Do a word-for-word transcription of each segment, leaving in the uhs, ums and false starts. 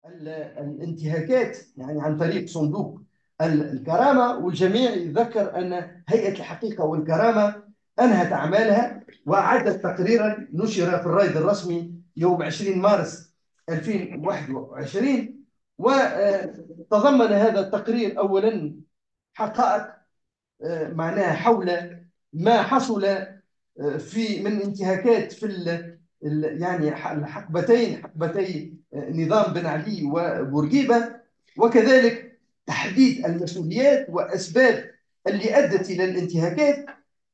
ال- الانتهاكات يعني عن طريق صندوق ال- الكرامة، والجميع يذكر أن هيئة الحقيقة والكرامة أنهت أعمالها وأعدت تقريرا نشر في الرائد الرسمي يوم عشرين مارس ألفين وواحد وعشرين. وتضمن هذا التقرير أولا حقائق آه، معناها حول ما حصل آه، في من انتهاكات في ال ال- يعني الحقبتين حقبتي آه، نظام بن علي وبورقيبة، وكذلك تحديد المسؤوليات وأسباب اللي أدت إلى الانتهاكات،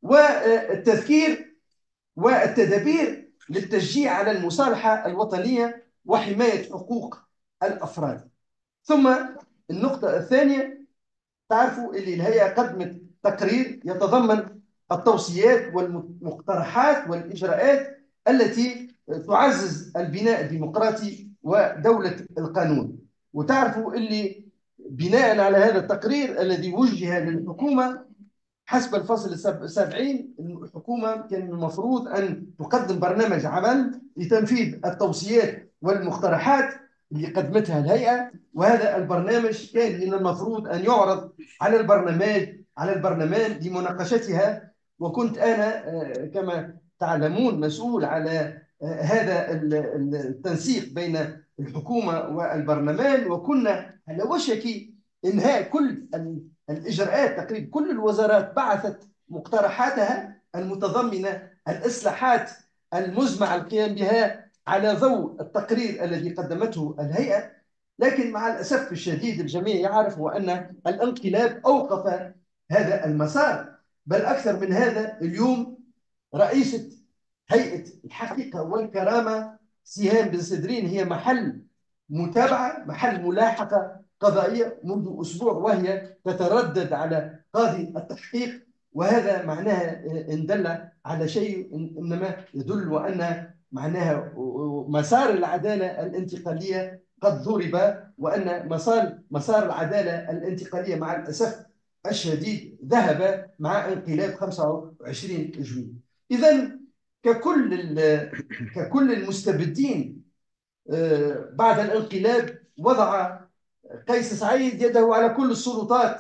والتذكير والتدابير للتشجيع على المصالحة الوطنية وحماية حقوق الأفراد. ثم النقطة الثانية، تعرفوا اللي الهيئة قدمت تقرير يتضمن التوصيات والمقترحات والإجراءات التي تعزز البناء الديمقراطي ودولة القانون. وتعرفوا اللي بناء على هذا التقرير الذي وجه للحكومة حسب الفصل السبعين، الحكومة كان المفروض أن تقدم برنامج عمل لتنفيذ التوصيات والمقترحات اللي قدمتها الهيئة. وهذا البرنامج كان من المفروض أن يعرض على البرنامج على البرلمان لمناقشتها. وكنت أنا آه، كما تعلمون مسؤول على آه، هذا التنسيق بين الحكومة والبرلمان، وكنا على وشك إنهاء كل الإجراءات. تقريبا كل الوزارات بعثت مقترحاتها المتضمنة الإصلاحات المزمع القيام بها على ضوء التقرير الذي قدمته الهيئة. لكن مع الأسف الشديد الجميع يعرف أن الانقلاب أوقف هذا المسار. بل أكثر من هذا، اليوم رئيسة هيئة الحقيقة والكرامة سهام بن سدرين هي محل متابعة، محل ملاحقة قضائية منذ أسبوع، وهي تتردد على قاضي التحقيق. وهذا معناها إن دل على شيء إنما يدل أن معناها مسار العدالة الانتقالية قد ضرب، وأن مسار مسار العدالة الانتقالية مع الأسف الشديد ذهب مع انقلاب خمسة وعشرين جويلية. إذا ككل ككل المستبدين بعد الانقلاب، وضع قيس سعيد يده على كل السلطات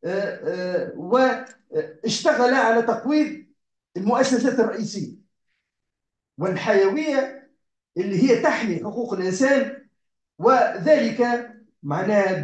واشتغل على تقويض المؤسسات الرئيسية والحيوية اللي هي تحمي حقوق الإنسان، وذلك معناها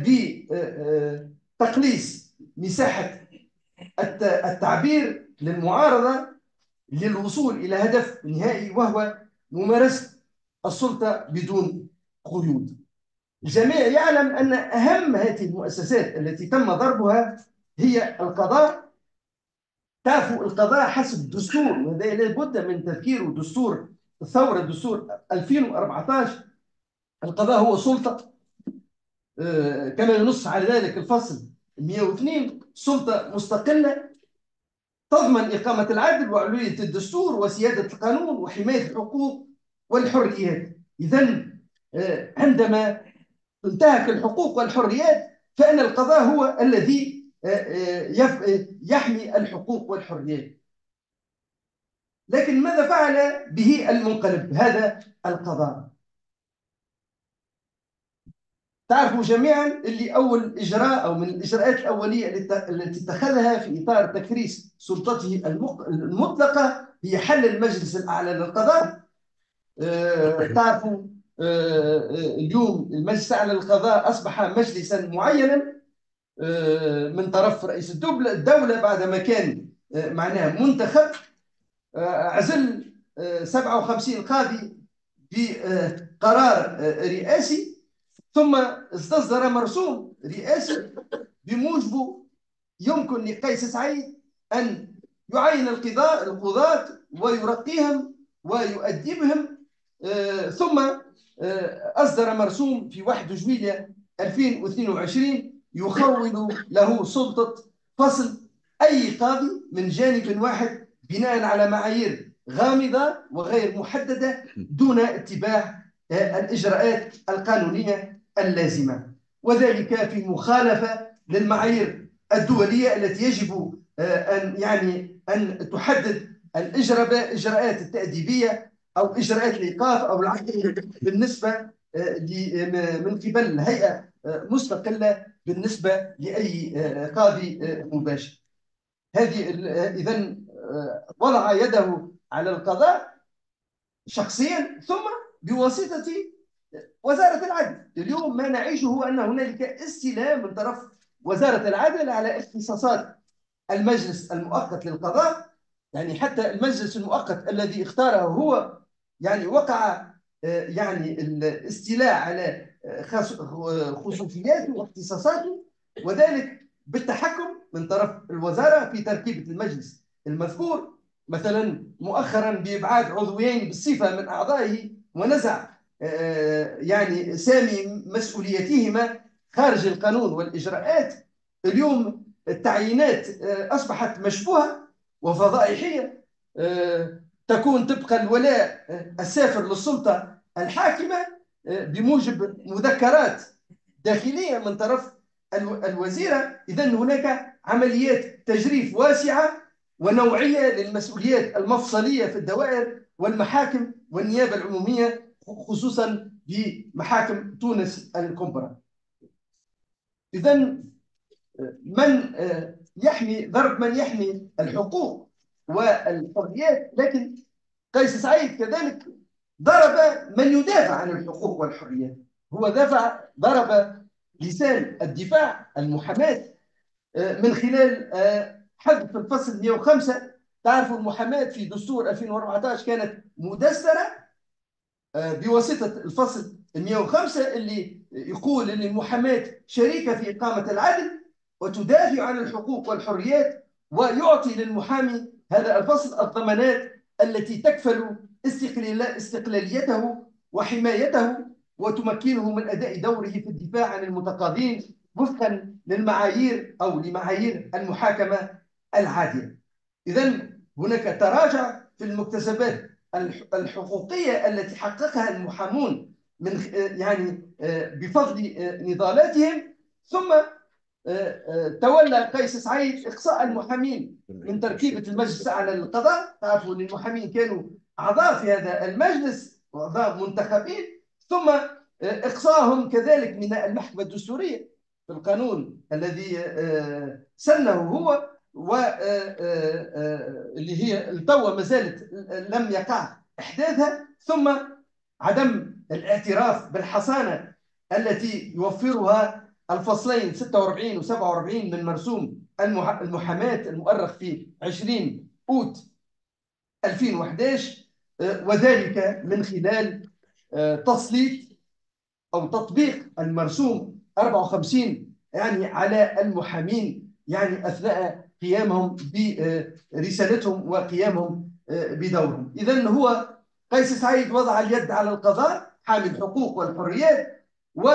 بتقليص مساحة التعبير للمعارضة للوصول إلى هدف نهائي، وهو ممارسة السلطة بدون قيود. الجميع يعلم أن أهم هذه المؤسسات التي تم ضربها هي القضاء. تعرفوا القضاء حسب الدستور، وهذا لابد من تذكيره، دستور الثورة دستور ألفين وأربعة عشر، القضاء هو سلطة كما ينص على ذلك الفصل مئة واثنين، سلطة مستقلة تضمن إقامة العدل وعلوية الدستور وسيادة القانون وحماية الحقوق والحريات. إذن عندما تنتهك الحقوق والحريات فإن القضاء هو الذي يحمي الحقوق والحريات. لكن ماذا فعل به المنقلب هذا القضاء؟ تعرفوا جميعا اللي أول إجراء أو من الإجراءات الأولية التي اتخذها في إطار تكريس سلطته المطلقة هي حل المجلس الأعلى للقضاء. أه تعرفوا أه اليوم المجلس الأعلى للقضاء أصبح مجلسا معينا أه من طرف رئيس الدولة بعدما كان أه معناها منتخب. أه عزل أه سبعة وخمسين قاضي بقرار أه رئاسي، ثم استصدر مرسوم رئاسي بموجبه يمكن لقيس سعيد أن يعين القضاة القضاة ويرقيهم ويؤدبهم. آه ثم آه أصدر مرسوم في واحد جويلية ألفين واثنين وعشرين يخول له سلطة فصل أي قاضي من جانب واحد بناء على معايير غامضة وغير محددة دون اتباع آه الإجراءات القانونية اللازمة، وذلك في مخالفة للمعايير الدولية التي يجب أن يعني أن تحدد الإجراءات التأديبية أو إجراءات الإيقاف أو العقل بالنسبة من قبل هيئة مستقلة بالنسبة لأي قاضي مباشر. هذه إذا وضع يده على القضاء شخصيا ثم بواسطة وزارة العدل. اليوم ما نعيشه هو أن هنالك استيلاء من طرف وزارة العدل على اختصاصات المجلس المؤقت للقضاء. يعني حتى المجلس المؤقت الذي اختاره هو يعني وقع يعني الاستيلاء على خصوصياته واختصاصاته، وذلك بالتحكم من طرف الوزارة في تركيبة المجلس المذكور، مثلا مؤخرا بإبعاد عضوين بالصفة من أعضائه ونزع يعني سامي مسؤوليتهما خارج القانون والإجراءات. اليوم التعيينات أصبحت مشبوهة وفضائحية، تكون طبق الولاء السافر للسلطة الحاكمة بموجب مذكرات داخلية من طرف الوزيرة. إذن هناك عمليات تجريف واسعة ونوعية للمسؤوليات المفصلية في الدوائر والمحاكم والنيابة العمومية، خصوصا بمحاكم تونس الكبرى. إذن من يحمي ضرب من يحمي الحقوق والحريات، لكن قيس سعيد كذلك ضرب من يدافع عن الحقوق والحريات. هو دافع ضرب لسان الدفاع المحاماة من خلال حذف الفصل مئة وخمسة. تعرفوا المحاماة في دستور ألفين وأربعة عشر كانت مدسترة بواسطة الفصل مئة وخمسة اللي يقول أن المحاماة شريكة في إقامة العدل وتدافع عن الحقوق والحريات، ويعطي للمحامي هذا الفصل الضمانات التي تكفل استقلاليته وحمايته وتمكنه من أداء دوره في الدفاع عن المتقاضين وفقا للمعايير أو لمعايير المحاكمة العادلة. إذن هناك تراجع في المكتسبات الحقوقية التي حققها المحامون من يعني بفضل نضالاتهم، ثم تولى قيس سعيد إقصاء المحامين من تركيبة المجلس الأعلى للقضاء. تعرفوا أن المحامين كانوا أعضاء في هذا المجلس وأعضاء منتخبين، ثم إقصاهم كذلك من المحكمة الدستورية في القانون الذي سنه هو، واللي هي التو ما زالت لم يقع إحداثها، ثم عدم الاعتراف بالحصانة التي يوفرها الفصلين ستة وأربعين و سبعة وأربعين من مرسوم المحاماة المؤرخ في عشرين أوت ألفين وأحد عشر، وذلك من خلال تسليط أو تطبيق المرسوم أربعة وخمسين يعني على المحامين، يعني أثناء قيامهم برسالتهم وقيامهم بدورهم. إذن هو قيس سعيد وضع اليد على القضاء حامي الحقوق والحريات،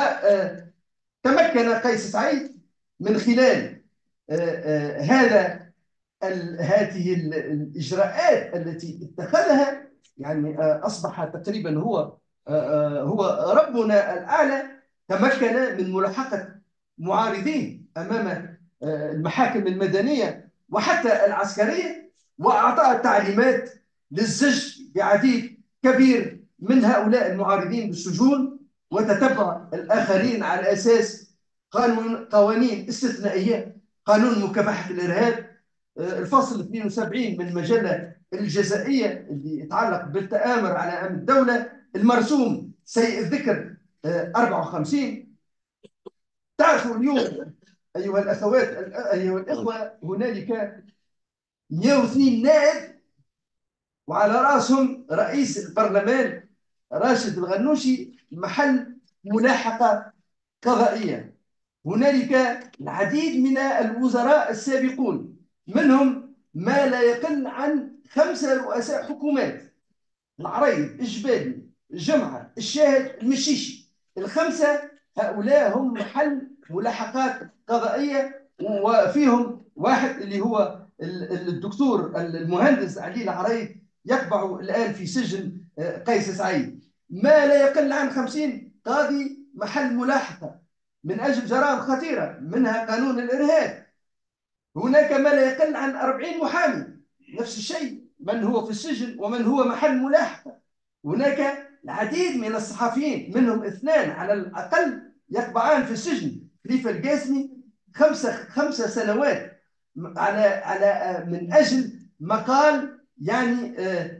وتمكن قيس سعيد من خلال هذا هذه الإجراءات التي اتخذها، يعني أصبح تقريبا هو هو ربنا الأعلى، تمكن من ملاحقة معارضين أمام المحاكم المدنية وحتى العسكرية، وأعطى تعليمات للزج بعديد كبير من هؤلاء المعارضين بالسجون وتتبع الآخرين على أساس قانون قوانين استثنائية، قانون مكافحة الإرهاب، الفصل اثنين وسبعين من المجلة الجزائية اللي يتعلق بالتآمر على أمن الدولة، المرسوم سيء الذكر أربعة وخمسين. تعرفوا اليوم أيها الأخوات أيها الإخوة هنالك مئة واثنين نائب وعلى رأسهم رئيس البرلمان راشد الغنوشي محل ملاحقة قضائية. هنالك العديد من الوزراء السابقون، منهم ما لا يقل عن خمسة رؤساء حكومات: العريض، الجبالي، الجمعة، الشاهد، المشيشي. الخمسة هؤلاء هم محل ملاحقات قضائية، وفيهم واحد اللي هو الدكتور المهندس علي العريض يقبع الآن في سجن قيس سعيد. ما لا يقل عن خمسين قاضي محل ملاحقة من أجل جرائم خطيرة منها قانون الإرهاب. هناك ما لا يقل عن أربعين محامي نفس الشيء، من هو في السجن ومن هو محل ملاحقة. هناك العديد من الصحفيين، منهم اثنان على الأقل يقبعان في السجن. خليفة القاسمي خمسة خمسة سنوات على على من أجل مقال يعني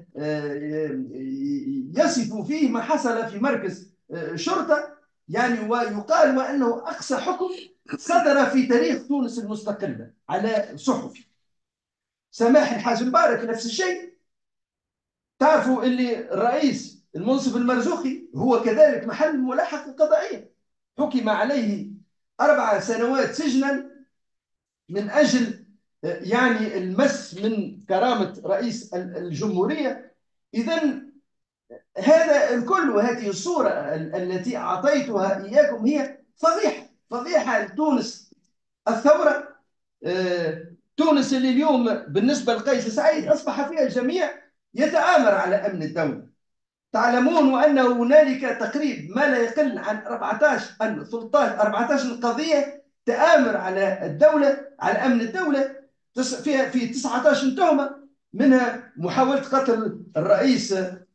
يصف فيه ما حصل في مركز شرطة، يعني ويقال وأنه أقصى حكم صدر في تاريخ تونس المستقلة على صحفي. سماح الحاج مبارك نفس الشيء. تعرفوا اللي الرئيس المنصف المرزوقي هو كذلك محل ملاحقة قضائية، حكم عليه أربع سنوات سجنا من أجل يعني المس من كرامة رئيس الجمهورية. إذن هذا الكل وهذه الصورة التي أعطيتها إياكم هي فضيحة، فضيحة لتونس الثورة. تونس اللي اليوم بالنسبة لقيس سعيد أصبح فيها الجميع يتآمر على أمن الدولة. تعلمون وأن هنالك تقريب ما لا يقل عن أربعة عشر أن ثلاثة عشر أربعة عشر قضية تآمر على الدولة، على أمن الدولة، فيها في تسعة عشر تهمة، منها محاولة قتل الرئيس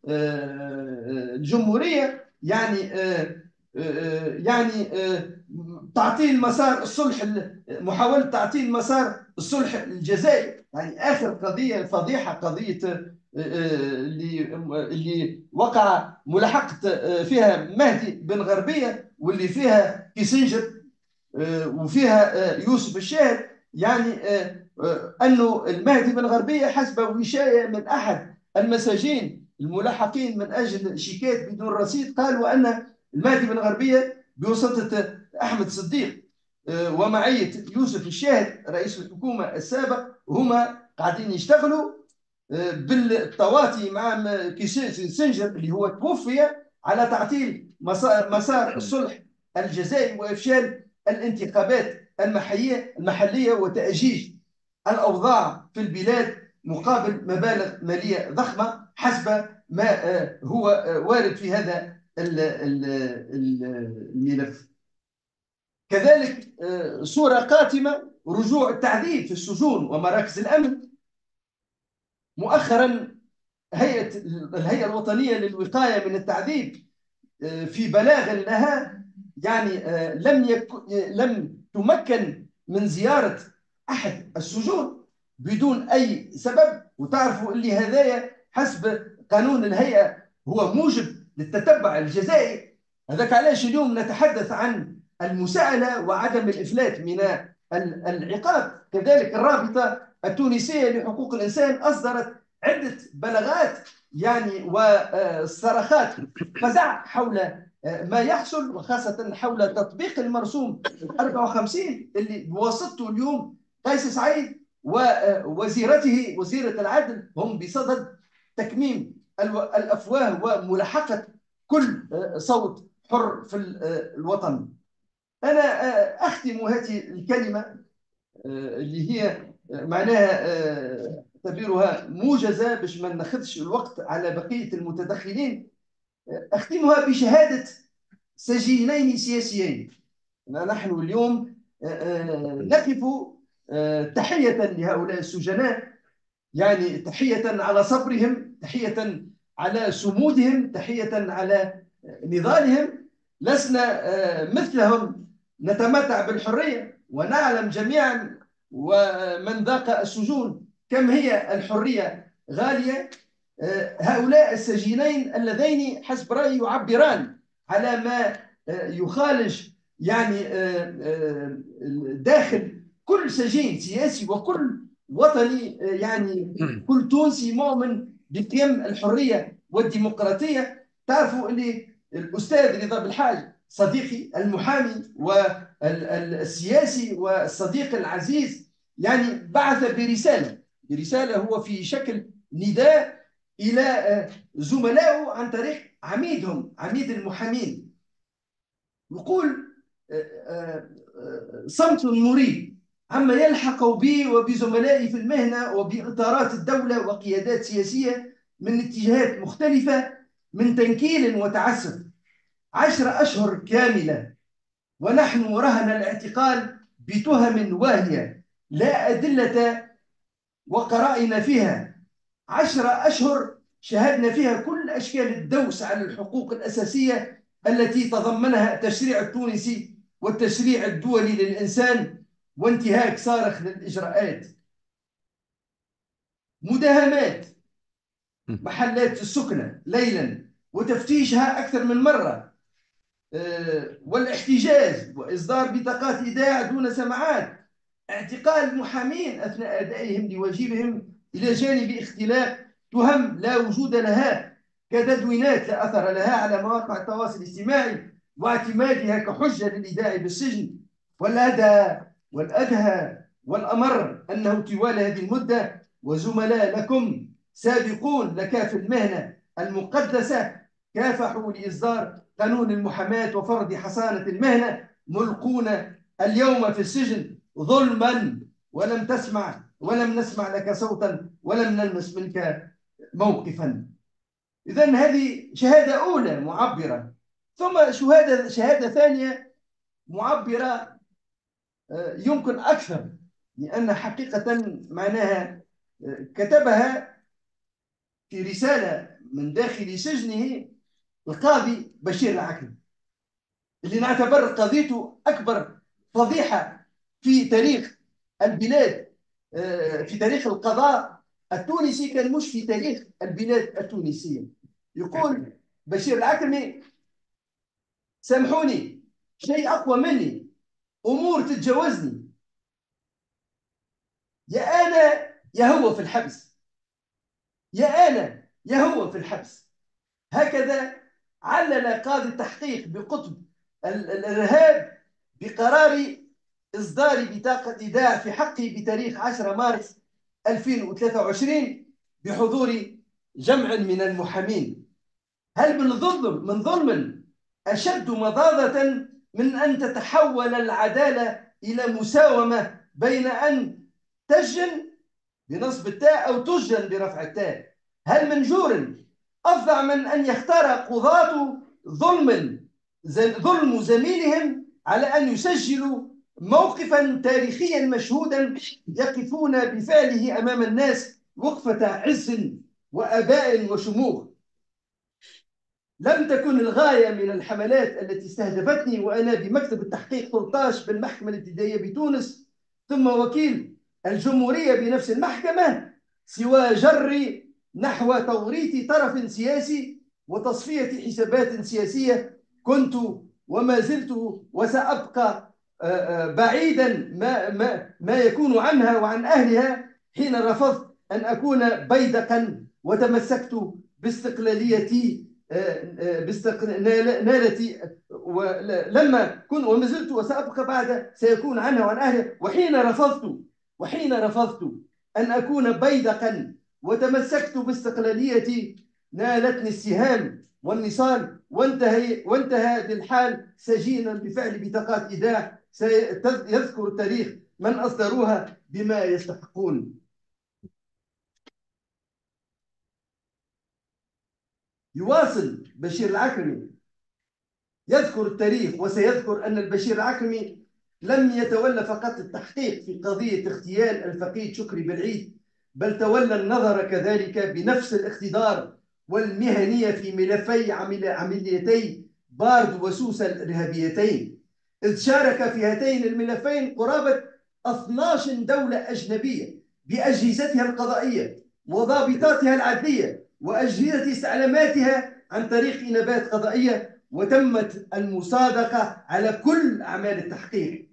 الجمهورية، يعني يعني تعطيل مسار الصلح، محاولة تعطيل مسار الصلح الجزائري. يعني آخر قضية فضيحة قضية اللي اللي وقع ملاحقة فيها مهدي بن غربية، واللي فيها كيسنجر وفيها يوسف الشاهد. يعني أنه المهدي بن غربية حسب وشاية من أحد المساجين الملاحقين من أجل شيكات بدون رصيد، قال وأن المهدي بن غربية بواسطة أحمد صديق ومعية يوسف الشاهد رئيس الحكومة السابق هما قاعدين يشتغلوا بالتواطي مع كيسنجر اللي هو توفي على تعطيل مسار الصلح الجزائري وإفشال الانتخابات المحلية المحلية وتأجيج الأوضاع في البلاد مقابل مبالغ مالية ضخمة حسب ما هو وارد في هذا الملف. كذلك صورة قاتمة رجوع التعذيب في السجون ومراكز الأمن. مؤخرا هيئة الهيئة الوطنية للوقاية من التعذيب في بلاغ لها يعني لم يكن لم تمكن من زيارة أحد السجون بدون أي سبب. وتعرفوا اللي هذايا حسب قانون الهيئة هو موجب للتتبع الجزائي. هذاك علاش اليوم نتحدث عن المساءلة وعدم الإفلات من العقاب. كذلك الرابطة التونسية لحقوق الإنسان أصدرت عدة بلاغات يعني وصرخات فزع حول ما يحصل، وخاصة حول تطبيق المرسوم أربعة وخمسين اللي بواسطته اليوم قيس سعيد ووزيرته وزيرة العدل هم بصدد تكميم الأفواه وملاحقة كل صوت حر في الوطن. أنا أختم هذه الكلمة اللي هي معناها اعتبرها موجزة باش ما ناخذش الوقت على بقية المتدخلين. أختمها بشهادة سجينين سياسيين. نحن اليوم نقف تحية لهؤلاء السجناء، يعني تحية على صبرهم، تحية على صمودهم، تحية على نضالهم. لسنا مثلهم نتمتع بالحرية، ونعلم جميعا ومن ذاق السجون كم هي الحرية غالية. هؤلاء السجينين اللذين حسب رأيي يعبران على ما يخالج يعني داخل كل سجين سياسي وكل وطني، يعني كل تونسي مؤمن بقيم الحرية والديمقراطية. تعرفوا اللي الأستاذ رضا بالحاج صديقي المحامي والسياسي والصديق العزيز يعني بعث برسالة برسالة هو في شكل نداء إلى زملائه عن طريق عميدهم عميد المحامين، يقول صمت مريب عما يلحق بي وبزملائي في المهنة وبإطارات الدولة وقيادات سياسية من اتجاهات مختلفة من تنكيل وتعسف. عشر أشهر كاملة ونحن رهن الاعتقال بتهم واهية لا أدلة وقرائن فيها. عشر أشهر شهدنا فيها كل أشكال الدوس على الحقوق الأساسية التي تضمنها التشريع التونسي والتشريع الدولي للإنسان، وانتهاك صارخ للإجراءات. مداهمات محلات السكنة ليلا وتفتيشها أكثر من مرة، والاحتجاز وإصدار بطاقات إيداع دون سماعات، اعتقال محامين أثناء أدائهم لواجبهم، إلى جانب اختلاق تهم لا وجود لها كتدوينات لا أثر لها على مواقع التواصل الاجتماعي، واعتمادها كحجة للإيداع بالسجن. والأدهى والأدهى والأمر أنه طوال هذه المدة وزملاء لكم سابقون لك في المهنة المقدسة كافحوا لإصدار قانون المحاماة وفرض حصانة المهنة، ملقون اليوم في السجن ظلما، ولم تسمع ولم نسمع لك صوتا ولم نلمس منك موقفا. إذن هذه شهادة أولى معبرة، ثم شهادة شهادة ثانية معبرة يمكن أكثر، لأن حقيقة معناها كتبها في رسالة من داخل سجنه القاضي بشير العكرمي، اللي نعتبر قضيته أكبر فضيحة في تاريخ البلاد، في تاريخ القضاء التونسي، كان مش في تاريخ البلاد التونسية. يقول بشير العكرمي: سامحوني، شيء أقوى مني، أمور تتجاوزني، يا أنا يا هو في الحبس، يا أنا يا هو في الحبس. هكذا علل قاضي التحقيق بقطب الإرهاب بقرار إصدار بطاقة إيداع في حقه بتاريخ عشرة مارس ألفين وثلاثة وعشرين بحضور جمع من المحامين. هل من ظلم من ظلم أشد مضاضة من أن تتحول العدالة إلى مساومة بين أن تسجن بنصب التاء أو تسجن برفع التاء؟ هل من جور أفظع من أن يختار قضاة ظلم ظلم زميلهم على أن يسجلوا موقفا تاريخيا مشهودا يقفون بفعله أمام الناس وقفة عز وأباء وشموخ؟ لم تكن الغاية من الحملات التي استهدفتني وأنا بمكتب التحقيق ثلاثة عشر بالمحكمة الابتدائية بتونس ثم وكيل الجمهورية بنفس المحكمة سوى جري نحو توريط طرف سياسي وتصفية حسابات سياسية. كنت وما زلت وسأبقى بعيدا ما, ما, ما يكون عنها وعن أهلها حين رفضت أن أكون بيدقا وتمسكت باستقلاليتي باستقلالتي لما كنت وما زلت وسأبقى بعد سيكون عنها وعن أهلها. وحين رفضت وحين رفضت أن أكون بيدقا وتمسكت باستقلاليتي نالتني السهام والنصال، وانتهى وانتهى بالحال سجينا بفعل بطاقات إيداع سيذكر التاريخ من أصدروها بما يستحقون. يواصل بشير العكرمي يذكر التاريخ وسيذكر أن البشير العكرمي لم يتولى فقط التحقيق في قضية اغتيال الفقيد شكري بالعيد، بل تولى النظر كذلك بنفس الاقتدار والمهنية في ملفي عمليتي بارد وسوسة الإرهابيتين، إذ شارك في هاتين الملفين قرابة اثنتي عشرة دولة أجنبية بأجهزتها القضائية وضابطاتها العدلية وأجهزة استعلاماتها عن طريق إنابات قضائية، وتمت المصادقة على كل أعمال التحقيق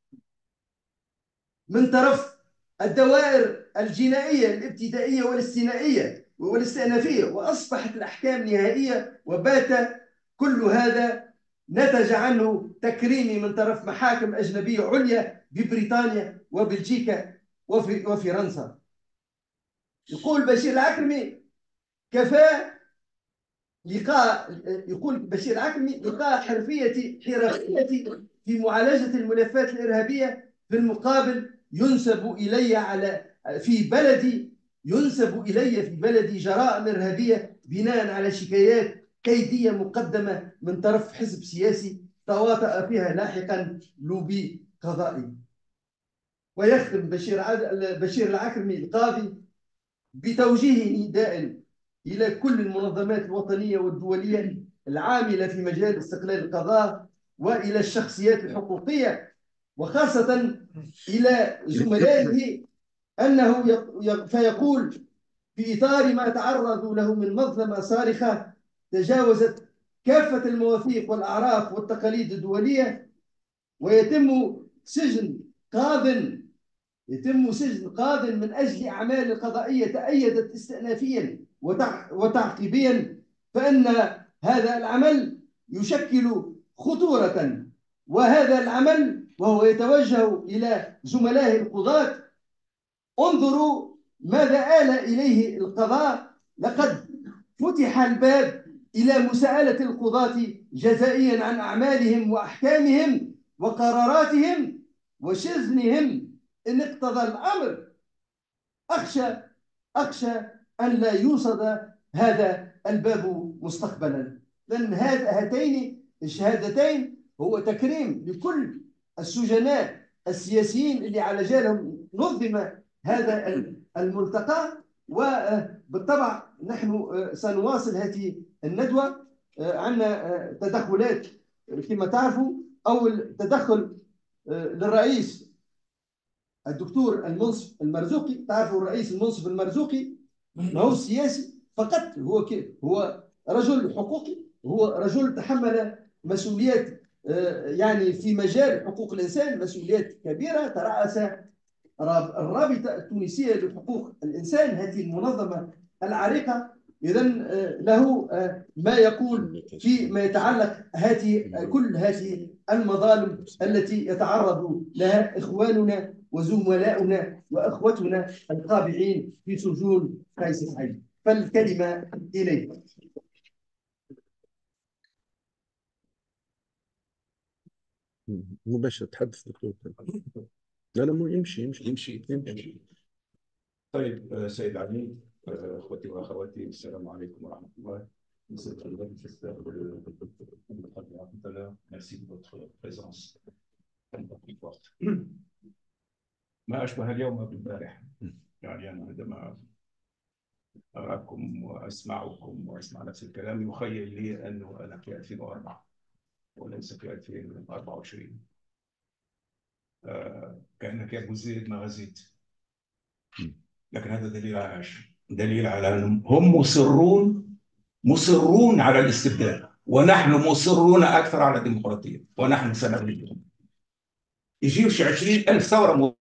من طرف الدوائر الجنائية الابتدائية والاستئنافية والاستئنافية، وأصبحت الأحكام نهائية، وبات كل هذا نتج عنه تكريمي من طرف محاكم أجنبية عليا ببريطانيا وبلجيكا وفرنسا. يقول بشير العكرمي: كفى لقاء يقول بشير العكرمي لقاء حرفيتي حرفيتي في معالجة الملفات الإرهابية، في المقابل ينسب إلي على في بلدي ينسب إلي في بلدي جرائم إرهابية بناء على شكايات كيدية مقدمة من طرف حزب سياسي تواطأ فيها لاحقا لوبي قضائي. ويختم بشير بشير العكرمي القاضي بتوجيه نداء إلى كل المنظمات الوطنية والدولية العاملة في مجال استقلال القضاء، وإلى الشخصيات الحقوقية، وخاصة إلى زملائه، أنه فيقول في إطار ما تعرضوا له من مظلمة صارخة تجاوزت كافة المواثيق والأعراف والتقاليد الدولية، ويتم سجن قاض يتم سجن قاض من أجل أعمال قضائية تأيدت استئنافيا وتعقيبيا، فإن هذا العمل يشكل خطورة. وهذا العمل وهو يتوجه إلى زملائه القضاة: انظروا ماذا آل إليه القضاء، لقد فتح الباب إلى مساءلة القضاة جزائيا عن أعمالهم وأحكامهم وقراراتهم وشزنهم إن اقتضى الأمر. أخشى أخشى أن لا يوصد هذا الباب مستقبلا، لأن هاتين الشهادتين هو تكريم لكل السجناء السياسيين اللي على جالهم نظم هذا الملتقى. وبالطبع نحن سنواصل هذه الندوة. عندنا تدخلات كما تعرفوا. أول تدخل للرئيس الدكتور المنصف المرزوقي. تعرفوا الرئيس المنصف المرزوقي ما هو سياسي فقط، هو هو رجل حقوقي، هو رجل تحمل مسؤوليات يعني في مجال حقوق الإنسان، مسؤوليات كبيرة. ترأس الرابطة التونسية لحقوق الإنسان، هذه المنظمة العريقة. إذا له ما يقول فيما يتعلق هذه كل هذه المظالم التي يتعرض لها إخواننا وزملاؤنا وأخوتنا القابعين في سجون قيس سعيد. فالكلمة إليه. مباشر تحدث دكتور. لا لا مو يمشي يمشي يمشي يمشي. طيب سيد العميد، اخوتي واخواتي، السلام عليكم ورحمه الله. Merci de votre présence. ما أشبه اليوم بالبارح. يعني أنا عندما أراكم وأسمعكم وأسمع نفس الكلام يخيل لي أنه أنا في ألفين وأربعة وليس في ألفين وأربعة وعشرين. آه كأنك يا أبو زيد ما غزيت. لكن هذا دليل على ايش؟ دليل على أنهم هم مصرون مصرون على الاستبداد، ونحن مصرون أكثر على الديمقراطية، ونحن سنبنيهم. يجيوش عشرين ألف ثورة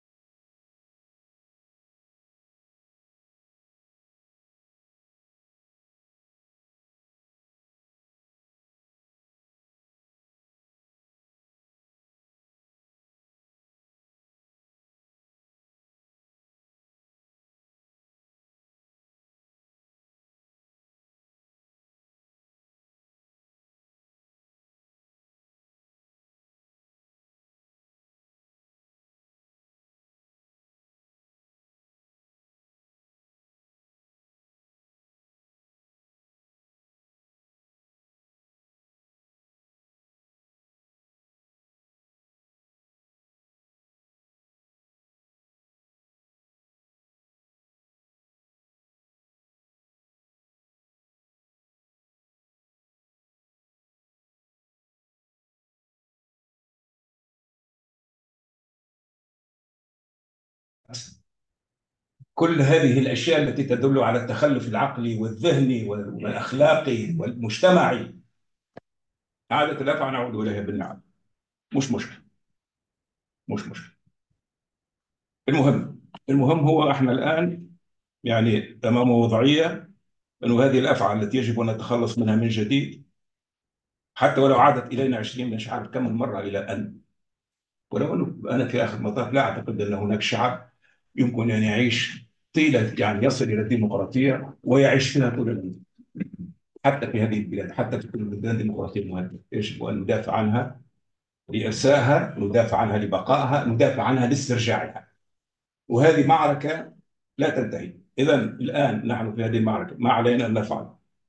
كل هذه الأشياء التي تدل على التخلف العقلي والذهني والأخلاقي والمجتمعي، عادة الأفعى نعود إليها بالنعم. مش مشكلة مش مشكلة. المهم المهم هو احنا الآن يعني أمام وضعية أنه هذه الأفعى التي يجب أن نتخلص منها من جديد، حتى ولو عادت إلينا عشرين مش عارف كم مرة إلى أن، ولو أنه أنا في آخر المطاف لا أعتقد أن هناك شعب يمكن أن يعيش طيلة يعني يصل إلى الديمقراطية ويعيش فيها طول العمر. حتى في هذه البلاد، حتى في كل البلدان الديمقراطية المهدئة يجب أن ندافع عنها لإرسائها، ندافع عنها لبقائها، ندافع عنها لاسترجاعها. وهذه معركة لا تنتهي. إذا الآن نحن في هذه المعركة، ما علينا أن نفعل.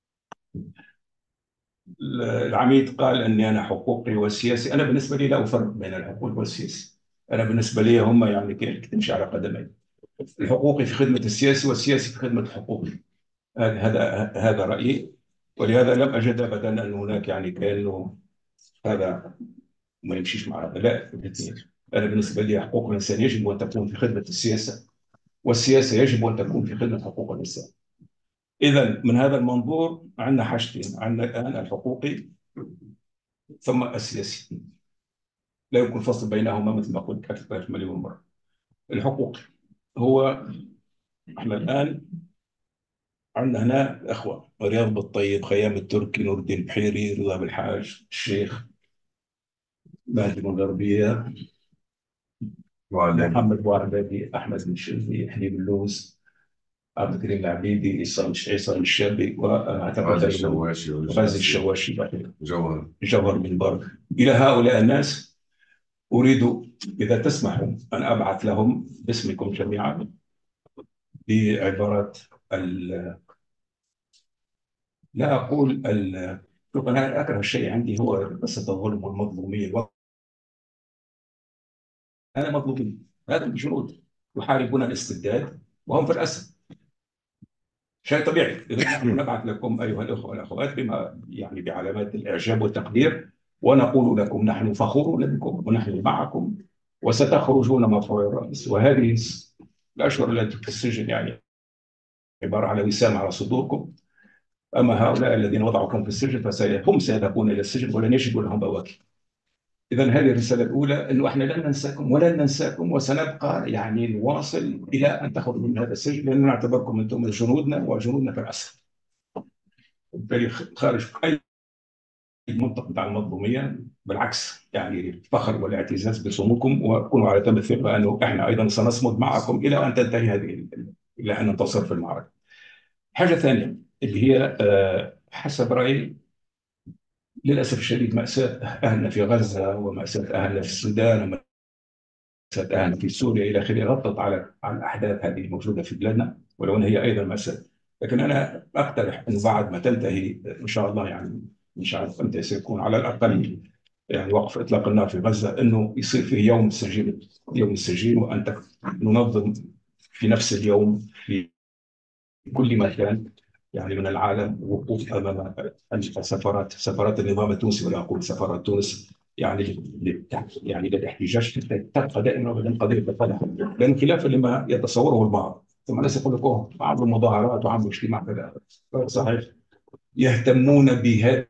العميد قال أني أنا حقوقي والسياسي. أنا بالنسبة لي لا أفرق بين الحقوق والسياسي. أنا بالنسبة لي هم يعني كيف تمشي على قدمين. الحقوقي في خدمة السياسي والسياسي في خدمة الحقوقي. هذا هذا رأيي، ولهذا لم أجد أبدا أن هناك يعني كأنه هذا ما يمشيش مع هذا. لا، أنا بالنسبة لي حقوق الإنسان يجب أن تكون في خدمة السياسة، والسياسة يجب أن تكون في خدمة حقوق الإنسان. إذا من هذا المنظور عندنا حاجتين، عندنا الآن الحقوقي ثم السياسي، لا يمكن الفصل بينهما مثل ما قلت أكثر من مليون مرة. الحقوقي هو احنا الآن عندنا هنا اخوه رياض بالطيب، خيام التركي، نور الدين بحيري، رضا بالحاج، الشيخ مهدي من الغربيه، محمد بوعبادي، احمد بن شرفي، حليم اللوز، عبد الكريم العبيدي، عصام عصام الشابي، واعتقد غازي الشواشي غازي الشواشي، جوهر جوهر بن برك. الى هؤلاء الناس اريد اذا تسمحوا ان ابعث لهم باسمكم جميعا بعبارات ال... لا اقول ال... شوف انا اكره الشيء عندي هو قصه الظلم والمظلوميه. انا مظلومين، هذا الجنود يحاربون الاستبداد وهم في الاسد، شيء طبيعي. اذا نحن نبعث لكم ايها الاخوه والاخوات بما يعني بعلامات الاعجاب والتقدير، ونقول لكم نحن فخورون بكم ونحن معكم، وستخرجون مرفوع الراس. وهذه الاشهر التي في السجن يعني عباره على وسام على صدوركم. اما هؤلاء الذين وضعوكم في السجن فهم سيذهبون الى السجن ولن يجدوا لهم بواكي. إذا هذه الرسالة الأولى، أنه إحنا لن ننساكم ولن ننساكم، وسنبقى يعني نواصل إلى أن تخرجوا من هذا السجن، لأننا نعتبركم أنتم جنودنا وجنودنا في الأسد. وبالتالي خارج أي منطق بتاع المظلومية، بالعكس يعني الفخر والاعتزاز بصمودكم، وكونوا على تم الثقة أنه إحنا أيضا سنصمد معكم إلى أن تنتهي هذه، إلى أن ننتصر في المعركة. حاجة ثانية اللي هي حسب رأيي للأسف الشديد مأساة أهلنا في غزة، ومأساة أهلنا في السودان، ومأساة أهلنا في سوريا إلى آخره، غطت على على الأحداث هذه الموجودة في بلادنا، ولو أن هي أيضا مأساة. لكن أنا أقترح أن بعد ما تنتهي إن شاء الله، يعني مش عارف متى سيكون، على الأقل يعني وقف إطلاق النار في غزة، أنه يصير فيه يوم السجين، يوم السجين، وأن ننظم في نفس اليوم في كل مكان يعني من العالم وقوف امام السفارات، سفارات النظام التونسي، ولا اقول سفارات تونس، يعني يعني للاحتجاج تبقى دائما ابدا قضيه الفلاح، لان خلافا لما يتصوره البعض، ثم الناس يقول لك اوه عملوا مظاهرات وعملوا اجتماع كذا. صحيح، يهتمون بهذه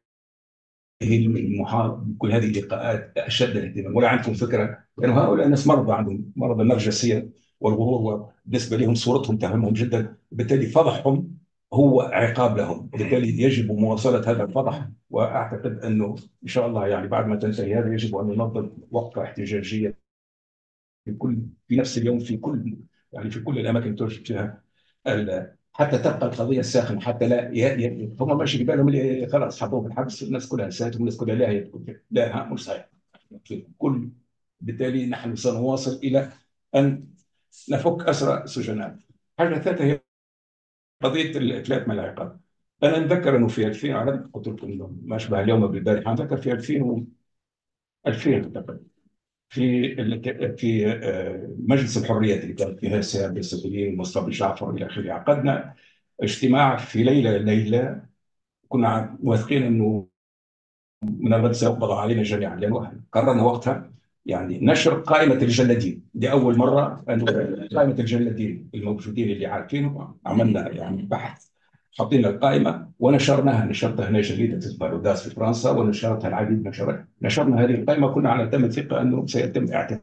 المحاضرات، كل هذه اللقاءات اشد الاهتمام. ولا عندكم فكره لانه هؤلاء الناس مرضى، عندهم مرض النرجسيه والغرور، وبالنسبه لهم صورتهم تهمهم جدا، بالتالي فضحهم هو عقاب لهم، وبالتالي يجب مواصله هذا الفضح. واعتقد انه ان شاء الله يعني بعد ما تنتهي هذا يجب ان ننظم وقفه احتجاجيه في كل في نفس اليوم في كل يعني في كل الاماكن توجد فيها ال- حتى تبقى القضيه ساخنه، حتى لا ي... ي... هم ماشي ببالهم اللي خلاص حطوه في الحبس الناس كلها نسيت والناس كلها لا هي لا ها مش صحيح في كل. بالتالي نحن سنواصل الى ان نفك اسرى السجناء. حاجه ثالثه هي قضيه الافلات من العقاب. انا اتذكر انه في ألفين، على قلت لكم ما اشبه اليوم بالبارحه، اتذكر في ألفين و ألفين أعتقد في ال- في آه، مجلس الحريات اللي كان فيها السيد السفيرين مصطفى جعفر الى اخره، عقدنا اجتماع في ليله ليله، كنا واثقين انه من الغد سيقبض علينا جميعا، لانه قررنا وقتها يعني نشر قائمه الجلادين لاول مره، انه قائمه الجلادين الموجودين اللي عارفينهم، عملنا يعني بحث، حطينا القائمه ونشرناها، نشرتها هنا جريده الباروداس في فرنسا، ونشرتها العديد من نشرات، نشرنا هذه القائمه، كنا على تم الثقه انه سيتم اعتقال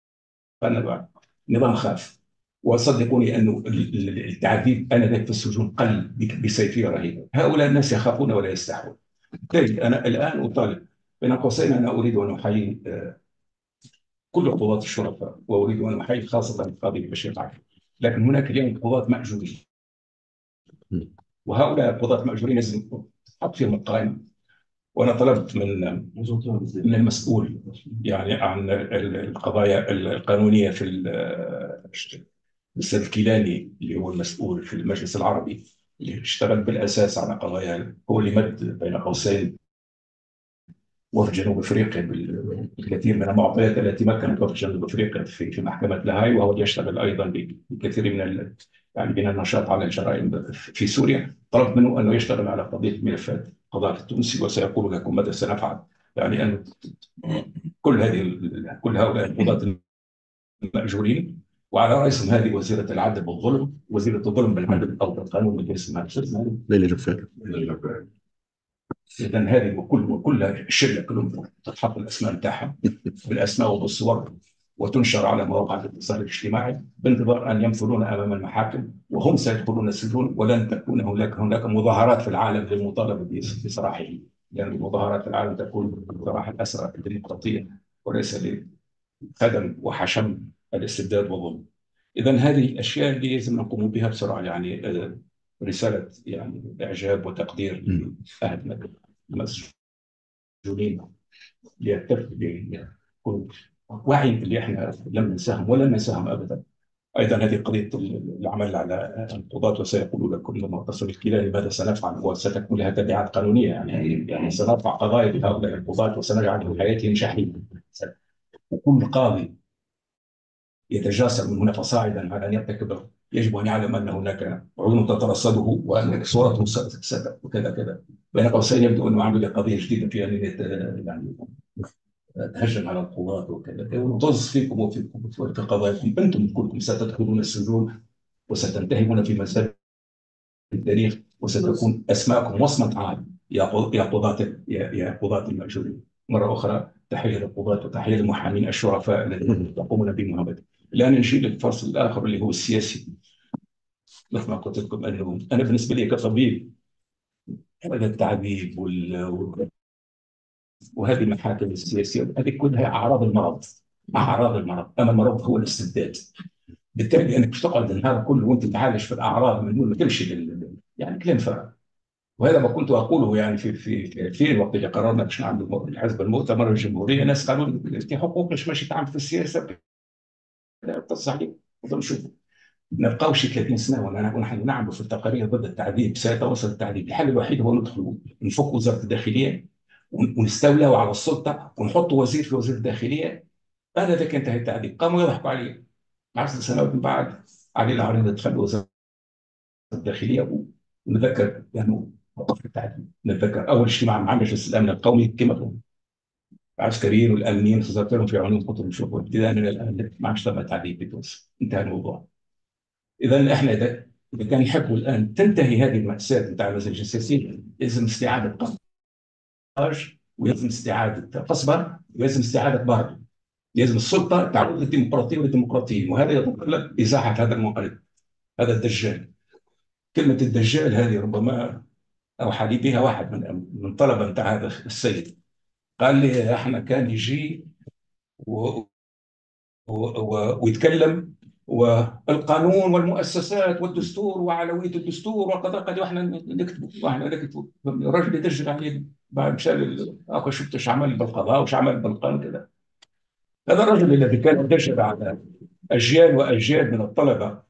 نظام خاص. وصدقوني انه التعذيب انذاك في السجون قل بسيفيه رهيبه. هؤلاء الناس يخافون ولا يستحون. بالتالي انا الان اطالب بين قوسين، انا اريد ان احيي كل قضاة الشرطه، واريد ان احيي خاصه القاضي بشير عفو، لكن هناك اليوم قضاة ماجورين، وهؤلاء القضاة ماجورين لازم تحط فيهم القائمه. وانا طلبت من من المسؤول يعني عن القضايا القانونيه في الاستاذ الكيلاني، اللي هو المسؤول في المجلس العربي، اللي اشتغل بالاساس على قضايا، هو اللي مد بين قوسين وفد جنوب افريقيا بالكثير من المعطيات التي مكنت وفد جنوب افريقيا في في محكمه لاهاي، وهو يشتغل ايضا بكثير من يعني بين النشاط على الجرائم في سوريا، طلبت منه انه يشتغل على قضيه ملفات القضاء التونسي، وسيقول لكم ماذا سنفعل. يعني ان كل هذه كل هؤلاء القضاة المأجورين، وعلى رأسهم هذه وزيرة العدل والظلم، وزيرة الظلم بالعدل أو بالقانون بالاسم ليلى جفار. إذا هذه وكل وكل الشله كلهم تتحط الأسماء بتاعها بالأسماء وبالصور، وتنشر على مواقع الاتصال الاجتماعي بانتظار أن يمثلون أمام المحاكم، وهم سيدخلون السجون، ولن تكون هناك هناك مظاهرات في العالم للمطالبة بسراحهم، لأن المظاهرات في العالم تكون سراح الأسرى الديمقراطية، وليس لخدم وحشم الاستبداد والظلم. إذا هذه الأشياء اللي لازم نقوم بها بسرعة، يعني آه، رسالة يعني إعجاب وتقدير لأهل المسجونين، ليكون واعي اللي احنا لم نساهم ولن نساهم ابدا. ايضا هذه قضيه العمل على القضاة، وسيقول لكم لما تصل الكلى لماذا سنفعل، وستكون لها تبعات قانونيه، يعني يعني سنرفع قضايا لهؤلاء القضاة وسنجعل من حياتهم شحيحا. وكل قاضي يتجاسر من هنا فصاعدا على ان يرتكب، يجب ان يعلم ان هناك عيون تترصده وان صورته ست وكذا كذا. بين قوسين يبدو انه عمل قضيه جديده في ان يعني تهجم على القضاة وكذا، وطز فيكم وفيكم في قضاياكم، انتم كلكم ستدخلون السجون وستنتهبون في مسار التاريخ، وستكون اسماءكم وصمة عار يا يا قضاة يا يا قضاة المأجورين. مرة أخرى تحية للقضاة وتحية للمحامين الشرفاء الذين يقومون بمهمتهم. الآن نجي للفصل الآخر اللي هو السياسي. مثل ما قلت لكم أنه أنا بالنسبة لي كطبيب، هذا التعذيب وال وهذه المحاكم السياسيه هذه كلها اعراض المرض، اعراض المرض، اما المرض هو الاستبداد. بالتالي انك مش تقعد النهار كله وانت تعالج في الاعراض من دون ما تمشي لل... يعني كلام فارغ. وهذا ما كنت اقوله يعني في في في, في الوقت اللي قررنا باش نعمل الحزب المؤتمر الجمهوريه، ناس قالوا انت حقوقك ماشي تعمل في السياسه، اتصل عليك نشوف. نبقاو شي ثلاثين سنه ونحن نعمل في التقارير ضد التعذيب، سيتواصل التعذيب. الحل الوحيد هو ندخل نفك وزاره الداخليه ونستولوا على السلطه ونحطوا وزير في وزير الداخليه. هذا اذا كان انتهى التعذيب. قاموا يضحكوا علي. عشر سنوات من بعد علينا عريضه دخل وزاره الداخليه، ونذكر يعني وقف التعذيب. نتذكر اول اجتماع مع مجلس الامن القومي كما العسكريين والامنيين خسرت لهم في عنون قطر الشرطه، ابتداء من الان ما عادش تم تعذيب في تونس، انتهى الموضوع. اذا احنا اذا اذا كان يحبوا الان تنتهي هذه الماساه بتاع المزاج السياسي، لازم استعاده قرار، ولازم استعاده قصبه، ولازم استعاده بارد. لازم السلطه تعود للديمقراطيه والديمقراطيين، وهذا يتطلب ازاحه هذا المنقلب، هذا الدجال. كلمه الدجال هذه ربما اوحى لي بها واحد من من طلبه نتاع هذا السيد، قال لي احنا كان يجي و... و... ويتكلم والقانون والمؤسسات والدستور وعلويه الدستور والقضاء، قال واحنا نكتبوا واحنا نكتبوا. الراجل يدجل عليه بعد مشى اخو شفت ايش عمل بالقضاء وايش عمل بالقانون كذا. هذا الرجل الذي كان يدجل على اجيال واجيال من الطلبه،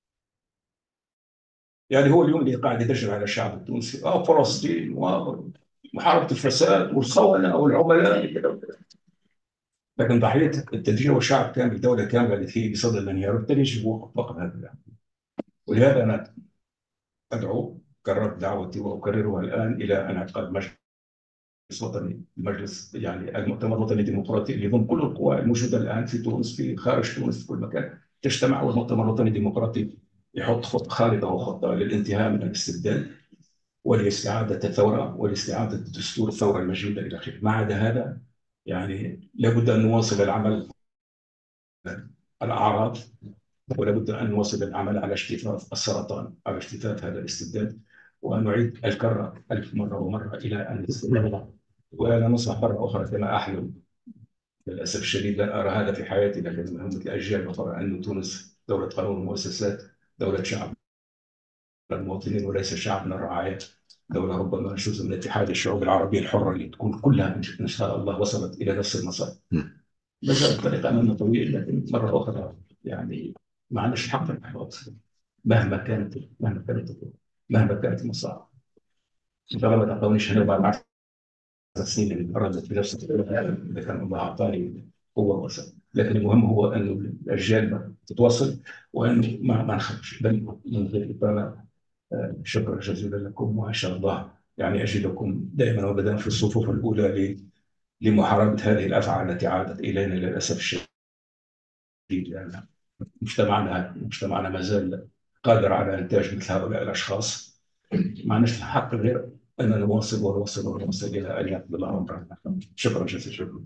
يعني هو اليوم اللي قاعد يدجل على الشعب التونسي او فلسطين ومحاربه الفساد والخونه والعملاء. لكن ضحيه التدجير هو شعب كامل، دوله كامله اللي فيه بصدد الانهيار، وبالتالي يجب وقف وقف هذا. ولهذا انا ادعو، كررت دعوتي واكررها الان الى انعقاد مجلس وطني، المجلس يعني المؤتمر الوطني الديمقراطي اللي يضم كل القوى الموجوده الان في تونس، في خارج تونس، في كل مكان تجتمع، والمؤتمر الوطني الديمقراطي يحط خطه خارطه وخطه للانتهاء من الاستبداد ولاستعاده الثوره ولاستعاده دستور الثوره المجيده الى اخره. ما عدا هذا يعني لابد ان نواصل العمل على الاعراض، ولا بد ان نواصل العمل على اجتثاث السرطان، على اجتثاث هذا الاستبداد، وان نعيد الكره الف مره ومره الى ان نستمر. وانا نصح مره اخرى كما احلم، للاسف الشديد لا ارى هذا في حياتي، لكن مهمه الاجيال الاخرى ان تونس دوله قانون ومؤسسات، دوله شعب المواطنين وليس شعب من الرعايا، دوله ربما جزء من اتحاد الشعوب العربيه الحره اللي تكون كلها ان شاء الله وصلت الى نفس المصير. ما زالت الطريق امامنا طويل، لكن مره اخرى يعني ما عندناش الحق في الاحباط مهما كانت مهما كانت مهما كانت المصاعب. طالما ما تعطونيش هنا بعد عشر سنين اللي ردت بنفس اذا كان الله اعطاني قوه ووسع، لكن المهم هو ان الاجيال تتواصل وأن ما ما نخرجش بل من غير إطالة. آه، شكرا جزيلا لكم، وإن شاء الله يعني أجدكم دائما وأبدا في الصفوف الأولى ل- لمحاربة هذه الأفعال التي عادت إلينا للأسف الشديد، لأن مجتمعنا مجتمعنا ما زال قادر على إنتاج مثل هؤلاء الأشخاص. ما عندناش الحق غير أننا نواصل ونواصل ونواصل إلى أن يقضي الله أمرنا. شكرا جزيلا.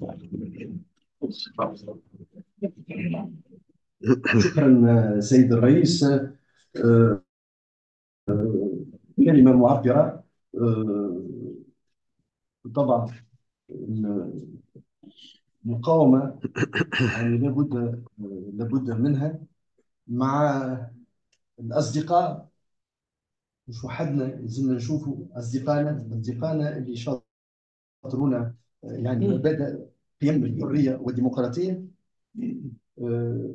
شكرا سيد الرئيس. آه، كلمة معبرة. آه، طبعا المقاومة يعني لابد لابد منها مع الأصدقاء. مش وحدنا، لازم نشوفوا أصدقائنا أصدقائنا اللي شاطرونا يعني مبادئ قيم الحرية والديمقراطية. Euh,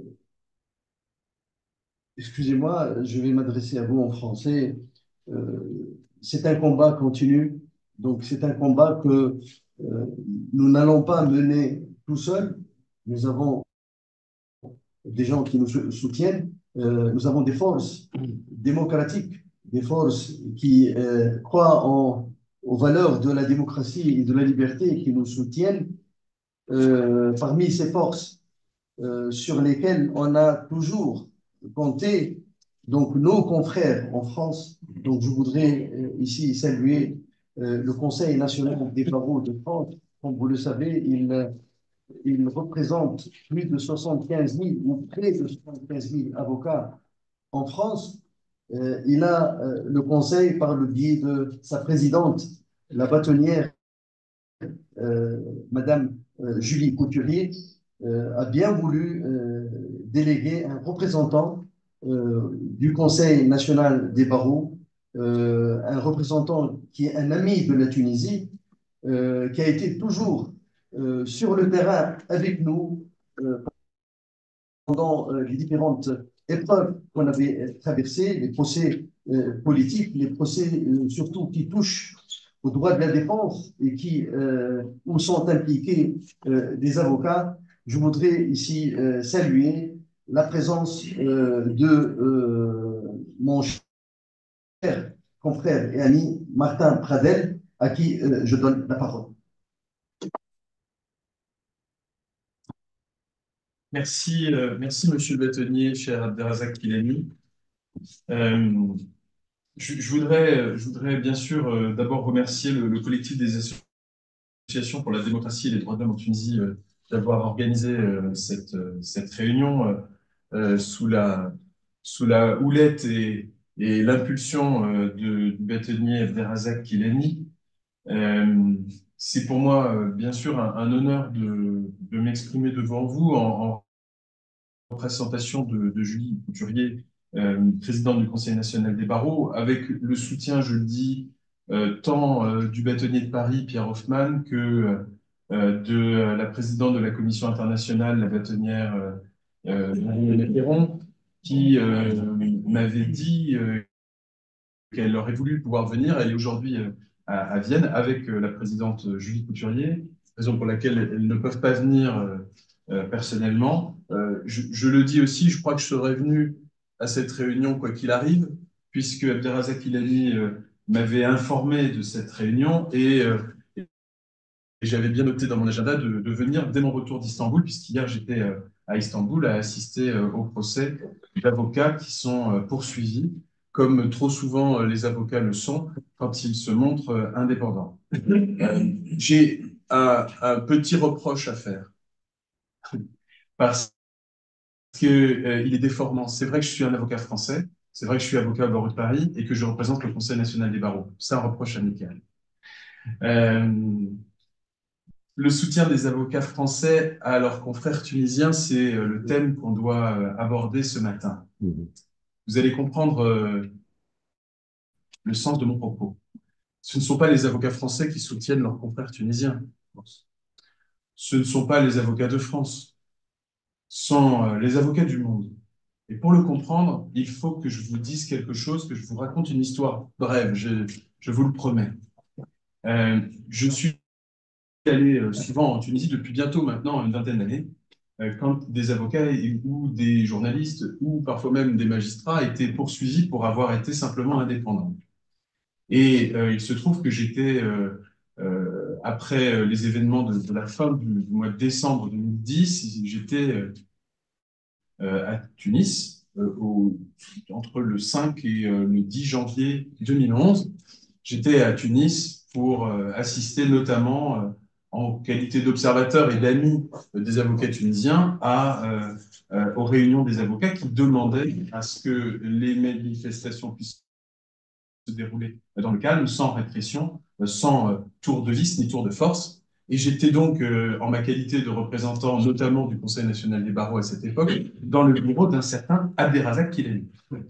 excusez-moi, je vais m'adresser à vous en français. Euh, c'est un combat continu, donc c'est un combat que euh, nous n'allons pas mener tout seuls. Nous avons des gens qui nous soutiennent. Euh, nous avons des forces démocratiques, des forces qui euh, croient en, aux valeurs de la démocratie et de la liberté et qui nous soutiennent. Euh, parmi ces forces euh, sur lesquelles on a toujours compté, donc nos confrères en France. Donc je voudrais euh, ici saluer euh, le Conseil national des barreaux de France. Comme vous le savez, il, il représente plus de soixante-quinze mille ou près de soixante-quinze mille avocats en France. Euh, il a euh, le Conseil par le biais de sa présidente, la bâtonnière euh, Madame euh, Julie Couturier, euh, a bien voulu euh, déléguer un représentant euh, du Conseil national des barreaux, euh, un représentant qui est un ami de la Tunisie, euh, qui a été toujours euh, sur le terrain avec nous euh, pendant euh, les différentes épreuves qu'on avait traversées, les procès euh, politiques, les procès euh, surtout qui touchent aux droits de la défense et qui, euh, où sont impliqués euh, des avocats. Je voudrais ici euh, saluer la présence euh, de euh, mon cher confrère et ami Martin Pradel, à qui euh, je donne la parole. Merci, euh, merci Monsieur le bâtonnier, cher Abderrazak Kilani. Euh, je, je voudrais, je voudrais bien sûr euh, d'abord remercier le, le collectif des associations pour la démocratie et les droits de l'homme en Tunisie euh, d'avoir organisé euh, cette, euh, cette réunion euh, euh, sous la, sous la houlette et, et l'impulsion euh, de, du bâtonnier Abderrazak Kilani. Euh, c'est pour moi, euh, bien sûr, un, un honneur de, de m'exprimer devant vous en, en représentation de, de Julie Couturier, euh, présidente du Conseil national des barreaux, avec le soutien, je le dis, euh, tant euh, du bâtonnier de Paris, Pierre Hoffman, que euh, de euh, la présidente de la Commission internationale, la bâtonnière euh, euh, Marie Perron, qui euh, m'avait dit euh, qu'elle aurait voulu pouvoir venir. Elle est aujourd'hui euh, à, à Vienne avec euh, la présidente Julie Couturier, raison pour laquelle elles ne peuvent pas venir euh, euh, personnellement. Euh, je, je le dis aussi, je crois que je serais venu à cette réunion quoi qu'il arrive, puisque Abderrazak Ilani euh, m'avait informé de cette réunion et, euh, et j'avais bien noté dans mon agenda de, de venir dès mon retour d'Istanbul, puisqu'hier j'étais euh, à Istanbul à assister euh, au procès d'avocats qui sont euh, poursuivis, comme trop souvent euh, les avocats le sont quand ils se montrent euh, indépendants. Euh, J'ai un, un petit reproche à faire, parce qu'il euh, est déformant. C'est vrai que je suis un avocat français, c'est vrai que je suis avocat au barreau de Paris et que je représente le Conseil national des barreaux. C'est un reproche amical. Euh, le soutien des avocats français à leurs confrères tunisiens, c'est euh, le thème qu'on doit euh, aborder ce matin. Mmh. Vous allez comprendre euh, le sens de mon propos. Ce ne sont pas les avocats français qui soutiennent leurs confrères tunisiens. Ce ne sont pas les avocats de France. Ce sont euh, les avocats du monde. Et pour le comprendre, il faut que je vous dise quelque chose, que je vous raconte une histoire brève, je, je vous le promets. Euh, je suis allé euh, souvent en Tunisie depuis bientôt maintenant une vingtaine d'années. euh, quand des avocats et- ou des journalistes ou parfois même des magistrats étaient poursuivis pour avoir été simplement indépendants. Et euh, il se trouve que j'étais, euh, euh, après euh, les événements de, de la fin du, du mois de décembre deux mille dix, j'étais euh, euh, à Tunis euh, au- entre le cinq et euh, le dix janvier deux mille onze. J'étais à Tunis pour euh, assister notamment euh, en qualité d'observateur et d'ami euh, des avocats tunisiens à, euh, euh, aux réunions des avocats qui demandaient à ce que les manifestations puissent se dérouler dans le calme, sans répression, euh, sans euh, tour de vis ni tour de force. Et j'étais donc, euh, en ma qualité de représentant, notamment du Conseil national des barreaux à cette époque, dans le bureau d'un certain Abderrazak Kilani,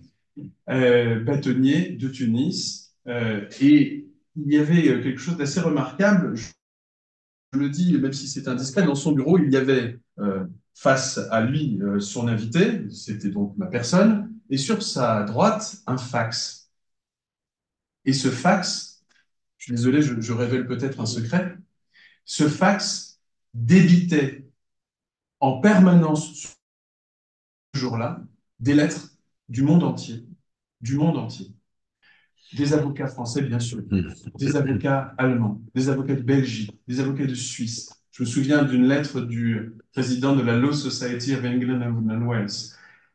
euh, bâtonnier de Tunis. Euh, et il y avait euh, quelque chose d'assez remarquable, je, je le dis, même si c'est indiscret, dans son bureau, il y avait euh, face à lui euh, son invité, c'était donc ma personne, et sur sa droite, un fax. Et ce fax, je suis désolé, je, je révèle peut-être un secret, ce fax débitait en permanence ce jour-là des lettres du monde entier, du monde entier. Des avocats français, bien sûr, des avocats allemands, des avocats de Belgique, des avocats de Suisse. Je me souviens d'une lettre du président de la Law Society of England and Wales,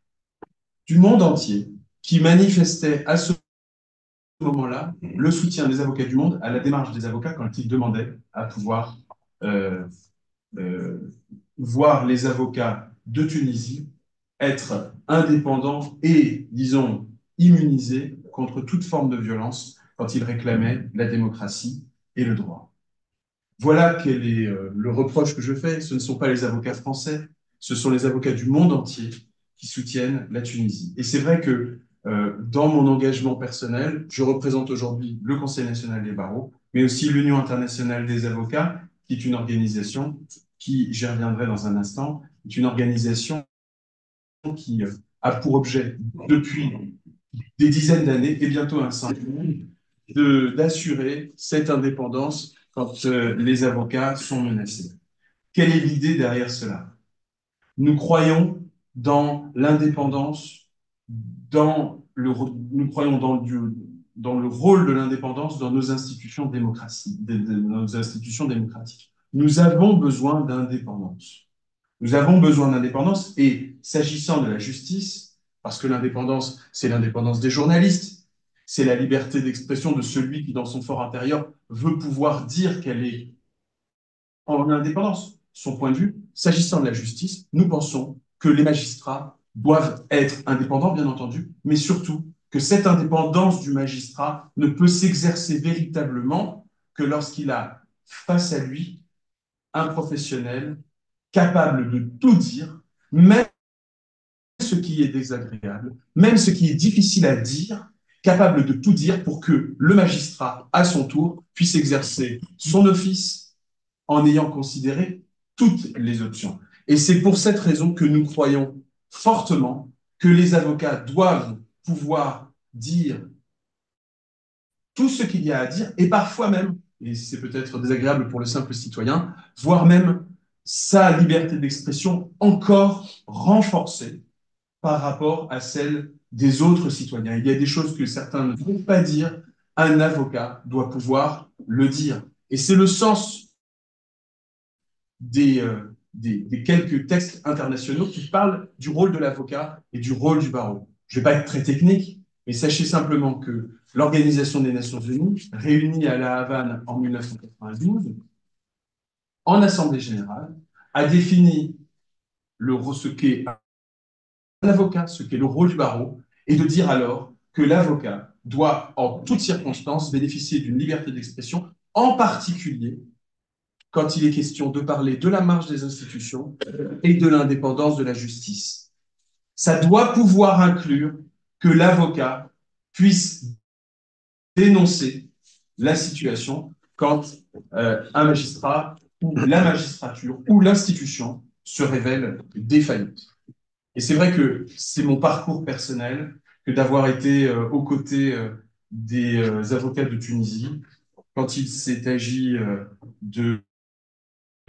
du monde entier, qui manifestait à ce moment-là le soutien des avocats du monde à la démarche des avocats quand ils demandaient à pouvoir euh, euh, voir les avocats de Tunisie être indépendants et, disons, immunisés contre toute forme de violence quand ils réclamaient la démocratie et le droit. Voilà quel est euh, le reproche que je fais. Ce ne sont pas les avocats français, ce sont les avocats du monde entier qui soutiennent la Tunisie. Et c'est vrai que euh, dans mon engagement personnel, je représente aujourd'hui le Conseil national des barreaux, mais aussi l'Union internationale des avocats, qui est une organisation qui, j'y reviendrai dans un instant, est une organisation qui euh, a pour objet, depuis des dizaines d'années et bientôt un cinquième, de d'assurer cette indépendance quand euh, les avocats sont menacés. Quelle est l'idée derrière cela? Nous croyons dans l'indépendance, dans le, nous croyons dans le, dans le rôle de l'indépendance dans nos institutions, démocratie, de, de, nos institutions démocratiques. Nous avons besoin d'indépendance. Nous avons besoin d'indépendance et s'agissant de la justice, parce que l'indépendance, c'est l'indépendance des journalistes, c'est la liberté d'expression de celui qui, dans son fort intérieur, veut pouvoir dire qu'elle est en indépendance, son point de vue. S'agissant de la justice, nous pensons que les magistrats doivent être indépendants, bien entendu, mais surtout que cette indépendance du magistrat ne peut s'exercer véritablement que lorsqu'il a face à lui un professionnel capable de tout dire, même ce qui est désagréable, même ce qui est difficile à dire, capable de tout dire pour que le magistrat, à son tour, puisse exercer son office en ayant considéré toutes les options. Et c'est pour cette raison que nous croyons fortement que les avocats doivent pouvoir dire tout ce qu'il y a à dire, et parfois même, et c'est peut-être désagréable pour le simple citoyen, voire même sa liberté d'expression encore renforcée par rapport à celle des autres citoyens. Il y a des choses que certains ne vont pas dire, un avocat doit pouvoir le dire. Et c'est le sens des, euh, des, des quelques textes internationaux qui parlent du rôle de l'avocat et du rôle du barreau. Je ne vais pas être très technique, mais sachez simplement que l'Organisation des Nations Unies, réunie à La Havane en mille neuf cent quatre-vingt-douze, en Assemblée générale, a défini le, ce qu'est un avocat, ce qu'est le rôle du barreau, et de dire alors que l'avocat doit, en toutes circonstances, bénéficier d'une liberté d'expression, en particulier quand il est question de parler de la marge des institutions et de l'indépendance de la justice. Ça doit pouvoir inclure que l'avocat puisse dénoncer la situation quand euh, un magistrat ou la magistrature ou l'institution se révèle défaillante. Et c'est vrai que c'est mon parcours personnel que d'avoir été euh, aux côtés euh, des euh, avocats de Tunisie quand il s'est agi euh, de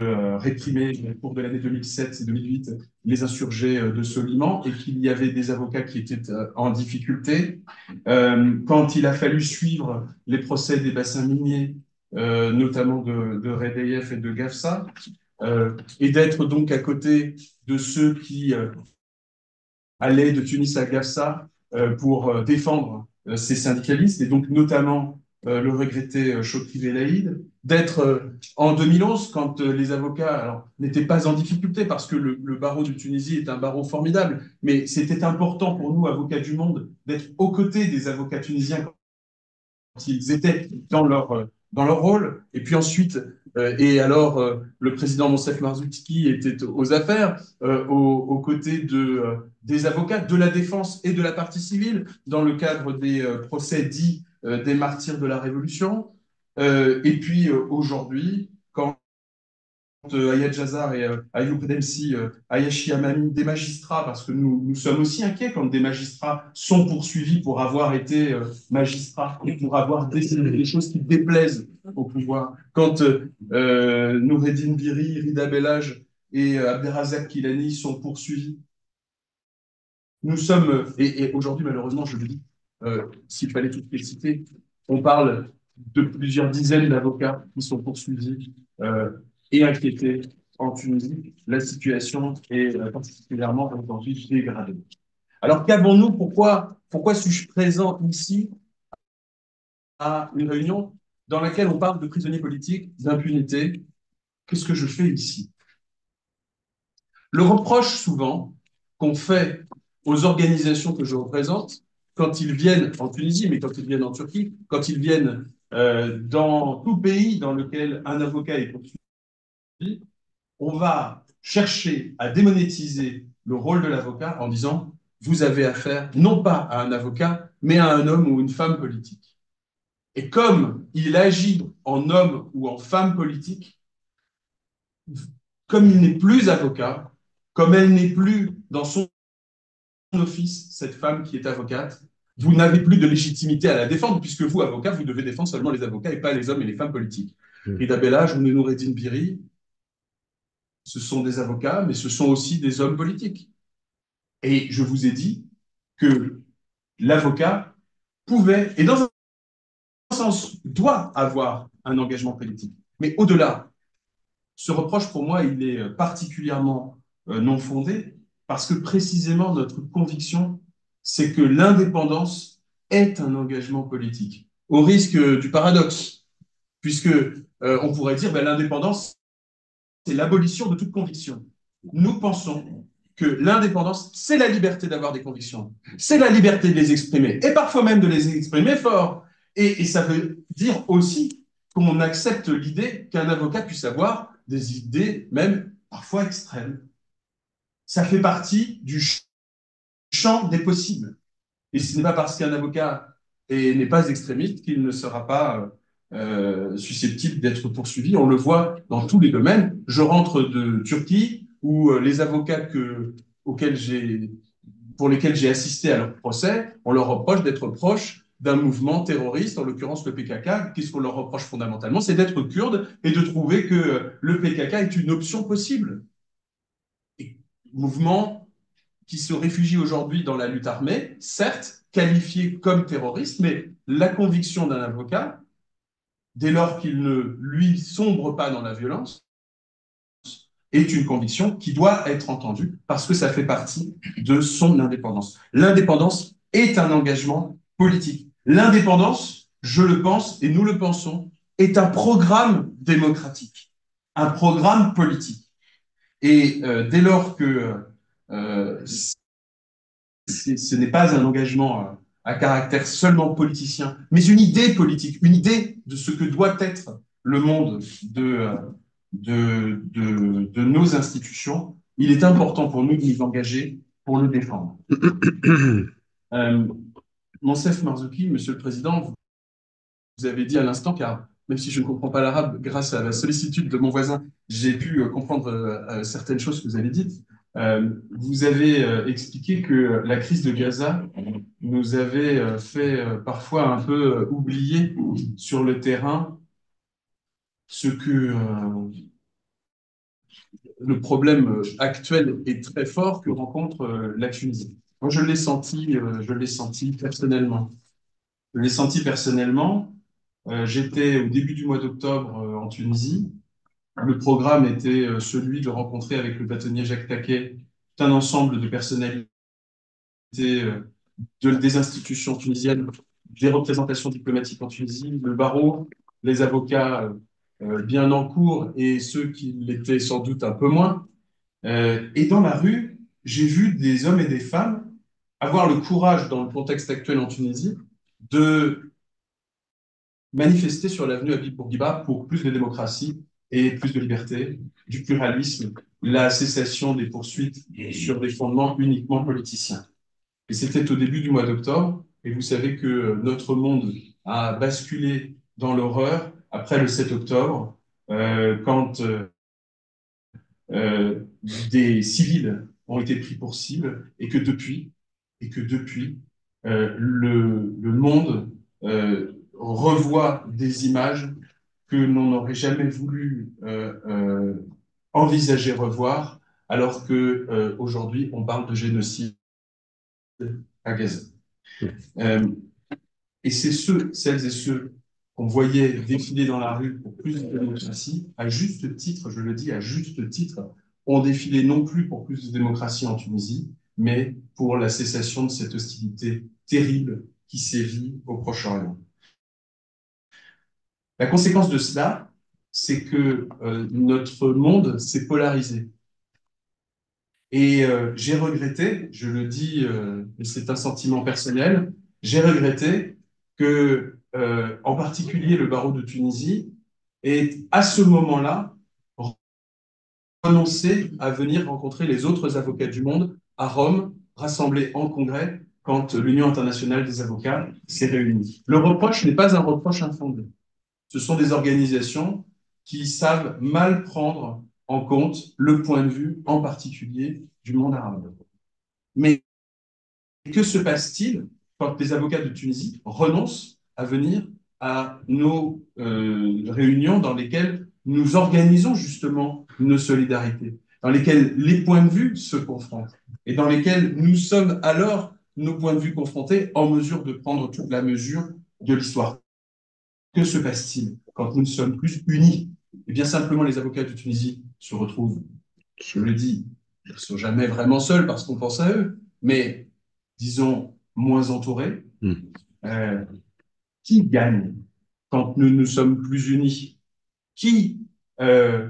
euh, réprimer au cours de l'année deux mille sept et deux mille huit les insurgés euh, de Soliman et qu'il y avait des avocats qui étaient euh, en difficulté. Euh, quand il a fallu suivre les procès des bassins miniers, euh, notamment de, de Redeyef et de Gafsa, euh, et d'être donc à côté de ceux qui euh, allaient de Tunis à Gafsa euh, pour euh, défendre euh, ces syndicalistes, et donc notamment euh, le regretté euh, Chokri Belaïd, d'être euh, en deux mille onze, quand euh, les avocats alors, n'étaient pas en difficulté, parce que le, le barreau de Tunisie est un barreau formidable, mais c'était important pour nous, avocats du monde, d'être aux côtés des avocats tunisiens quand ils étaient dans leur, euh, dans leur rôle. Et puis ensuite, euh, et alors euh, le président Monsef Marzouki était aux affaires, euh, aux, aux côtés de, euh, des avocats, de la défense et de la partie civile, dans le cadre des euh, procès dits euh, des martyrs de la Révolution. Euh, et puis euh, aujourd'hui, quand euh, Ayad Jazar et euh, Ayoub Demsi, euh, Ayashi Amami, des magistrats, parce que nous, nous sommes aussi inquiets quand des magistrats sont poursuivis pour avoir été euh, magistrats et pour avoir décidé des choses qui déplaisent au pouvoir. Quand euh, Noureddin Biri, Rida Bellage et euh, Abderrazak Kilani sont poursuivis. Nous sommes, et, et aujourd'hui malheureusement, je le dis, euh, s'il fallait toutes les citer, on parle de plusieurs dizaines d'avocats qui sont poursuivis euh, et inquiétés en Tunisie. La situation est euh, particulièrement aujourd'hui dégradée. Alors qu'avons-nous? Pourquoi, pourquoi suis-je présent ici à une réunion dans laquelle on parle de prisonniers politiques, d'impunité? Qu'est-ce que je fais ici? Le reproche souvent qu'on fait aux organisations que je représente, quand ils viennent en Tunisie, mais quand ils viennent en Turquie, quand ils viennent euh, dans tout pays dans lequel un avocat est poursuivi, on va chercher à démonétiser le rôle de l'avocat en disant « vous avez affaire non pas à un avocat, mais à un homme ou une femme politique ». Et comme il agit en homme ou en femme politique, comme il n'est plus avocat, comme elle n'est plus dans son office, cette femme qui est avocate, vous n'avez plus de légitimité à la défendre, puisque vous, avocat, vous devez défendre seulement les avocats et pas les hommes et les femmes politiques. Mmh. Rida Bellage ou Noureddin Biri, ce sont des avocats, mais ce sont aussi des hommes politiques. Et je vous ai dit que l'avocat pouvait, et dans un sens, doit avoir un engagement politique. Mais au-delà, ce reproche, pour moi, il est particulièrement euh, non fondé, parce que précisément notre conviction, c'est que l'indépendance est un engagement politique, au risque du paradoxe, puisque euh, on pourrait dire ben, l'indépendance, c'est l'abolition de toute conviction. Nous pensons que l'indépendance, c'est la liberté d'avoir des convictions, c'est la liberté de les exprimer, et parfois même de les exprimer fort. Et, et ça veut dire aussi qu'on accepte l'idée qu'un avocat puisse avoir des idées, même parfois extrêmes. Ça fait partie du champ des possibles. Et ce n'est pas parce qu'un avocat n'est pas extrémiste qu'il ne sera pas euh, susceptible d'être poursuivi. On le voit dans tous les domaines. Je rentre de Turquie, où euh, les avocats que, auxquels j'ai, pour lesquels j'ai assisté à leur procès, on leur reproche d'être proches d'un mouvement terroriste, en l'occurrence le P K K. Qu'est-ce qu'on leur reproche fondamentalement? C'est d'être kurdes et de trouver que le P K K est une option possible. Et mouvement qui se réfugie aujourd'hui dans la lutte armée, certes, qualifié comme terroriste, mais la conviction d'un avocat, dès lors qu'il ne lui sombre pas dans la violence, est une conviction qui doit être entendue parce que ça fait partie de son indépendance. L'indépendance est un engagement politique. L'indépendance, je le pense et nous le pensons, est un programme démocratique, un programme politique. Et euh, dès lors que euh, ce n'est pas un engagement euh, à caractère seulement politicien, mais une idée politique, une idée de ce que doit être le monde de, de, de, de nos institutions, il est important pour nous de nous engager pour le défendre. euh, Monsef Marzouki, Monsieur le Président, vous avez dit à l'instant, car même si je ne comprends pas l'arabe, grâce à la sollicitude de mon voisin, j'ai pu comprendre euh, certaines choses que vous avez dites. Euh, vous avez euh, expliqué que la crise de Gaza nous avait euh, fait euh, parfois un peu euh, oublier sur le terrain ce que, euh, le problème actuel et très fort que rencontre euh, la Tunisie. Moi, je l'ai senti, euh, je l'ai senti personnellement. Je l'ai senti personnellement. Euh, j'étais au début du mois d'octobre euh, en Tunisie. Le programme était euh, celui de rencontrer avec le bâtonnier Jacques Taquet tout un ensemble de personnalités euh, de, des institutions tunisiennes, des représentations diplomatiques en Tunisie, le barreau, les avocats euh, euh, bien en cours et ceux qui l'étaient sans doute un peu moins. Euh, et dans la rue, j'ai vu des hommes et des femmes avoir le courage, dans le contexte actuel en Tunisie, de manifester sur l'avenue Habib Bourguiba pour plus de démocratie et plus de liberté, du pluralisme, la cessation des poursuites sur des fondements uniquement politiciens. Et c'était au début du mois d'octobre, et vous savez que notre monde a basculé dans l'horreur après le sept octobre, euh, quand euh, euh, des civils ont été pris pour cible, et que depuis, et que depuis, euh, le, le monde euh, revoit des images que l'on n'aurait jamais voulu euh, euh, envisager revoir, alors que euh, aujourd'hui on parle de génocide à Gaza. Euh, et c'est ceux, celles et ceux qu'on voyait défiler dans la rue pour plus de démocratie, à juste titre, je le dis, à juste titre, ont défilé non plus pour plus de démocratie en Tunisie, mais pour la cessation de cette hostilité terrible qui sévit au Proche-Orient. La conséquence de cela, c'est que euh, notre monde s'est polarisé. Et euh, j'ai regretté, je le dis, euh, c'est un sentiment personnel, j'ai regretté que, euh, en particulier, le barreau de Tunisie ait, à ce moment-là, renoncé à venir rencontrer les autres avocats du monde à Rome, rassemblés en congrès, quand l'Union internationale des avocats s'est réunie. Le reproche n'est pas un reproche infondé. Ce sont des organisations qui savent mal prendre en compte le point de vue, en particulier, du monde arabe. Mais que se passe-t-il quand les avocats de Tunisie renoncent à venir à nos euh, réunions dans lesquelles nous organisons justement nos solidarités, dans lesquelles les points de vue se confrontent et dans lesquelles nous sommes alors, nos points de vue confrontés, en mesure de prendre toute la mesure de l'histoire? Que se passe-t-il quand nous ne sommes plus unis? Eh bien, simplement, les avocats de Tunisie se retrouvent, je le dis, ils ne sont jamais vraiment seuls parce qu'on pense à eux, mais disons, moins entourés. Mm. Euh, qui gagne quand nous nous sommes plus unis? Qui euh,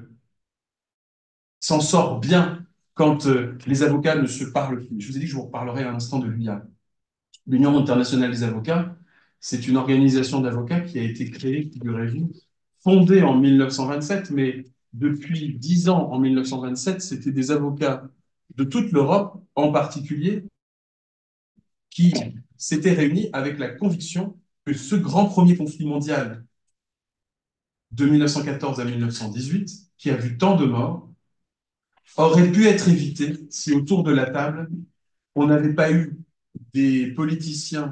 s'en sort bien quand euh, les avocats ne se parlent plus? Je vous ai dit que je vous reparlerai à l'instant de l'U I A. L'Union internationale des avocats, c'est une organisation d'avocats qui a été créée, figurez-vous, fondée en mille neuf cent vingt-sept, mais depuis dix ans, en mille neuf cent vingt-sept, c'était des avocats de toute l'Europe, en particulier, qui s'étaient réunis avec la conviction que ce grand premier conflit mondial de mille neuf cent quatorze à mille neuf cent dix-huit, qui a vu tant de morts, aurait pu être évité si autour de la table, on n'avait pas eu des politiciens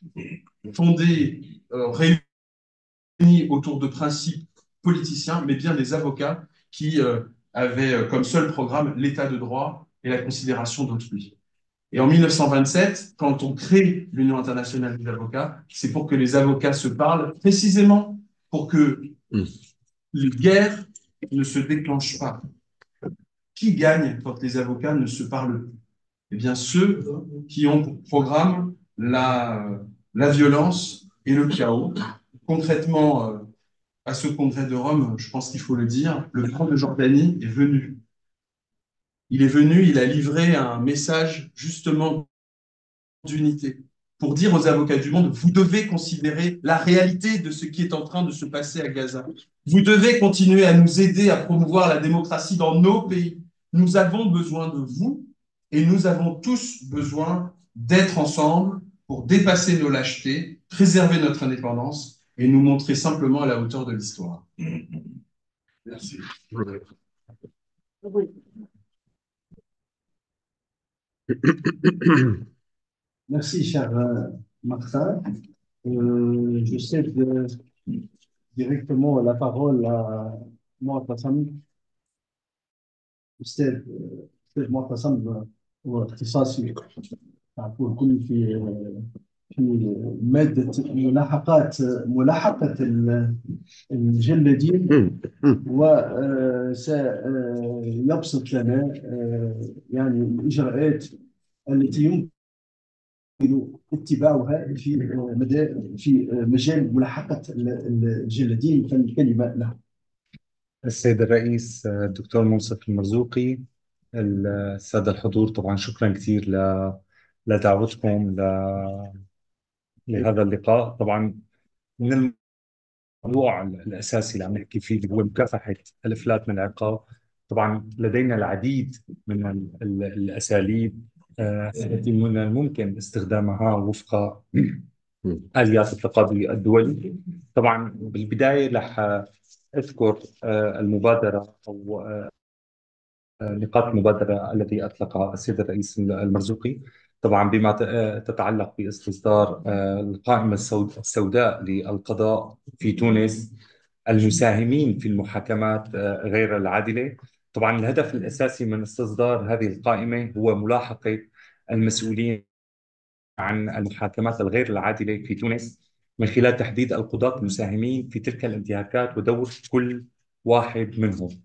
fondés, euh, réunis autour de principes politiciens, mais bien des avocats qui euh, avaient euh, comme seul programme l'état de droit et la considération d'autrui. Et en mille neuf cent vingt-sept, quand on crée l'Union internationale des avocats, c'est pour que les avocats se parlent, précisément pour que Mm. les guerres ne se déclenchent pas. Qui gagne quand les avocats ne se parlent plus? Eh bien, ceux qui ont pour programme la, la violence et le chaos. Concrètement, euh, à ce congrès de Rome, je pense qu'il faut le dire, le grand de Jordanie est venu. Il est venu, il a livré un message justement d'unité pour dire aux avocats du monde, vous devez considérer la réalité de ce qui est en train de se passer à Gaza. Vous devez continuer à nous aider à promouvoir la démocratie dans nos pays. Nous avons besoin de vous et nous avons tous besoin d'être ensemble pour dépasser nos lâchetés, préserver notre indépendance et nous montrer simplement à la hauteur de l'histoire. Merci. Merci, cher euh, Martin. Euh, je cède euh, directement la parole à moi, Tassam. أستاذ أستاذ معتصم هو اختصاصي معقول كل في في مادة ملاحقات ملاحقة المجلدين، مم. مم. وسيبسط لنا آه، يعني الإجراءات التي يمكن اتباعها في مدى في مجال ملاحقة الجلادين، فالكلمة له. السيد الرئيس الدكتور منصف المرزوقي، السادة الحضور، طبعا شكرا كثير ل- لدعوتكم ل- لهذا اللقاء. طبعا من الموضوع الأساسي اللي عم نحكي فيه اللي هو مكافحة الإفلات من العقاب. طبعا لدينا العديد من ال- ال- الأساليب آه، التي من الممكن استخدامها وفق مم. آليات التقاضي الدولي. طبعا بالبداية رح أذكر آه، المبادرة أو نقاط المبادرة التي أطلقها السيد الرئيس المرزوقي، طبعا بما ت- تتعلق باستصدار آه، القائمة السود- السوداء للقضاء في تونس، المساهمين في المحاكمات آه، غير العادلة. طبعا الهدف الأساسي من استصدار هذه القائمة هو ملاحقة المسؤولين عن المحاكمات الغير العادلة في تونس من خلال تحديد القضاة المساهمين في تلك الانتهاكات ودور كل واحد منهم.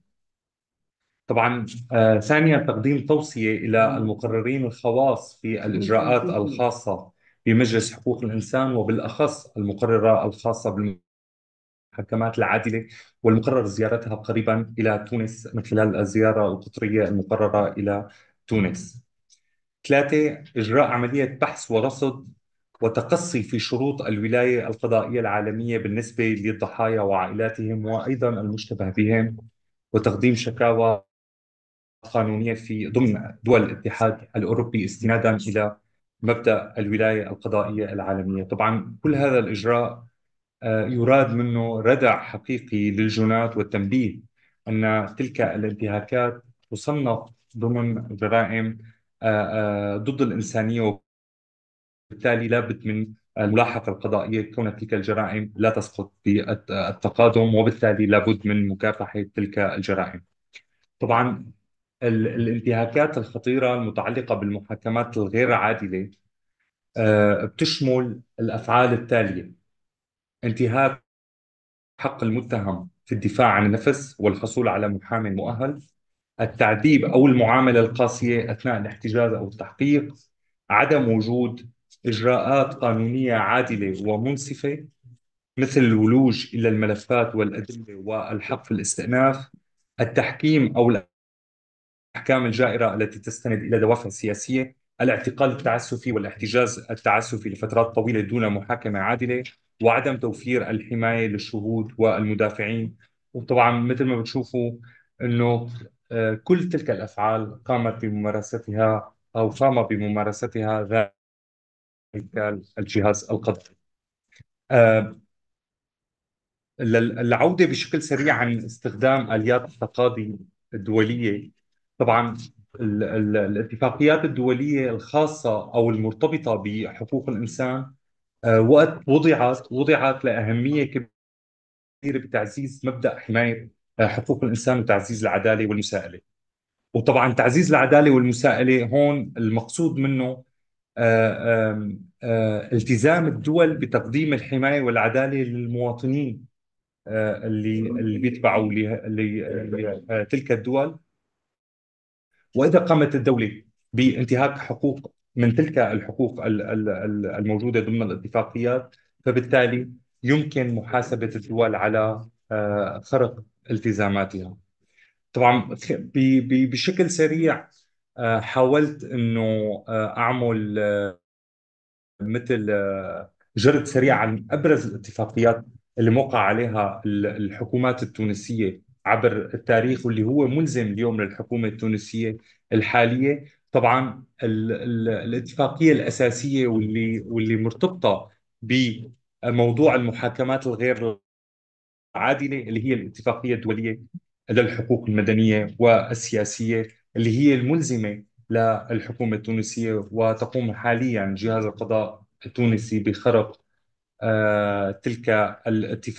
طبعا آه، ثانيا تقديم توصية إلى المقررين الخواص في الإجراءات الخاصة بمجلس حقوق الإنسان، وبالأخص المقررة الخاصة بالمحاكمات العادلة، والمقرر زيارتها قريبا إلى تونس من خلال الزيارة القطرية المقررة إلى تونس. ثلاثة، إجراء عملية بحث ورصد وتقصي في شروط الولاية القضائية العالمية بالنسبة للضحايا وعائلاتهم وأيضا المشتبه بهم، وتقديم شكاوى قانونية في ضمن دول الاتحاد الأوروبي استنادا إلى مبدأ الولاية القضائية العالمية. طبعا كل هذا الإجراء آه، يراد منه ردع حقيقي للجنات والتنبيه أن تلك الانتهاكات تصنف ضمن جرائم آه، آه، ضد الإنسانية، وبالتالي لابد من الملاحقة القضائية كون تلك الجرائم لا تسقط بالتقادم، وبالتالي لابد من مكافحة تلك الجرائم. طبعا ال- الانتهاكات الخطيرة المتعلقة بالمحاكمات الغير عادلة آه، بتشمل الأفعال التالية: انتهاك حق المتهم في الدفاع عن النفس والحصول على محامي مؤهل، التعذيب أو المعاملة القاسية أثناء الاحتجاز أو التحقيق، عدم وجود إجراءات قانونية عادلة ومنصفة مثل الولوج إلى الملفات والأدلة والحق في الاستئناف، التحكيم أو الأحكام الجائرة التي تستند إلى دوافع سياسية، الاعتقال التعسفي والاحتجاز التعسفي لفترات طويلة دون محاكمة عادلة، وعدم توفير الحماية للشهود والمدافعين. وطبعا مثل ما بتشوفوا أنه آه، كل تلك الأفعال قامت بممارستها أو قام بممارستها ذلك الجهاز القضائي. آه، لل- العودة بشكل سريع عن استخدام آليات التقاضي الدولية. طبعا ال- ال- الاتفاقيات الدولية الخاصة أو المرتبطة بحقوق الإنسان آه، وقت وضعت وضعت لأهمية كبيرة بتعزيز مبدأ حماية آه، حقوق الإنسان وتعزيز العدالة والمساءلة. وطبعا تعزيز العدالة والمساءلة هون المقصود منه آه، آم، آه، التزام الدول بتقديم الحماية والعدالة للمواطنين آه، اللي اللي بيتبعوا لتلك الدول. وإذا قامت الدولة بانتهاك حقوق من تلك الحقوق ال- ال- ال- الموجودة ضمن الاتفاقيات، فبالتالي يمكن محاسبة الدول على آه، خرق التزاماتها. طبعا ب- ب- بشكل سريع آه، حاولت انه آه، اعمل مثل آه، جرد سريع عن ابرز الاتفاقيات اللي موقع عليها ال- الحكومات التونسيه عبر التاريخ، واللي هو ملزم اليوم للحكومه التونسيه الحاليه. طبعا ال ال الاتفاقيه الاساسيه واللي واللي مرتبطه بموضوع المحاكمات الغير عادله اللي هي الاتفاقيه الدوليه للحقوق المدنيه والسياسيه، اللي هي الملزمه للحكومه التونسيه، وتقوم حاليا جهاز القضاء التونسي بخرق آه، تلك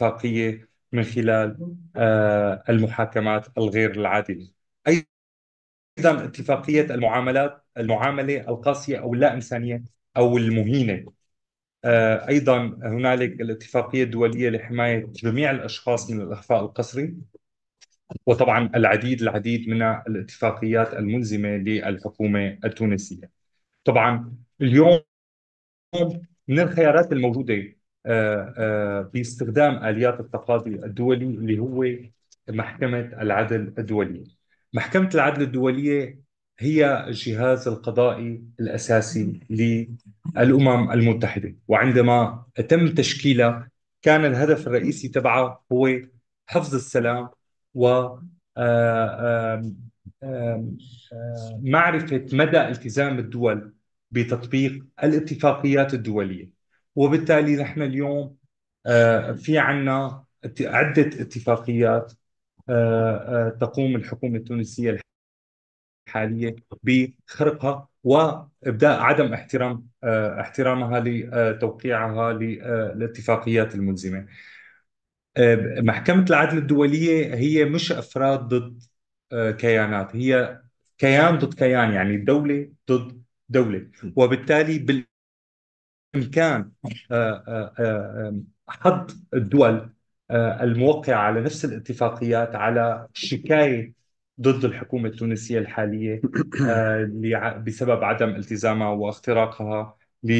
الاتفاقيه من خلال آه، المحاكمات الغير العادله. أيضا اتفاقية المعاملات المعاملة القاسية أو اللا إنسانية أو المهينة. آه، أيضا هنالك الاتفاقية الدولية لحماية جميع الأشخاص من الإخفاء القسري، وطبعا العديد العديد من الاتفاقيات الملزمة للحكومة التونسية. طبعا اليوم من الخيارات الموجودة آه، آه، باستخدام آليات التقاضي الدولي اللي هو محكمة العدل الدولية. محكمة العدل الدولية هي الجهاز القضائي الأساسي للأمم المتحدة، وعندما تم تشكيلها كان الهدف الرئيسي تبعه هو حفظ السلام و آه، آم، آم، آه، معرفة مدى التزام الدول بتطبيق الاتفاقيات الدولية. وبالتالي نحن اليوم آه، في عنا ات- عدة اتفاقيات آه، آه، تقوم الحكومة التونسية الحالية بخرقها وإبداء عدم احترام آه، احترامها لتوقيعها للاتفاقيات الملزمة. آه، محكمة العدل الدولية هي مش أفراد ضد آه، كيانات، هي كيان ضد كيان، يعني دولة ضد دولة. وبالتالي بإمكان آه، آه، آه، حض الدول آه، الموقعة على نفس الاتفاقيات على شكاية ضد الحكومة التونسية الحالية آه، لع- بسبب عدم التزامها واختراقها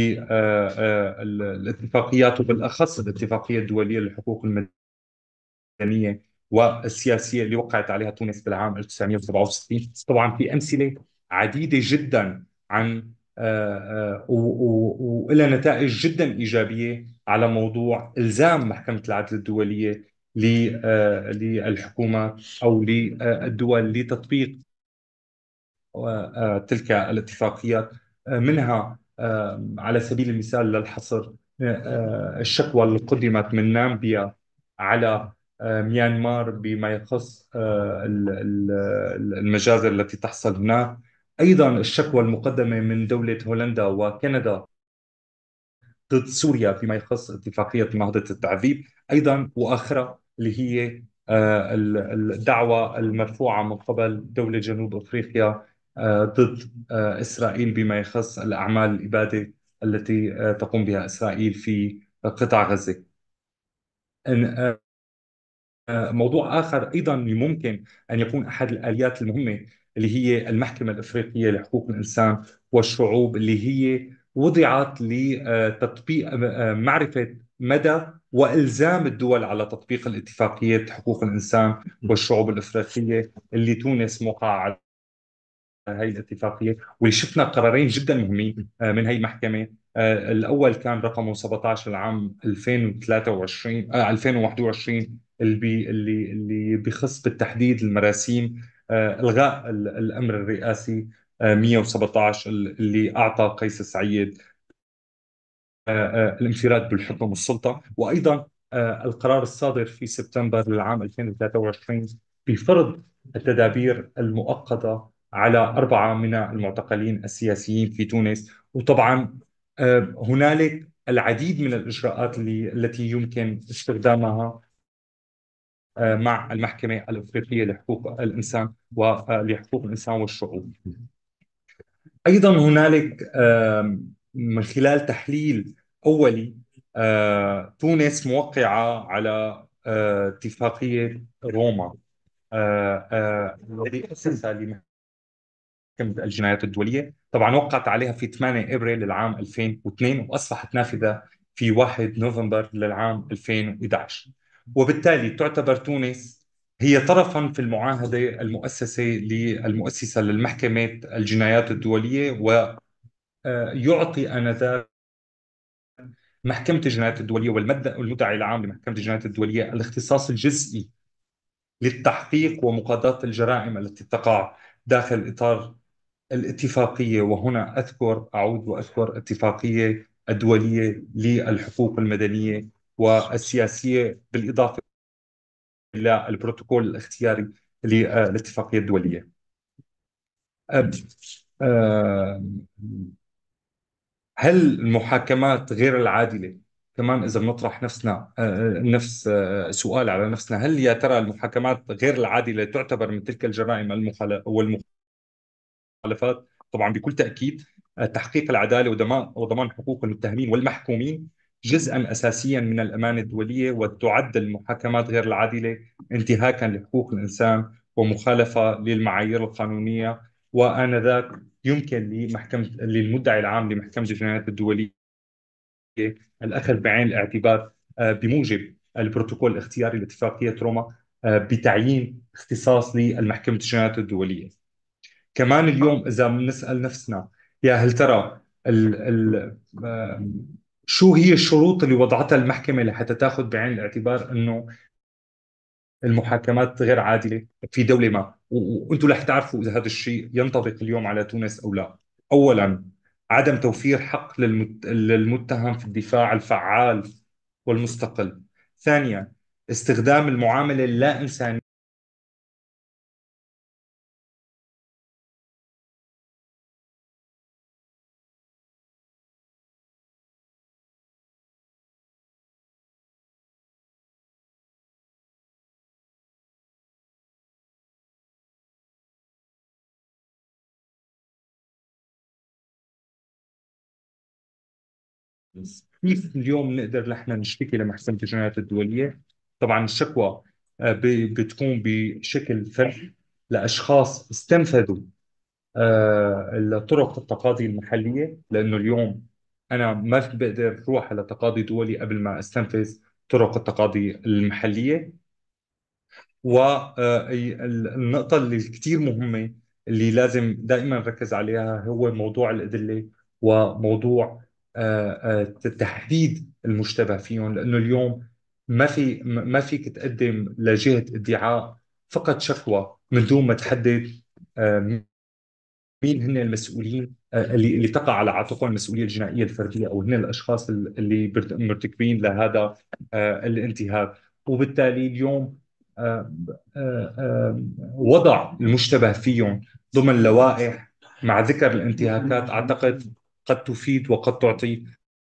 للاتفاقيات، وبالأخص الاتفاقية الدولية للحقوق المدنية والسياسية اللي وقعت عليها تونس بالعام ألف وتسعمئة وسبعة وستين. طبعا في أمثلة عديدة جدا عن آه، آه، وإلى نتائج جدا إيجابية على موضوع إلزام محكمة العدل الدولية ل- آه، للحكومات أو للدول لتطبيق آه، تلك الاتفاقيات. آه، منها آه، على سبيل المثال للحصر آه، الشكوى اللي قدمت من نامبيا على آه، ميانمار بما يخص آه، ال- ال- المجازر التي تحصل هناك. أيضا الشكوى المقدمة من دولة هولندا وكندا ضد سوريا فيما يخص اتفاقية نهضة التعذيب، أيضا وآخرة اللي هي آه، ال- الدعوة المرفوعة من قبل دولة جنوب أفريقيا آه، ضد آه، إسرائيل بما يخص الأعمال الإبادة التي آه، تقوم بها إسرائيل في قطاع غزة. إن- آه، موضوع آخر أيضا ممكن أن يكون أحد الآليات المهمة اللي هي المحكمة الأفريقية لحقوق الإنسان والشعوب، اللي هي وضعت لتطبيق معرفة مدى وإلزام الدول على تطبيق الاتفاقية حقوق الإنسان والشعوب الأفريقية اللي تونس موقعة هاي الاتفاقية. واللي شفنا قرارين جدا مهمين آه، من هاي المحكمة. آه، الأول كان رقمه سبعة عشر العام ألفين وثلاثة وعشرين آه، ألفين وواحد وعشرين اللي بي اللي اللي بيخص بالتحديد المراسيم آه، إلغاء ال- الأمر الرئاسي آه، مئة وسبعة عشر اللي أعطى قيس سعيد الانفراد بالحكم والسلطة. وأيضا آه، القرار الصادر في سبتمبر للعام ألفين وثلاثة وعشرين بفرض التدابير المؤقتة على أربعة من المعتقلين السياسيين في تونس. وطبعا آه، هنالك العديد من الإجراءات اللي التي يمكن استخدامها آه، مع المحكمة الأفريقية لحقوق الإنسان ولحقوق الإنسان والشعوب. أيضا هنالك آم، من خلال تحليل أولي آه، تونس موقعة على آه، اتفاقية روما آه، آه، الذي أسسها لمحكمة الجنايات الدولية. طبعا وقعت عليها في ثمانية أبريل للعام ألفين واثنين وأصبحت نافذة في واحد نوفمبر للعام ألفين وأحد عشر. وبالتالي تعتبر تونس هي طرفا في المعاهدة المؤسسة للمؤسسة للمحكمة الجنايات الدولية، ويعطي آنذاك محكمة الجنايات الدولية والمد- والمدعي العام لمحكمة الجنايات الدولية الاختصاص الجزئي للتحقيق ومقاضاة الجرائم التي تقع داخل إطار الاتفاقية. وهنا أذكر أعود وأذكر اتفاقية الدولية للحقوق المدنية والسياسية، بالإضافة إلى البروتوكول الاختياري للاتفاقية الدولية. أب- آه، هل المحاكمات غير العادلة كمان إذا بنطرح نفسنا آه، نفس آه، سؤال على نفسنا، هل يا ترى المحاكمات غير العادلة تعتبر من تلك الجرائم المخالفة المخالفات. طبعا بكل تأكيد تحقيق العدالة وضمان وضمان حقوق المتهمين والمحكومين جزءا أساسيا من الأمانة الدولية، وتعد المحاكمات غير العادلة انتهاكا لحقوق الإنسان ومخالفة للمعايير القانونية، وآنذاك يمكن لمحكمة للمدعي العام لمحكمة الجنايات الدولية الأخذ بعين الاعتبار بموجب البروتوكول الاختياري لاتفاقية روما بتعيين اختصاص للمحكمة الجنايات الدولية. كمان اليوم إذا بنسأل نفسنا يا هل ترى ال ال شو هي الشروط اللي وضعتها المحكمة لحتى تاخذ بعين الاعتبار أنه المحاكمات غير عادلة في دولة ما، وأنتم رح تعرفوا إذا هذا الشيء ينطبق اليوم على تونس أو لا. أولا، عدم توفير حق للمت... للمتهم في الدفاع الفعال والمستقل. ثانيا، استخدام المعاملة اللا إنسانية كيف اليوم نقدر نحن نشتكي لمحكمة الجنايات الدولية؟ طبعا الشكوى آه، ب- بتكون بشكل فردي لأشخاص استنفذوا آه، طرق التقاضي المحلية، لأنه اليوم أنا ما في بقدر أروح على تقاضي دولي قبل ما أستنفذ طرق التقاضي المحلية. والنقطة اللي كتير مهمة اللي لازم دائما نركز عليها هو موضوع الأدلة وموضوع آه، آه، تحديد المشتبه فيهم، لأنه اليوم ما في ما فيك تقدم لجهة ادعاء فقط شكوى من دون ما تحدد آه، مين هن المسؤولين آه، اللي اللي تقع على عاتقهم المسؤوليه الجنائيه الفرديه، او هن الاشخاص اللي برت- مرتكبين لهذا آه، الانتهاك. وبالتالي اليوم آه، آه، آه، وضع المشتبه فيهم ضمن لوائح مع ذكر الانتهاكات اعتقد قد تفيد وقد تعطي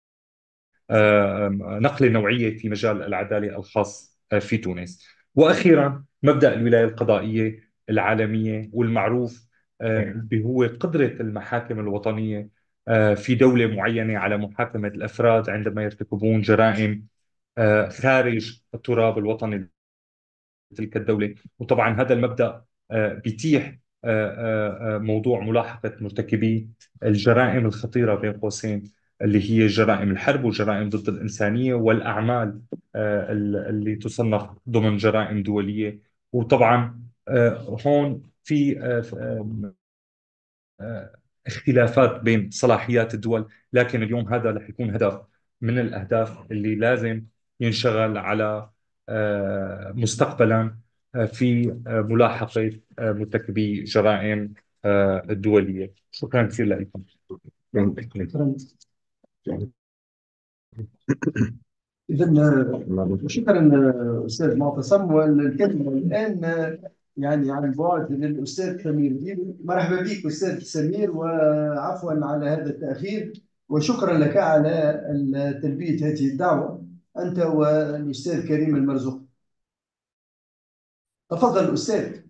نقلة نوعية في مجال العدالة الخاص في تونس. وأخيرا، مبدأ الولاية القضائية العالمية والمعروف هو قدرة المحاكم الوطنية في دولة معينة على محاكمة الأفراد عندما يرتكبون جرائم خارج التراب الوطني تلك الدولة. وطبعا هذا المبدأ آه، بيتيح آه، آه، آه، موضوع ملاحقة مرتكبي الجرائم الخطيرة بين قوسين، اللي هي جرائم الحرب والجرائم ضد الإنسانية والأعمال آه، اللي تصنف ضمن جرائم دولية. وطبعا آه، هون في آه، آه، آه، اختلافات بين صلاحيات الدول، لكن اليوم هذا رح يكون هدف من الأهداف اللي لازم ينشغل على آه، مستقبلا آه، في آه، ملاحقة آه، مرتكبي جرائم آه، الدولية. شكرا كثير لكم. شكرا. إذا شكرا أستاذ معتصم. والكلمة الآن يعني عن بعد للأستاذ سمير ديب. مرحبا بك أستاذ سمير، وعفوا على هذا التأخير، وشكرا لك على تلبية هذه الدعوة أنت والأستاذ كريم المرزوق. تفضل أستاذ.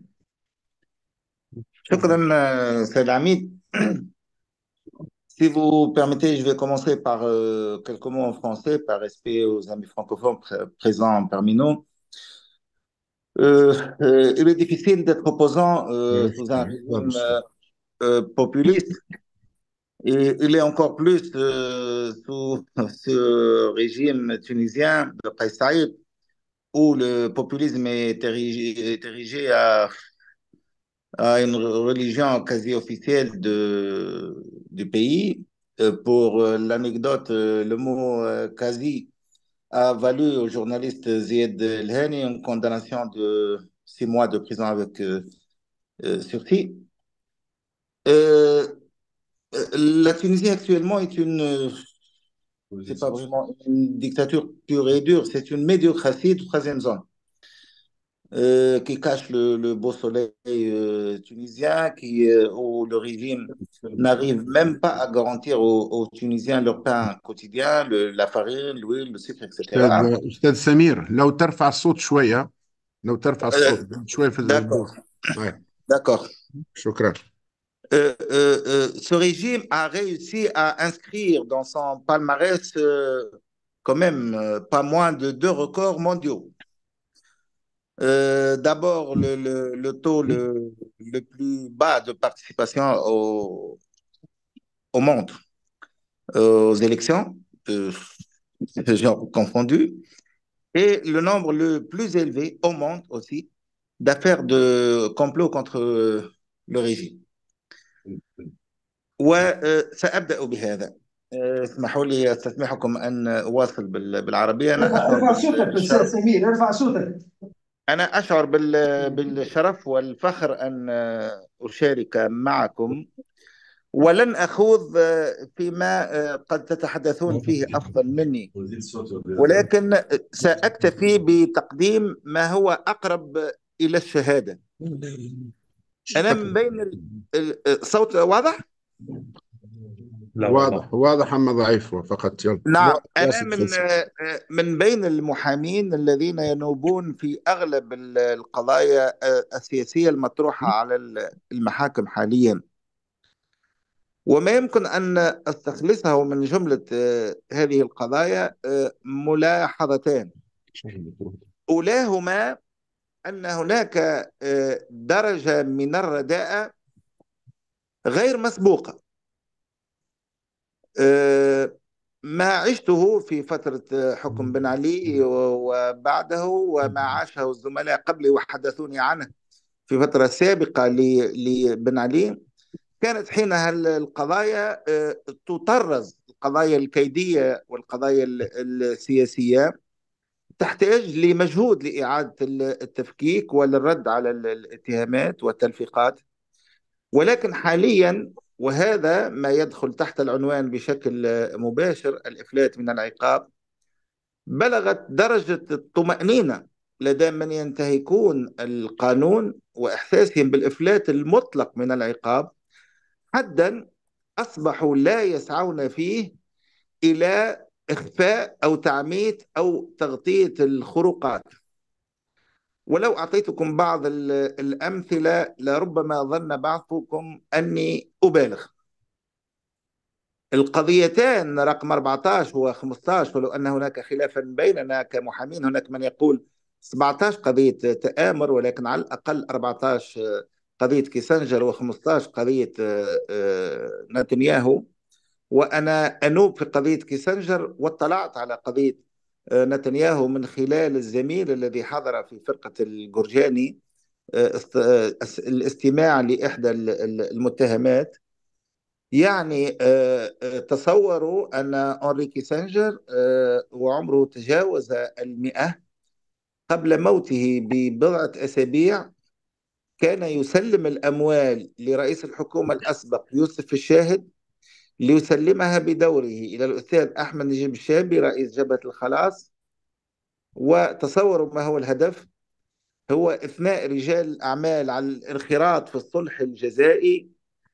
شكرا سيد العميد. Si vous permettez, je vais commencer par euh, quelques mots en français, par respect aux amis francophones pr présents parmi nous. Euh, euh, il est difficile d'être opposant euh, sous un régime euh, euh, populiste, et il est encore plus euh, sous ce régime tunisien de Kais Saïd, où le populisme est érigé, est érigé à, à une religion quasi officielle de, du pays. Euh, pour euh, l'anecdote, euh, le mot euh, quasi a valu au journaliste Zied El-Hani une condamnation de six mois de prison avec euh, euh, sursis. Euh, euh, la Tunisie actuellement est une, euh, c'est pas vraiment une dictature pure et dure, c'est une médiocratie de troisième zone. Euh, qui cache le, le beau soleil euh, tunisien, qui, euh, où le régime n'arrive même pas à garantir aux, aux Tunisiens leur pain quotidien, le, la farine, l'huile, le sucre, et cetera. أستاذ أستاذ سمير، لو ترفع الصوت شوية، لو ترفع الصوت Euh, شوية في D'accord, طيب. d'accord. شكرا. euh, euh, euh, ce régime a réussi à inscrire dans son palmarès euh, quand même euh, pas moins de deux records mondiaux. Euh, d'abord, le, le, le taux le, le plus bas de participation au, au monde, euh, aux élections, euh, genre confondu, et le nombre le plus élevé au monde aussi d'affaires de complot contre le régime. وسأبدأ بهذا. اسمحوا لي استسمحكم أن أواصل بال- بالعربية. أنا ارفع أشعر ارفع صوتك أستاذ بالشرف سمير، ارفع صوتك. أنا أشعر بال- بالشرف والفخر أن أشارك معكم، ولن أخوض فيما قد تتحدثون فيه أفضل مني، ولكن سأكتفي بتقديم ما هو أقرب إلى الشهادة. أنا من بين ال- ال- الصوت واضح؟ لا واضح واضح أما ضعيف فقط. يلا نعم، أنا واصل من فلسفة. من بين المحامين الذين ينوبون في أغلب ال- القضايا السياسية المطروحة على ال- المحاكم حاليا، وما يمكن أن أستخلصه من جملة آه، هذه القضايا آه، ملاحظتان. أولاهما أن هناك آه، درجة من الرداءة غير مسبوقة. آه، ما عشته في فترة آه، حكم بن علي و- وبعده، وما عاشه الزملاء قبلي وحدثوني عنه في فترة سابقة ل- لبن علي، كانت حينها ال- القضايا آه، تطرز، القضايا الكيدية والقضايا ال- السياسية تحتاج لمجهود لإعادة ال- التفكيك والرد على ال- الاتهامات والتلفيقات. ولكن حاليا، وهذا ما يدخل تحت العنوان بشكل مباشر الإفلات من العقاب، بلغت درجة الطمأنينة لدى من ينتهكون القانون وإحساسهم بالإفلات المطلق من العقاب حدا أصبحوا لا يسعون فيه إلى إخفاء أو تعميت أو تغطية الخروقات. ولو أعطيتكم بعض ال- الأمثلة لربما ظن بعضكم أني أبالغ. القضيتان رقم أربعة عشر و15، ولو أن هناك خلافا بيننا كمحامين، هناك من يقول سبعة عشر قضية تآمر، ولكن على الأقل أربعة عشر قضية كيسنجر و15 قضية آه، آه، نتنياهو. وأنا أنوب في قضية كيسنجر، واطلعت على قضية آه، نتنياهو من خلال الزميل الذي حضر في فرقة الجرجاني آه، است- آه، الاستماع لإحدى ال- ال- المتهمات. يعني آه، آه، تصوروا أن أنري كيسنجر آه، وعمره تجاوز المئة قبل موته ببضعة أسابيع كان يسلم الأموال لرئيس الحكومة الأسبق يوسف الشاهد ليسلمها بدوره إلى الأستاذ أحمد نجيب الشابي رئيس جبهة الخلاص. وتصوروا ما هو الهدف، هو إثناء رجال الأعمال على الانخراط في الصلح الجزائي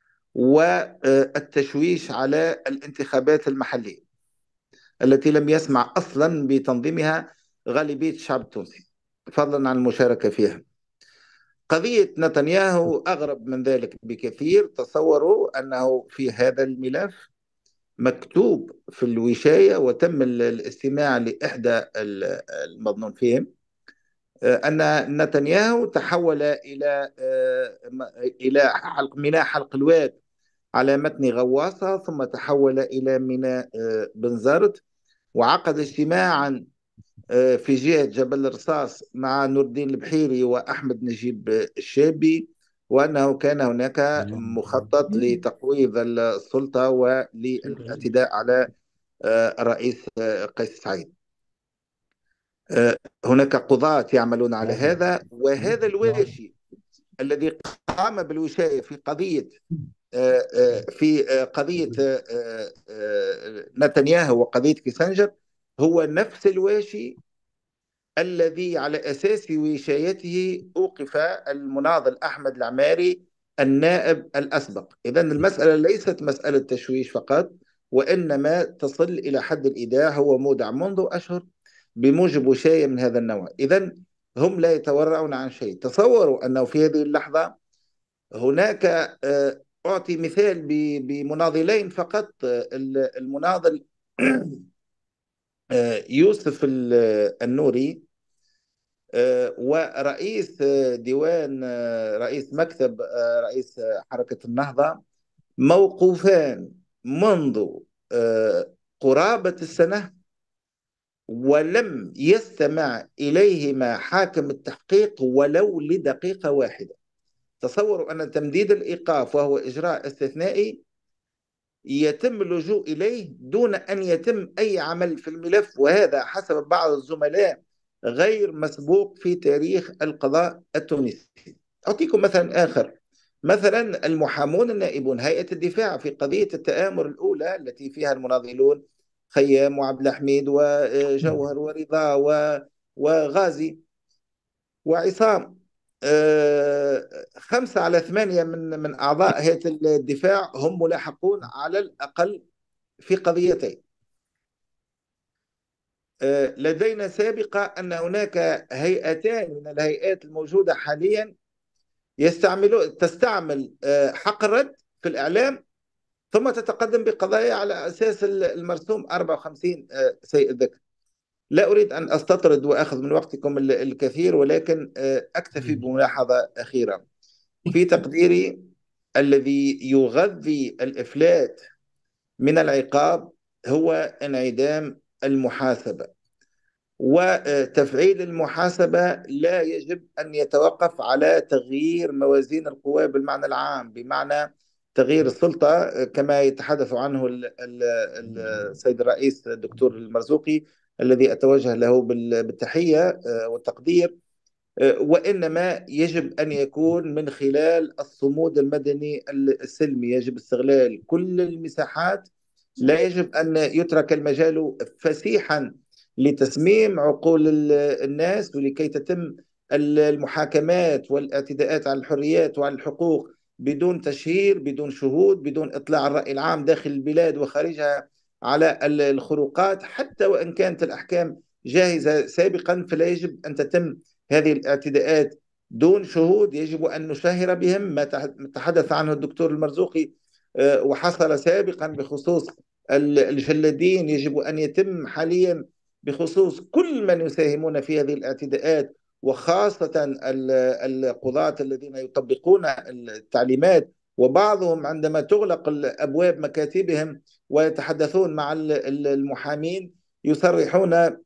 والتشويش على الانتخابات المحلية التي لم يسمع أصلا بتنظيمها غالبية الشعب التونسي، فضلا عن المشاركة فيها. قضية نتنياهو أغرب من ذلك بكثير. تصوروا أنه في هذا الملف مكتوب في الوشاية وتم ال- الاستماع لإحدى ال- المظنون فيهم آه، أن نتنياهو تحول إلى آه، م- إلى حلق ميناء حلق الواد على متن غواصة، ثم تحول إلى ميناء آه، بنزرت، وعقد اجتماعا آه، في جهة جبل الرصاص مع نور الدين البحيري وأحمد نجيب الشابي، وأنه كان هناك مخطط لتقويض السلطة وللاعتداء على آه، الرئيس آه، قيس سعيد. آه، هناك قضاة يعملون على هذا، وهذا الواشي الذي قام بالوشاية في قضية آه، آه، في آه، قضية آه، آه، نتنياهو وقضية كيسنجر هو نفس الواشي الذي على أساس وشايته أوقف المناضل أحمد العماري النائب الأسبق. إذا المسألة ليست مسألة تشويش فقط، وإنما تصل إلى حد الإيداع، هو مودع منذ أشهر بموجب وشاية من هذا النوع. إذا هم لا يتورعون عن شيء. تصوروا أنه في هذه اللحظة هناك آه، أعطي مثال ب- بمناضلين فقط. المناضل يوسف ال- النوري ورئيس ديوان رئيس مكتب رئيس حركة النهضة موقوفان منذ قرابة السنة، ولم يستمع إليهما حاكم التحقيق ولو لدقيقة واحدة. تصوروا أن تمديد الإيقاف وهو إجراء استثنائي يتم اللجوء إليه دون أن يتم أي عمل في الملف، وهذا حسب بعض الزملاء غير مسبوق في تاريخ القضاء التونسي. أعطيكم مثلا آخر. مثلا المحامون النائبون هيئة الدفاع في قضية التآمر الأولى التي فيها المناضلون خيام وعبد الحميد وجوهر ورضا وغازي وعصام، آه، خمسة على ثمانية من من أعضاء هيئة الدفاع هم ملاحقون على الأقل في قضيتين. آه، لدينا سابقة أن هناك هيئتان من الهيئات الموجودة حاليا يستعملون تستعمل آه، حق الرد في الإعلام، ثم تتقدم بقضايا على أساس المرسوم أربعة وخمسين آه، سيء الذكر. لا أريد أن أستطرد وأخذ من وقتكم الكثير، ولكن آه، أكتفي بملاحظة أخيرة. في تقديري الذي يغذي الإفلات من العقاب هو انعدام المحاسبة، وتفعيل المحاسبة لا يجب أن يتوقف على تغيير موازين القوى بالمعنى العام، بمعنى تغيير السلطة كما يتحدث عنه ال- ال- ال- السيد الرئيس الدكتور المرزوقي الذي أتوجه له بال- بالتحية آه، والتقدير، آه، وإنما يجب أن يكون من خلال الصمود المدني السلمي. يجب استغلال كل المساحات، لا يجب أن يترك المجال فسيحا لتسميم عقول ال- الناس، ولكي تتم المحاكمات والاعتداءات على الحريات وعلى الحقوق بدون تشهير، بدون شهود، بدون إطلاع الرأي العام داخل البلاد وخارجها على ال- الخروقات. حتى وإن كانت الأحكام جاهزة سابقا، فلا يجب أن تتم هذه الاعتداءات دون شهود. يجب أن نشهر بهم ما تحدث عنه الدكتور المرزوقي آه، وحصل سابقا بخصوص الجلادين. يجب أن يتم حاليا بخصوص كل من يساهمون في هذه الاعتداءات، وخاصة القضاة الذين يطبقون التعليمات، وبعضهم عندما تغلق أبواب مكاتبهم ويتحدثون مع المحامين يصرحون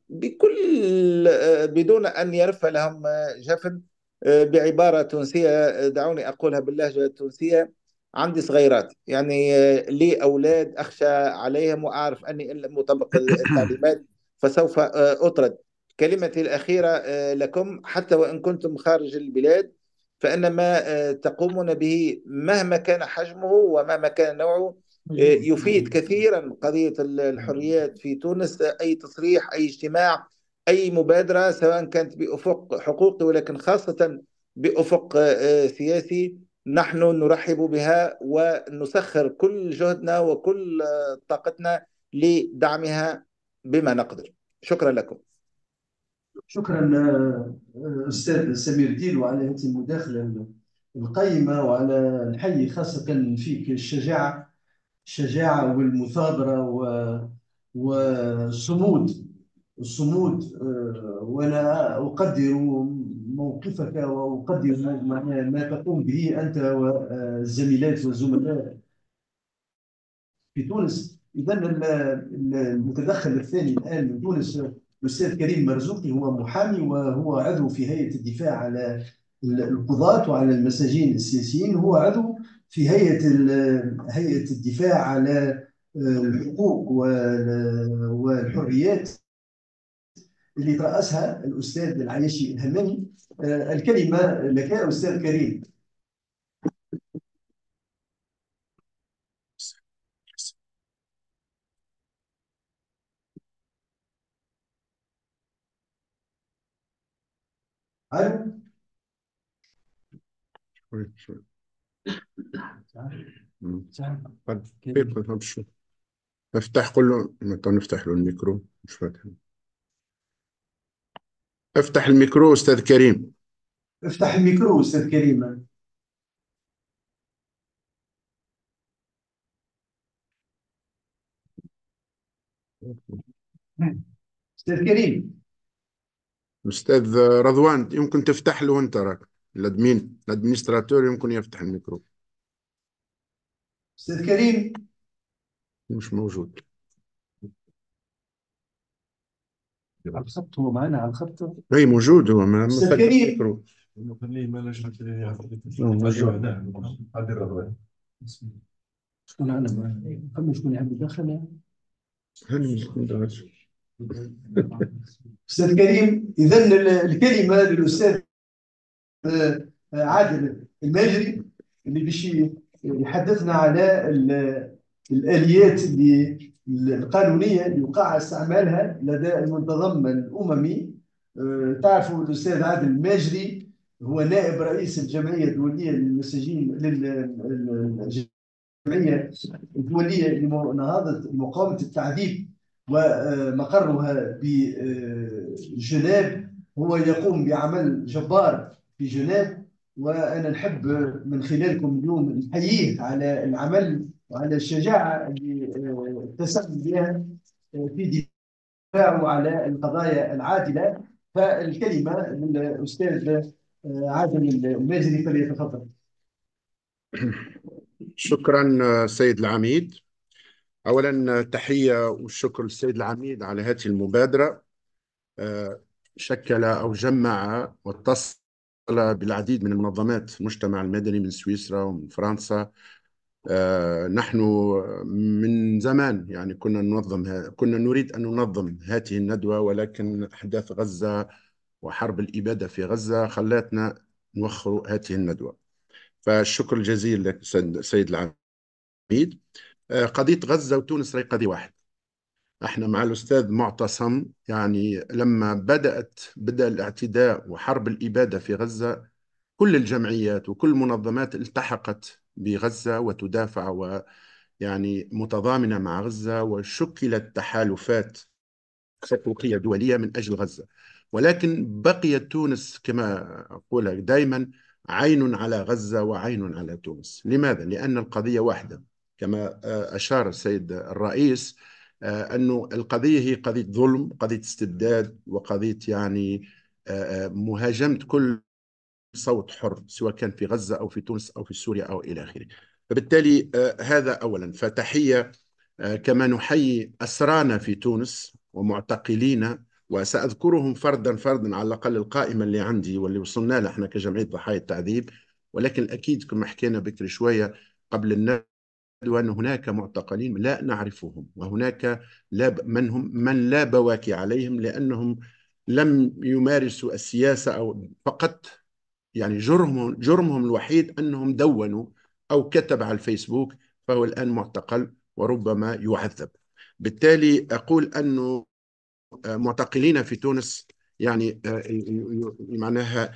بكل بدون أن يرفع لهم جفن بعبارة تونسية، دعوني أقولها باللهجة التونسية: عندي صغيرات، يعني لي أولاد أخشى عليهم وأعرف أني إن لم أطبق التعليمات فسوف أطرد. كلمتي الأخيرة لكم: حتى وإن كنتم خارج البلاد فإن ما تقومون به مهما كان حجمه ومهما كان نوعه يفيد كثيرا قضية الحريات في تونس. أي تصريح، أي اجتماع، أي مبادرة سواء كانت بأفق حقوقي ولكن خاصة بأفق سياسي، نحن نرحب بها ونسخر كل جهدنا وكل طاقتنا لدعمها بما نقدر. شكرا لكم. شكرا أستاذ سمير ديلو على هذه المداخلة القيمة، وعلى نحيي خاصة فيك الشجاعة الشجاعة والمثابرة والصمود الصمود وأنا أقدر موقفك وأقدر ما تقوم به أنت والزميلات والزملاء في تونس. إذا المتدخل الثاني الآن من تونس الأستاذ كريم مرزوقي، هو محامي وهو عضو في هيئة الدفاع على القضاة وعلى المساجين السياسيين. هو عضو في هيئة هيئة الدفاع على الحقوق والحريات اللي ترأسها الأستاذ العياشي الهماني. الكلمة لك أستاذ كريم. ألو. شوي شوي. مم. طب كيف طب شو افتح كله متى نفتح له الميكرو مش فاتح. افتح الميكرو أستاذ كريم. افتح الميكرو أستاذ كريم. أستاذ كريم. أستاذ رضوان يمكن تفتح له أنت، راك الأدمين الأدمنستراتور يمكن يفتح الميكرو. أستاذ كريم. مش موجود. على الخط، هو معنا على الخط. أي موجود، هو ما أستاذ فتح كريم. الميكرو. شكون أنا فما شكون يحب يدخل. أستاذ كريم، إذا الكلمة للأستاذ عادل الماجري اللي باش يحدثنا على الآليات اللي القانونية اللي وقع استعمالها لدى المنتظم الأممي. تعرفوا الأستاذ عادل الماجري هو نائب رئيس الجمعية الدولية للمساجين الجمعية الدولية لمناهضة مقاومة التعذيب ومقرها بجنيف. هو يقوم بعمل جبار في جنيف، وأنا نحب من خلالكم اليوم نحييه على العمل وعلى الشجاعة اللي تسم بها في دفاعه على القضايا العادلة. فالكلمة للأستاذ عادل الماجري، فليتفضل. شكرا سيد العميد. أولا تحية والشكر للسيد العميد على هذه المبادرة. شكل أو جمع واتصل بالعديد من المنظمات المجتمع المدني من سويسرا ومن فرنسا. نحن من زمان يعني كنا ننظم كنا نريد أن ننظم هذه الندوة، ولكن أحداث غزة وحرب الإبادة في غزة خلتنا نوخر هذه الندوة. فالشكر الجزيل لك سيد العميد. قضية غزة وتونس هي قضية واحدة. احنا مع الأستاذ معتصم، يعني لما بدأت بدأ الاعتداء وحرب الإبادة في غزة كل الجمعيات وكل المنظمات التحقت بغزة وتدافع ويعني متضامنة مع غزة، وشكلت تحالفات حقوقية دولية من أجل غزة. ولكن بقيت تونس كما أقول دائما عين على غزة وعين على تونس. لماذا؟ لأن القضية واحدة كما أشار السيد الرئيس، أن القضية هي قضية ظلم، قضية استبداد، وقضية يعني مهاجمة كل صوت حر سواء كان في غزة أو في تونس أو في سوريا أو إلى آخره. فبالتالي هذا أولا. فتحية كما نحيي أسرانا في تونس ومعتقلين، وسأذكرهم فردا فردا على الأقل القائمة اللي عندي واللي وصلنا لها احنا كجمعية ضحايا التعذيب. ولكن الأكيد كما حكينا بكري شوية قبل الندوة أن هناك معتقلين لا نعرفهم، وهناك لا من هم من لا بواكي عليهم لأنهم لم يمارسوا السياسة أو فقط يعني جرمهم جرمهم الوحيد أنهم دونوا أو كتب على الفيسبوك، فهو الآن معتقل وربما يعذب. بالتالي أقول أنه معتقلين في تونس يعني معناها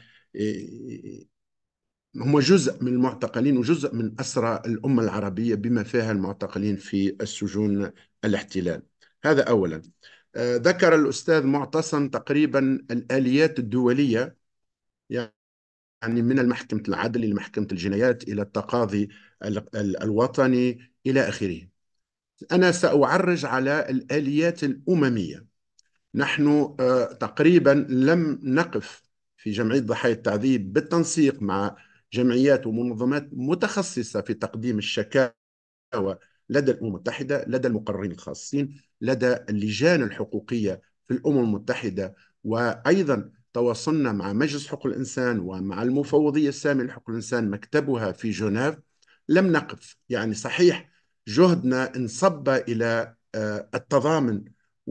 هم جزء من المعتقلين وجزء من أسرى الأمة العربية بما فيها المعتقلين في السجون الاحتلال. هذا أولا. ذكر الأستاذ معتصم تقريبا الآليات الدولية، يعني يعني من المحكمة العدل إلى محكمة الجنايات إلى التقاضي الوطني إلى آخره. أنا سأعرج على الآليات الأممية. نحن تقريبا لم نقف في جمعية ضحايا التعذيب بالتنسيق مع جمعيات ومنظمات متخصصة في تقديم الشكاوى لدى الأمم المتحدة، لدى المقررين الخاصين، لدى اللجان الحقوقية في الأمم المتحدة، وأيضا تواصلنا مع مجلس حقوق الإنسان ومع المفوضية السامية لحقوق الإنسان مكتبها في جنيف. لم نقف، يعني صحيح جهدنا انصب إلى التضامن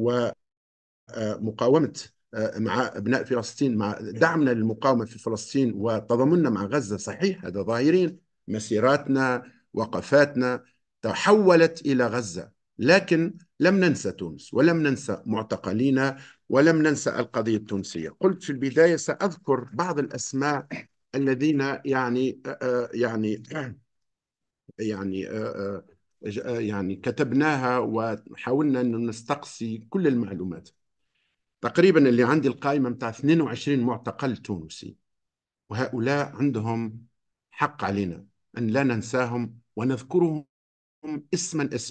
ومقاومة مع أبناء فلسطين، مع دعمنا للمقاومة في فلسطين وتضامننا مع غزة، صحيح هذا ظاهرين. مسيراتنا وقفاتنا تحولت إلى غزة، لكن لم ننسى تونس ولم ننسى معتقلينا ولم ننسى القضية التونسية. قلت في البداية سأذكر بعض الأسماء الذين يعني يعني يعني يعني كتبناها وحاولنا أن نستقصي كل المعلومات. تقريبا اللي عندي القائمة متاع اثنين وعشرين معتقل تونسي، وهؤلاء عندهم حق علينا أن لا ننساهم ونذكرهم اسما اسما،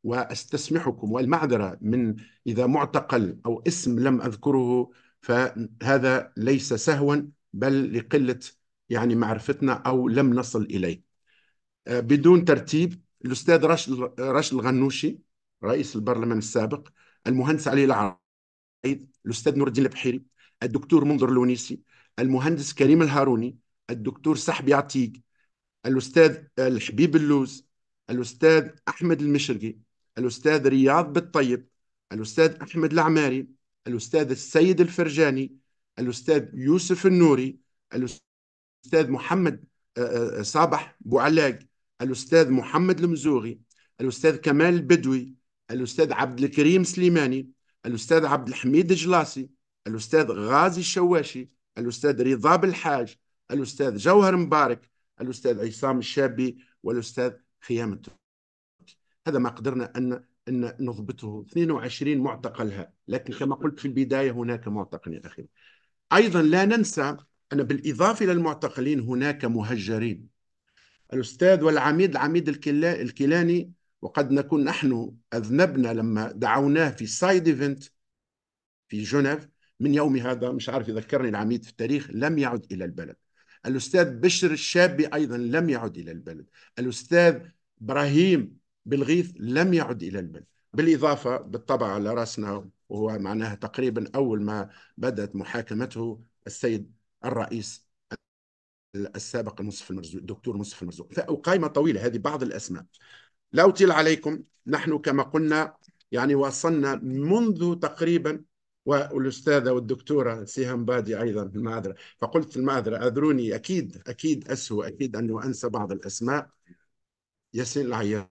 وأستسمحكم والمعذرة من إذا معتقل أو اسم لم أذكره، فهذا ليس سهوا بل لقلة يعني معرفتنا أو لم نصل إليه. بدون ترتيب، الأستاذ راشد راشد الغنوشي رئيس البرلمان السابق، المهندس علي العرايد، الأستاذ نور الدين البحيري، الدكتور منظر اللونيسي، المهندس كريم الهاروني، الدكتور سحبي عتيق، الأستاذ الحبيب اللوز، الأستاذ أحمد المشرقي، الأستاذ رياض بالطيب، الأستاذ أحمد العماري، الأستاذ السيد الفرجاني، الأستاذ يوسف النوري، الأستاذ محمد صابح بوعلاق، الأستاذ محمد المزوغي، الأستاذ كمال البدوي، الأستاذ عبد الكريم سليماني، الأستاذ عبد الحميد جلاسي، الأستاذ غازي الشواشي، الأستاذ رضا بالحاج، الأستاذ جوهر مبارك، الأستاذ عصام الشابي، والأستاذ خيام التركي. هذا ما قدرنا أن أن نضبطه. اثنين وعشرين معتقلها، لكن كما قلت في البداية هناك معتقل يا أخي. أيضا لا ننسى أن بالإضافة إلى المعتقلين هناك مهجرين. الأستاذ والعميد العميد الكيلاني، وقد نكون نحن أذنبنا لما دعوناه في سايد إيفنت في جنيف، من يوم هذا مش عارف يذكرني العميد في التاريخ، لم يعد إلى البلد. الأستاذ بشر الشابي أيضا لم يعد إلى البلد. الأستاذ إبراهيم بالغيث لم يعد إلى البلد. بالإضافة بالطبع على رأسنا، وهو معناها تقريبا أول ما بدأت محاكمته، السيد الرئيس السابق المنصف المرزوق، الدكتور منصف المرزوق. فقائمة طويلة، هذه بعض الأسماء. لا أطيل عليكم، نحن كما قلنا يعني وصلنا منذ تقريبا، والأستاذة والدكتورة سيهام بادي أيضا المعذرة، فقلت المعذرة أذروني، أكيد أكيد أسهو أكيد أنه أنسى بعض الأسماء. ياسين العيار،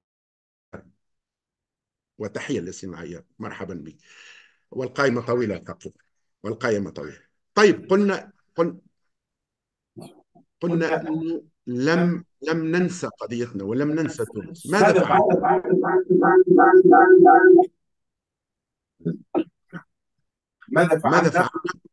وتحية لياسين العيار، مرحبا بك. والقائمة طويلة تقول، والقائمة طويلة. طيب قلنا قلنا قلنا أنه لم لم ننسى قضيتنا ولم ننسى تونس. ماذا فعلنا؟ ماذا ماذا فعلنا؟ فعلنا؟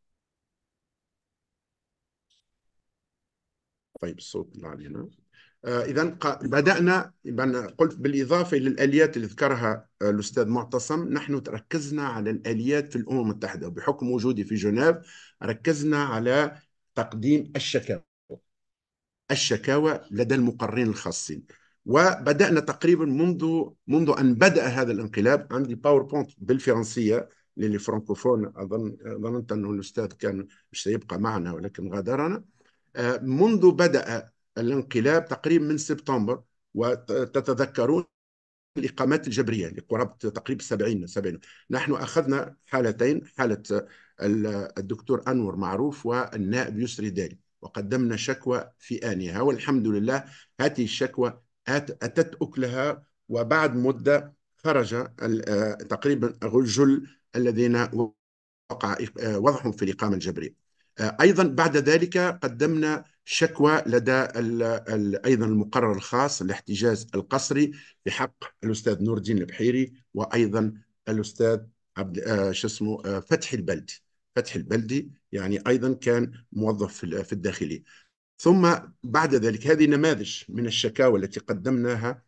طيب الصوت اللي علينا. آه إذا بدأنا، قلت بالإضافة للآليات اللي ذكرها الأستاذ معتصم، نحن ركزنا على الآليات في الأمم المتحدة، وبحكم وجودي في جنيف ركزنا على تقديم الشكاوى الشكاوى لدى المقررين الخاصين. وبدأنا تقريبا منذ منذ أن بدأ هذا الانقلاب. عندي باوربوينت بالفرنسية للي فرانكوفون، أظن ظننت أنه الأستاذ كان مش سيبقى معنا ولكن غادرنا. منذ بدأ الانقلاب تقريبا من سبتمبر، وتتذكرون الإقامات الجبرية لقرابة تقريبا سبعين سبعين نحن أخذنا حالتين، حالة الدكتور أنور معروف والنائب يسري دالي، وقدمنا شكوى في آنها، والحمد لله هذه الشكوى أتت أكلها. وبعد مدة خرج تقريبا الرجل الذين وقع وضعهم في الإقامة الجبرية. أيضا بعد ذلك قدمنا شكوى لدى أيضا المقرر الخاص الاحتجاز القسري بحق الأستاذ نور الدين البحيري، وأيضا الأستاذ عبد شو اسمه فتحي البلدي فتحي البلدي يعني أيضا كان موظف في الداخلية. ثم بعد ذلك هذه نماذج من الشكاوى التي قدمناها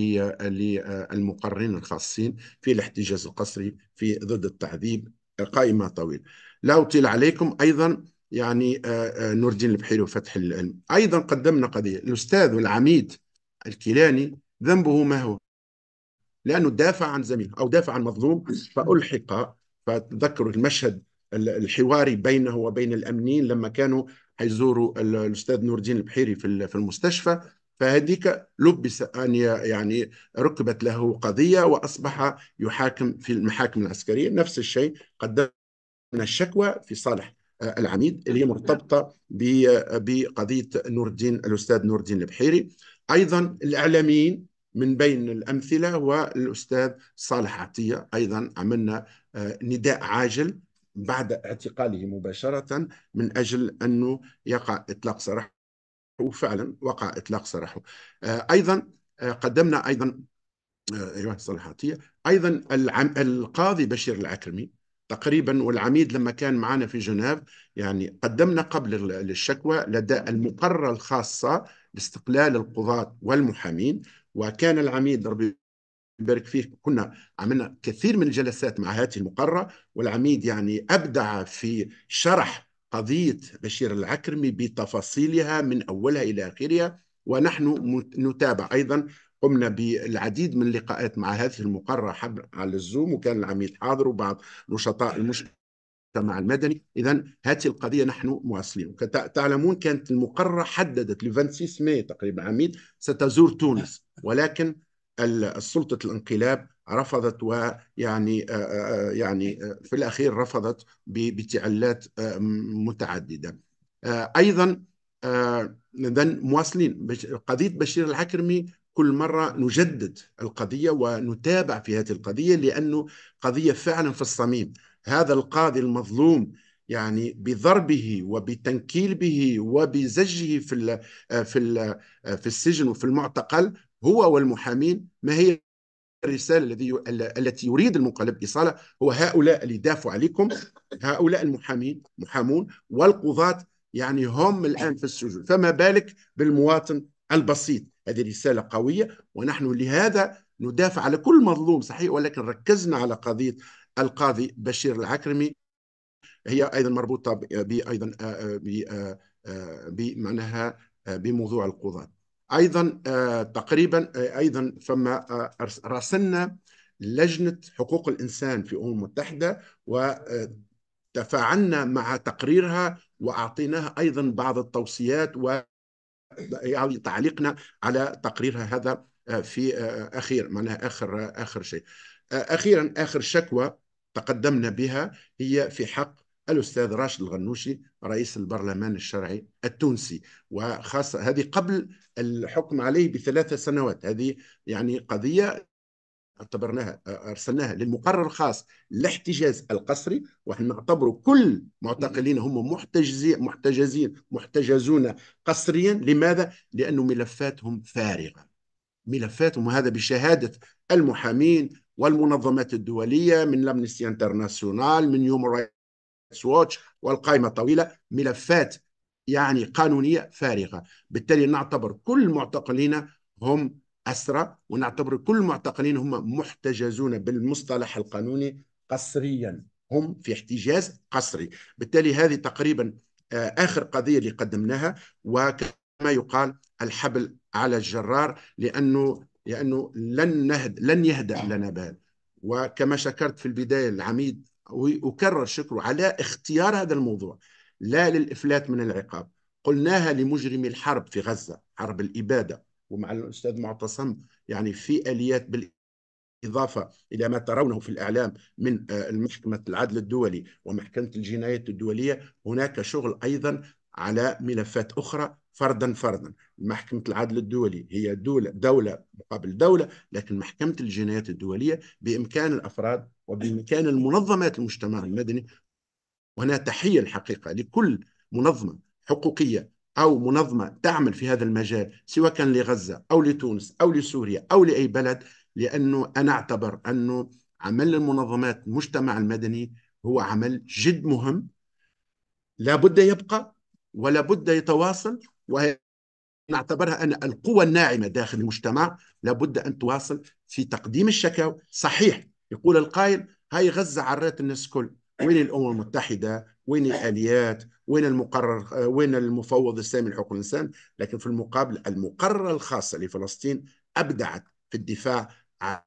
للمقررين الخاصين في الاحتجاز القسري، في ضد التعذيب. قائمة طويلة لا أطيل عليكم. أيضا يعني نور الدين البحيري وفتح العلم. أيضا قدمنا قضية الأستاذ والعميد الكيلاني، ذنبه ما هو؟ لأنه دافع عن زميله أو دافع عن مظلوم فألحق. فتذكروا المشهد الحواري بينه وبين الأمنيين لما كانوا حيزوروا الأستاذ نور الدين البحيري في المستشفى، فهذيك لبس أن يعني ركبت له قضية وأصبح يحاكم في المحاكم العسكرية. نفس الشيء قدمنا الشكوى في صالح العميد اللي هي مرتبطة بقضية نور الدين الأستاذ نور الدين البحيري. أيضا الإعلاميين من بين الأمثلة هو الأستاذ صالح عطية، أيضا عملنا نداء عاجل بعد اعتقاله مباشرة من أجل أنه يقع إطلاق سراحه، وفعلا وقع إطلاق سراحه. أيضا قدمنا أيضا أيوة صالح عطية، أيضا القاضي بشير العكرمي تقريبا، والعميد لما كان معنا في جنيف يعني قدمنا قبل الشكوى لدى المقررة الخاصة باستقلال القضاة والمحامين، وكان العميد ربي يبارك فيه كنا عملنا كثير من الجلسات مع هذه المقرة، والعميد يعني أبدع في شرح قضية بشير العكرمي بتفاصيلها من أولها إلى آخرها، ونحن نتابع أيضا. قمنا بالعديد من اللقاءات مع هذه المقرة على الزوم، وكان العميد حاضر وبعض نشطاء المجتمع المدني. إذا هذه القضية نحن مواصلين. تعلمون كانت المقرة حددت ل ستة وعشرين ماي تقريبا عميد ستزور تونس، ولكن السلطة الانقلاب رفضت، ويعني يعني في الأخير رفضت بتعلات متعددة. أيضا إذا مواصلين قضية بشير العكرمي، كل مرة نجدد القضية ونتابع في هذه القضية، لأنه قضية فعلا في الصميم. هذا القاضي المظلوم يعني بضربه وبتنكيل به وبزجه في ال في ال في السجن وفي المعتقل هو والمحامين، ما هي الرسالة الذي التي يريد المنقلب إيصالها؟ هو هؤلاء اللي دافعوا عليكم، هؤلاء المحامين محامون والقضاة يعني هم الآن في السجون، فما بالك بالمواطن البسيط. هذه رسالة قوية، ونحن لهذا ندافع على كل مظلوم صحيح، ولكن ركزنا على قضية القاضي بشير العكرمي، هي أيضا مربوطة بأيضا بمعناها بموضوع القضاة. أيضا تقريبا أيضا فما راسلنا لجنة حقوق الإنسان في الأمم المتحدة، وتفاعلنا مع تقريرها وأعطيناها أيضا بعض التوصيات وتعليقنا على تقريرها. هذا في أخير معناها آخر آخر شيء. أخيرا آخر شكوى تقدمنا بها هي في حق الأستاذ راشد الغنوشي رئيس البرلمان الشرعي التونسي، وخاصة هذه قبل الحكم عليه بثلاث سنوات. هذه يعني قضية اعتبرناها أرسلناها للمقرر الخاص للاحتجاز القسري، ونحن نعتبر كل معتقلين هم محتجزين محتجزين محتجزون قسريا. لماذا؟ لأن ملفاتهم فارغة، ملفاتهم، وهذا بشهادة المحامين والمنظمات الدولية من أمنستي انترناسيونال من هيومن رايتس ووتش، والقائمة طويلة، ملفات يعني قانونية فارغة. بالتالي نعتبر كل المعتقلين هم أسرى، ونعتبر كل المعتقلين هم محتجزون بالمصطلح القانوني قسريا، هم في احتجاز قسري. بالتالي هذه تقريبا آخر قضية اللي قدمناها، وكما يقال الحبل على الجرار، لأنه لأنه لن نهد لن يهدأ لنا بال. وكما شكرت في البداية العميد، وأكرر شكره على اختيار هذا الموضوع لا للإفلات من العقاب. قلناها لمجرمي الحرب في غزة، حرب الإبادة، ومع الأستاذ معتصم يعني في آليات بالإضافة إلى ما ترونه في الإعلام من محكمة العدل الدولي ومحكمة الجنايات الدولية، هناك شغل أيضا على ملفات أخرى فردا فردا. محكمة العدل الدولي هي دولة, دولة مقابل دولة، لكن محكمة الجنايات الدولية بإمكان الأفراد وبإمكان المنظمات المجتمع المدني. وهنا تحية الحقيقة لكل منظمة حقوقية أو منظمة تعمل في هذا المجال، سواء كان لغزة أو لتونس أو لسوريا أو لأي بلد، لأنه أنا أعتبر أنه عمل المنظمات المجتمع المدني هو عمل جد مهم، لا بد يبقى ولا بد يتواصل. وهي نعتبرها أن القوى الناعمة داخل المجتمع لابد أن تواصل في تقديم الشكاوى. صحيح يقول القائل هاي غزة عرات الناس كل، وين الأمم المتحدة؟ وين الآليات؟ وين المقرر؟ وين المفوض السامي لحقوق الإنسان؟ لكن في المقابل المقرر الخاصة لفلسطين أبدعت في الدفاع عن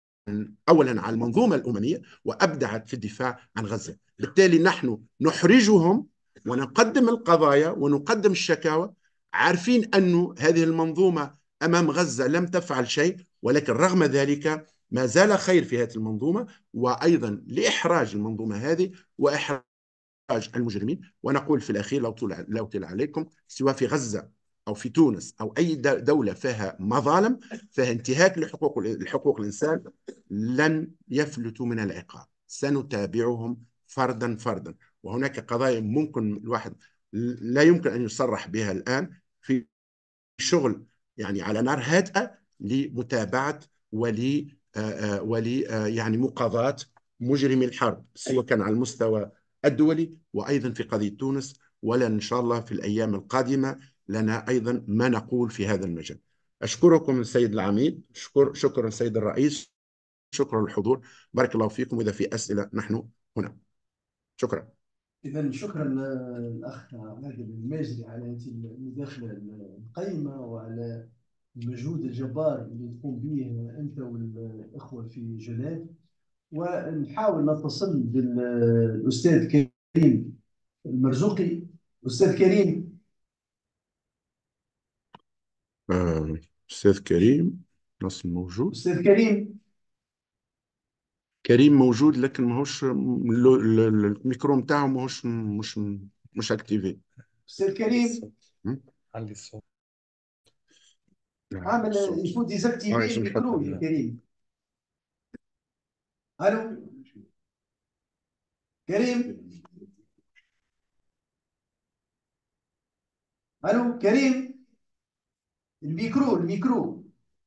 أولا عن المنظومة الأممية، وأبدعت في الدفاع عن غزة. بالتالي نحن نحرجهم ونقدم القضايا ونقدم الشكاوى عارفين أن هذه المنظومة أمام غزة لم تفعل شيء، ولكن رغم ذلك ما زال خير في هذه المنظومة، وأيضا لإحراج المنظومة هذه وإحراج المجرمين. ونقول في الأخير لو طلع, لو طلع عليكم سواء في غزة أو في تونس أو أي دولة فيها مظالم، فيها انتهاك لحقوق لحقوق الإنسان، لن يفلتوا من العقاب، سنتابعهم فردا فردا. وهناك قضايا ممكن الواحد لا يمكن أن يصرح بها الآن، في شغل يعني على نار هادئة لمتابعة ولي ولي يعني مقاضاة مجرمي الحرب، سواء كان على المستوى الدولي وأيضا في قضية تونس. ولا إن شاء الله في الأيام القادمة لنا أيضا ما نقول في هذا المجال. أشكركم السيد العميد، شكر شكرا السيد الرئيس. شكرا للحضور. بارك الله فيكم. وإذا في أسئلة نحن هنا. شكرا. إذا شكرا للأخ عادل الماجري على هذه المداخلة القيمة وعلى المجهود الجبار اللي تقوم به أنت والإخوة في جنيف، ونحاول نتصل بالأستاذ كريم المرزوقي. أستاذ كريم. آه، أستاذ كريم نص موجود. أستاذ كريم. كريم موجود لكن ماهوش اللو- ال- ال- الميكرو نتاعو ماهوش مش مش اكتيفي. أستاذ كريم علي الصوت. عامل يفوت اه ديزاكتيفي يلزم الميكرو نحط يا كريم. ألو كريم. ألو كريم. الميكرو الميكرو.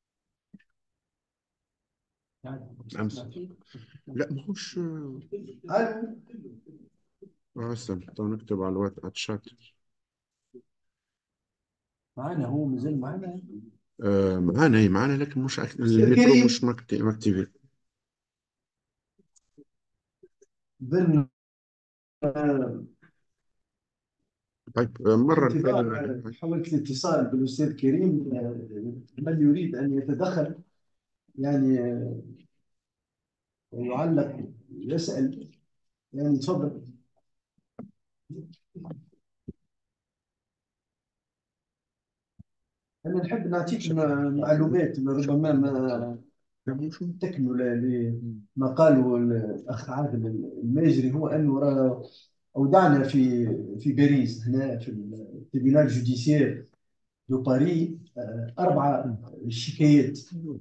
أمس. لا ماهوش. ألو. اه استنى تو نكتب على الوات على الشات. معنا هو مازال معنا. آه معانا هي معانا لكن مش أك... أستاذ الميكرو كريم. مش مكتي- مكتيفي. بن طيب آه، مرة انتظار ثانية. حاولت الاتصال بالاستاذ كريم. من يريد ان يتدخل يعني يعلق يسال يعني تفضل. انا نحب نعطيك م- معلومات ربما ما تكمل لما قاله الاخ عادل الماجري. هو انه راه اودعنا في في باريس هنا في التريبيونال جوديسيير دو باري آه، اربع شكايات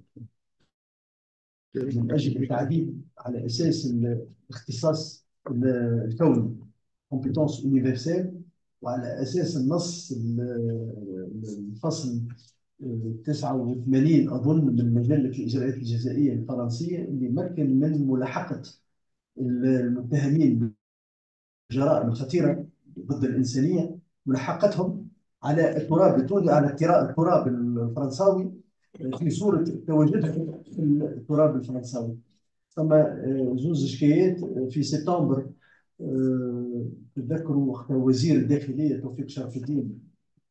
من اجل التعديل على اساس الاختصاص الكوني compétence universelle، وعلى اساس النص الفصل تسعة وثمانين اظن من مجله الاجراءات الجزائيه الفرنسيه، اللي مكن من ملاحقه المتهمين بالجرائم الخطيره ضد الانسانيه، ملاحقتهم على التراب التونسي، على التراب الفرنساوي في صوره تواجدهم في التراب الفرنساوي. ثم زوز شكايات في سبتمبر تذكروا وقت وزير الداخليه توفيق شرف الدين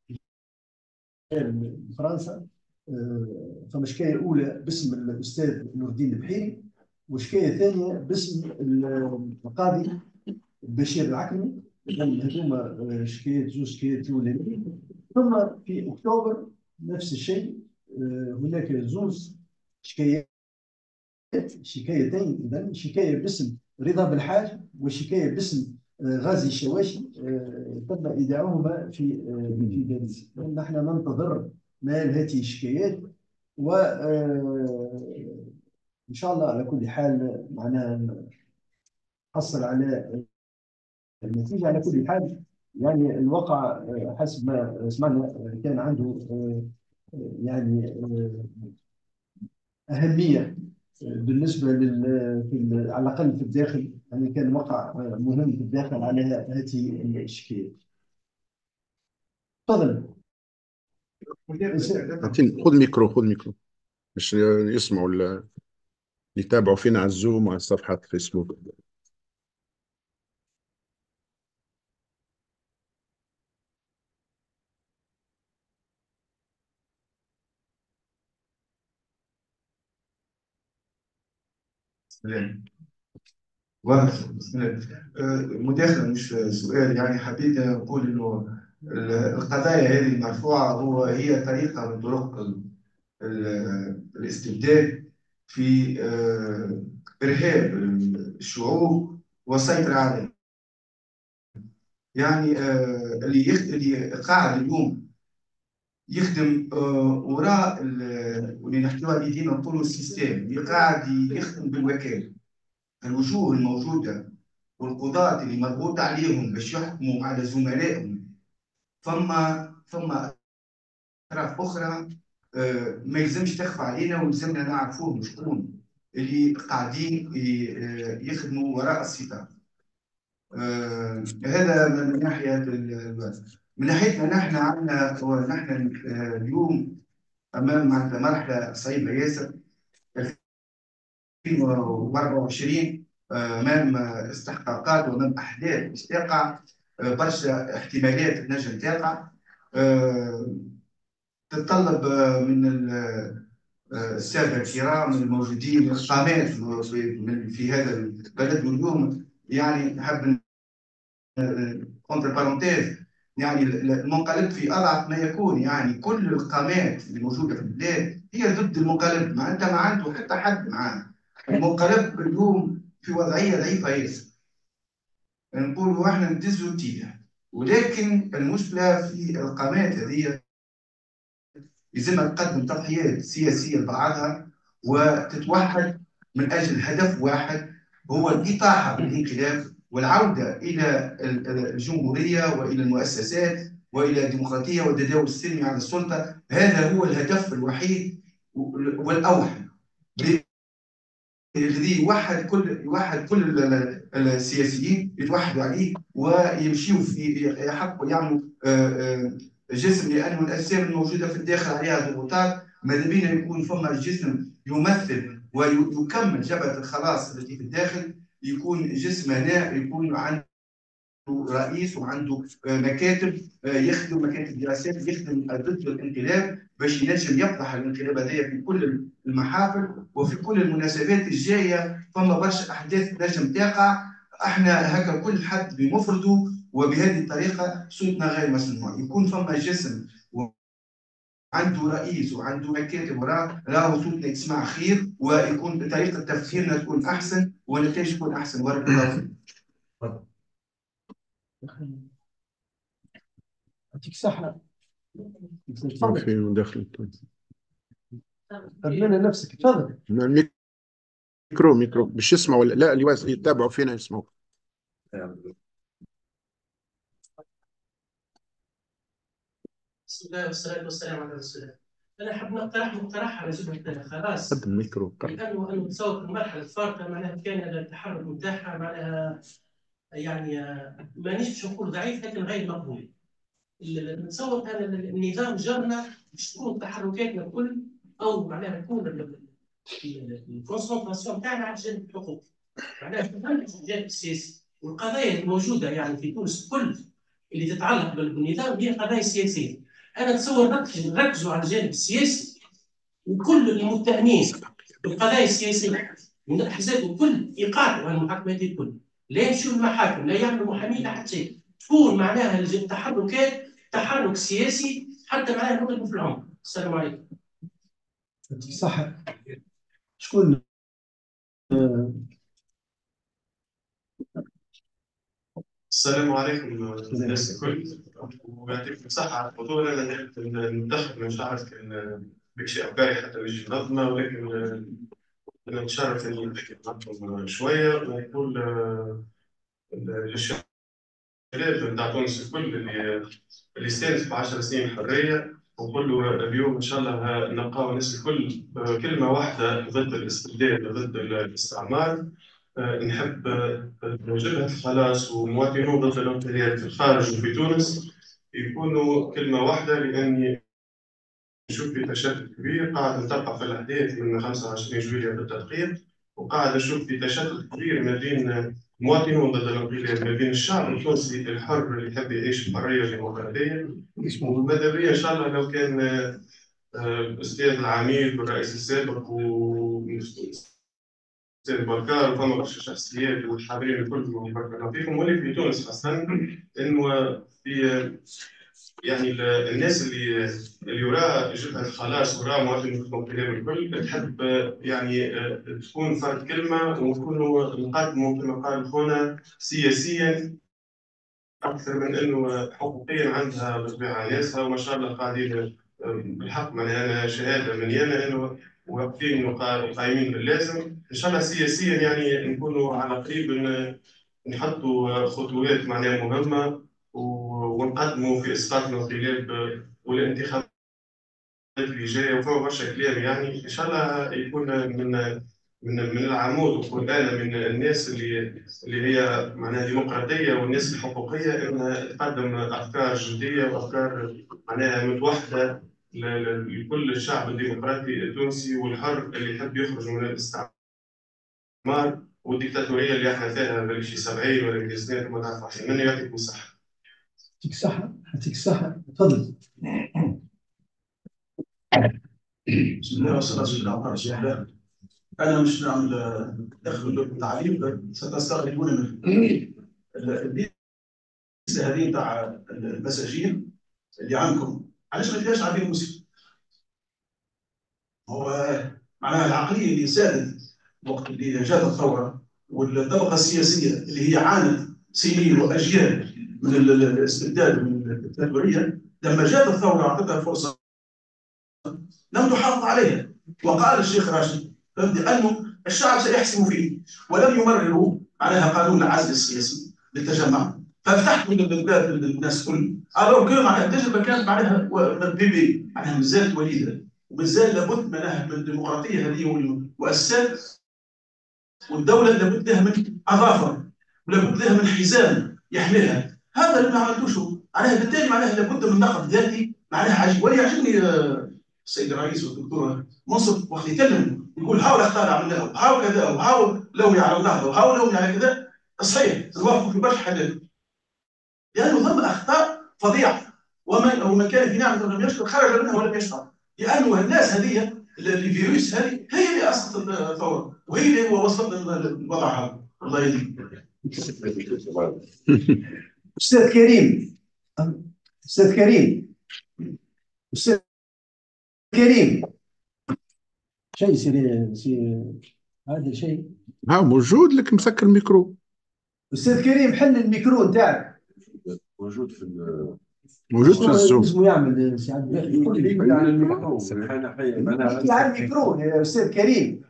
فرنسا. فما شكايه اولى باسم الاستاذ نور الدين البحيري، وشكايه ثانيه باسم القاضي بشير العكرمي. هذوما شكايات زوج شكايات الاولانيين. ثم في اكتوبر نفس الشيء، هناك زوج شكايات شكايتين. اذا شكايه باسم رضا بالحاج وشكايه باسم غازي الشواشي تم ايداعهما في في باريس. نحن ننتظر مال هذه الشكايات، و ان شاء الله على كل حال معناها نحصل على النتيجه. على كل حال يعني الواقع حسب ما سمعنا كان عنده يعني اهميه بالنسبه لل في ال- على الاقل في الداخل، يعني كان وقع مهم في الداخل على هذه الاشكاليه. تفضل. أعطيني- خذ ميكرو خذ ميكرو باش يسمعوا ال- يتابعوا فينا على الزوم وعلى صفحات فيسبوك. سلام. واضح. بسم الله. آه، مداخلة مش سؤال، يعني حبيت أقول إنه ال- القضايا هذه المرفوعة هو هي طريقة من طرق ال- ال- الاستبداد في آه، إرهاب الشعوب والسيطرة عليها. يعني آه، اللي يخ- اللي قاعد اليوم يخدم آه، وراء ال- واللي نحكيوها بيدينا نقولوا السيستم اللي قاعد يخدم بالوكالة. الوجوه الموجودة والقضاة اللي مربوط عليهم باش يحكموا على زملائهم، فما فما أطراف أخرى آه، ما يلزمش تخفى علينا ولزمنا نعرفوهم شكون اللي قاعدين ي- آه، يخدموا وراء الستار. آه، هذا من ناحية ال- من ناحيتنا نحن عندنا نحن اليوم أمام معناتها مرحلة صعيبة ياسر. وأربعة وعشرين أمام استحقاقات وأمام أحداث باش تقع، برشا احتمالات تنجم تقع، تتطلب من السادة الكرام الموجودين القامات في هذا البلد. واليوم يعني نحب كونتر بارونتيز يعني المنقلب في اضعف ما يكون، يعني كل القامات اللي موجوده في البلاد هي ضد المنقلب، معناتها ما عنده حتى حد معاه. المنقلب اليوم في وضعيه ضعيفه ياسر، نقولوا احنا ندزوا اتجاه، ولكن المشكله في القامات هذه يلزمها تقدم تضحيات سياسيه لبعضها وتتوحد من اجل هدف واحد هو الاطاحه بالانقلاب والعوده الى الجمهوريه والى المؤسسات والى الديمقراطيه والتداول السلمي على السلطه. هذا هو الهدف الوحيد والاوحد الذي يوحد كل يوحد كل السياسيين يتوحدوا عليه ويمشيوا في يحققوا يعملوا جسم، لانه الاجسام الموجوده في الداخل عليها ضغوطات. ماذا بينا يكون فما جسم يمثل ويكمل جبهه الخلاص التي في الداخل، يكون جسم هنا يكون عنده رئيس وعنده مكاتب يخدم مكاتب دراسات يخدم ضد الانقلاب باش ينجم يفضح الانقلاب هذايا في كل المحافل وفي كل المناسبات الجايه. فما برشا احداث تنجم تقع، احنا هكا كل حد بمفرده وبهذه الطريقه صوتنا غير مسموع. يكون فما جسم عنده رئيس وعنده مكاتب وراه راهو صوتنا يسمع خير، ويكون طريقه تفكيرنا تكون احسن والنتائج تكون احسن. بارك الله فيك. يعطيك الصحة. في مداخلة أرمينا نفسك تفضل. ميكرو ميكرو باش يسمعوا لا اللي يتابعوا فينا يسمعوا. بسم الله والصلاة والسلام على رسول الله. أنا حاب نقترح مقترح على جبهة خلاص، قدم الميكرو لأنه أنا نتصور في المرحلة الفارقة معناها كان التحرك نتاعها معناها يعني مانيش باش نقول ضعيف لكن غير مقبول. نتصور أن النظام جرنا باش تكون تحركاتنا الكل أو معناها تكون الكونسنتراسيون تاعنا على الجانب الحقوقي، معناها الجانب السياسي والقضايا الموجودة يعني في تونس كل اللي تتعلق بالنظام هي قضايا سياسية. أنا أتصور نركزوا على الجانب السياسي وكل المتهمين بالقضايا السياسية من الأحزاب الكل يقاطعوا المحاكمات الكل، لا يمشوا المحاكم لا يعملوا محامين لا حتى شيء، تكون معناها التحركات تحرك سياسي حتى معناها نقلبوا في العمر. السلام عليكم. صح. شكون؟ السلام عليكم الناس الكل ويعطيكم الصحة على الحضور. أنا نحب ندخل من شعرت كان بكشي أفكاري حتى نجي ننظمة، ولكن أنا نتشرف إني نحكي معكم شوية ونقول للشباب نتاع تونس الكل اللي اللي استانس بعشر سنين حرية، ونقول له اليوم إن شاء الله نلقاو الناس الكل كلمة واحدة ضد الاستبداد ضد الاستعمار. نحب جبهة الخلاص ومواطنون ضد الانقلاب في الخارج وفي تونس يكونوا كلمة واحدة، لأني نشوف في تشتت كبير قاعد نتبع في الأحداث من خمسة وعشرين جويلية بالتدقيق، وقاعد نشوف في تشتت كبير ما بين مواطنون ضد الانقلاب ما بين الشعب التونسي الحر اللي يحب يعيش بحرية وديمقراطية. وماذا بيا إن شاء الله لو كان الأستاذ العميد والرئيس السابق وأستاذ بركار وفما برشا شخصيات والحاضرين الكل بارك الله فيكم، واللي في تونس خاصة انه في يعني الناس اللي اللي وراء جبهة الخلاص وراء مواطن الانقلاب الكل تحب يعني تكون فرد كلمة ونكونوا نقدموا كما قال خونا سياسيا أكثر من إنه حقوقيا عندها بطبيعة ناسها، وما شاء الله قاعدين بالحق. معناها أنا شهادة مني أنا إنه واقفين وقايمين باللازم. إن شاء الله سياسيا يعني نكونوا على قريب نحطوا خطوات معناها مهمة ونقدموا في إسقاط الانقلاب والانتخابات اللي جاية، وفما برشا كلام يعني إن شاء الله يكون من من من العمود وكل أنا من الناس اللي اللي هي معناها ديمقراطية والناس الحقوقية إنها تقدم أفكار جدية وأفكار معناها متوحدة لكل الشعب الديمقراطي التونسي والحر اللي يحب يخرج من الاستعمار. الاستعمار والديكتاتوريه اللي احنا فيها بقى شي سبعين ولا مية سنه ما تعرف احسن مني. يعطيكم الصحه. يعطيك الصحة يعطيك الصحة تفضل. بسم الله والصلاة والسلام على رسول الله. أنا مش نعمل دخل التعليق، ستستغربون منه. البيئة هذه تاع المساجين اللي عندكم علاش ما فيهاش عبير مسلم؟ هو معناها العقلية اللي سادت وقت اللي جات الثورة، والطبقة السياسية اللي هي عانت سنين وأجيال من الاستبداد ومن الدكتاتورية، لما جات الثورة أعطتها فرصة لم تحافظ عليها. وقال الشيخ راشد فهمت انه الشعب سيحسم فيه، ولم يمرروا عليها قانون العزل السياسي للتجمع. ففتحت من الباب للناس كل الو كل معناها التجربه كانت معناها بيبي معناها مازالت وليده، ومازال لابد منها من الديمقراطيه هذه والمؤسسات، والدوله لابد لها من اظافر ولابد لها من حزام يحملها. هذا اللي ما عملتوش معناها، بالتالي معناها لابد من نقد ذاتي معناها عجيب. ولا يعجبني السيد الرئيس والدكتور منصف وقت يتكلم يقول هاو الاخطاء عملناها وهاو كذا وهاو لومي على النهضه وهاو لومي على كذا. صحيح نوافق في برشا حاجات، لانه ثم اخطاء فظيعه، ومن ومن كان في نعمه لم يشكر خرج منها ولم يشكر، لانه الناس هذه الفيروس هذه هي اللي اسقطت الثوره، وهي اللي وصلتنا للوضع هذا. الله يهديك. أستاذ كريم أستاذ كريم أستاذ كريم شيء سريع سي هذا شيء ها موجود لك مسكر الميكرو. أستاذ كريم حل الميكرو نتاعك. موجود في موجود في الزوم. اسمه يعمل سي عبد الله يقول لي على الميكرو. انا على الميكرو يا أستاذ كريم.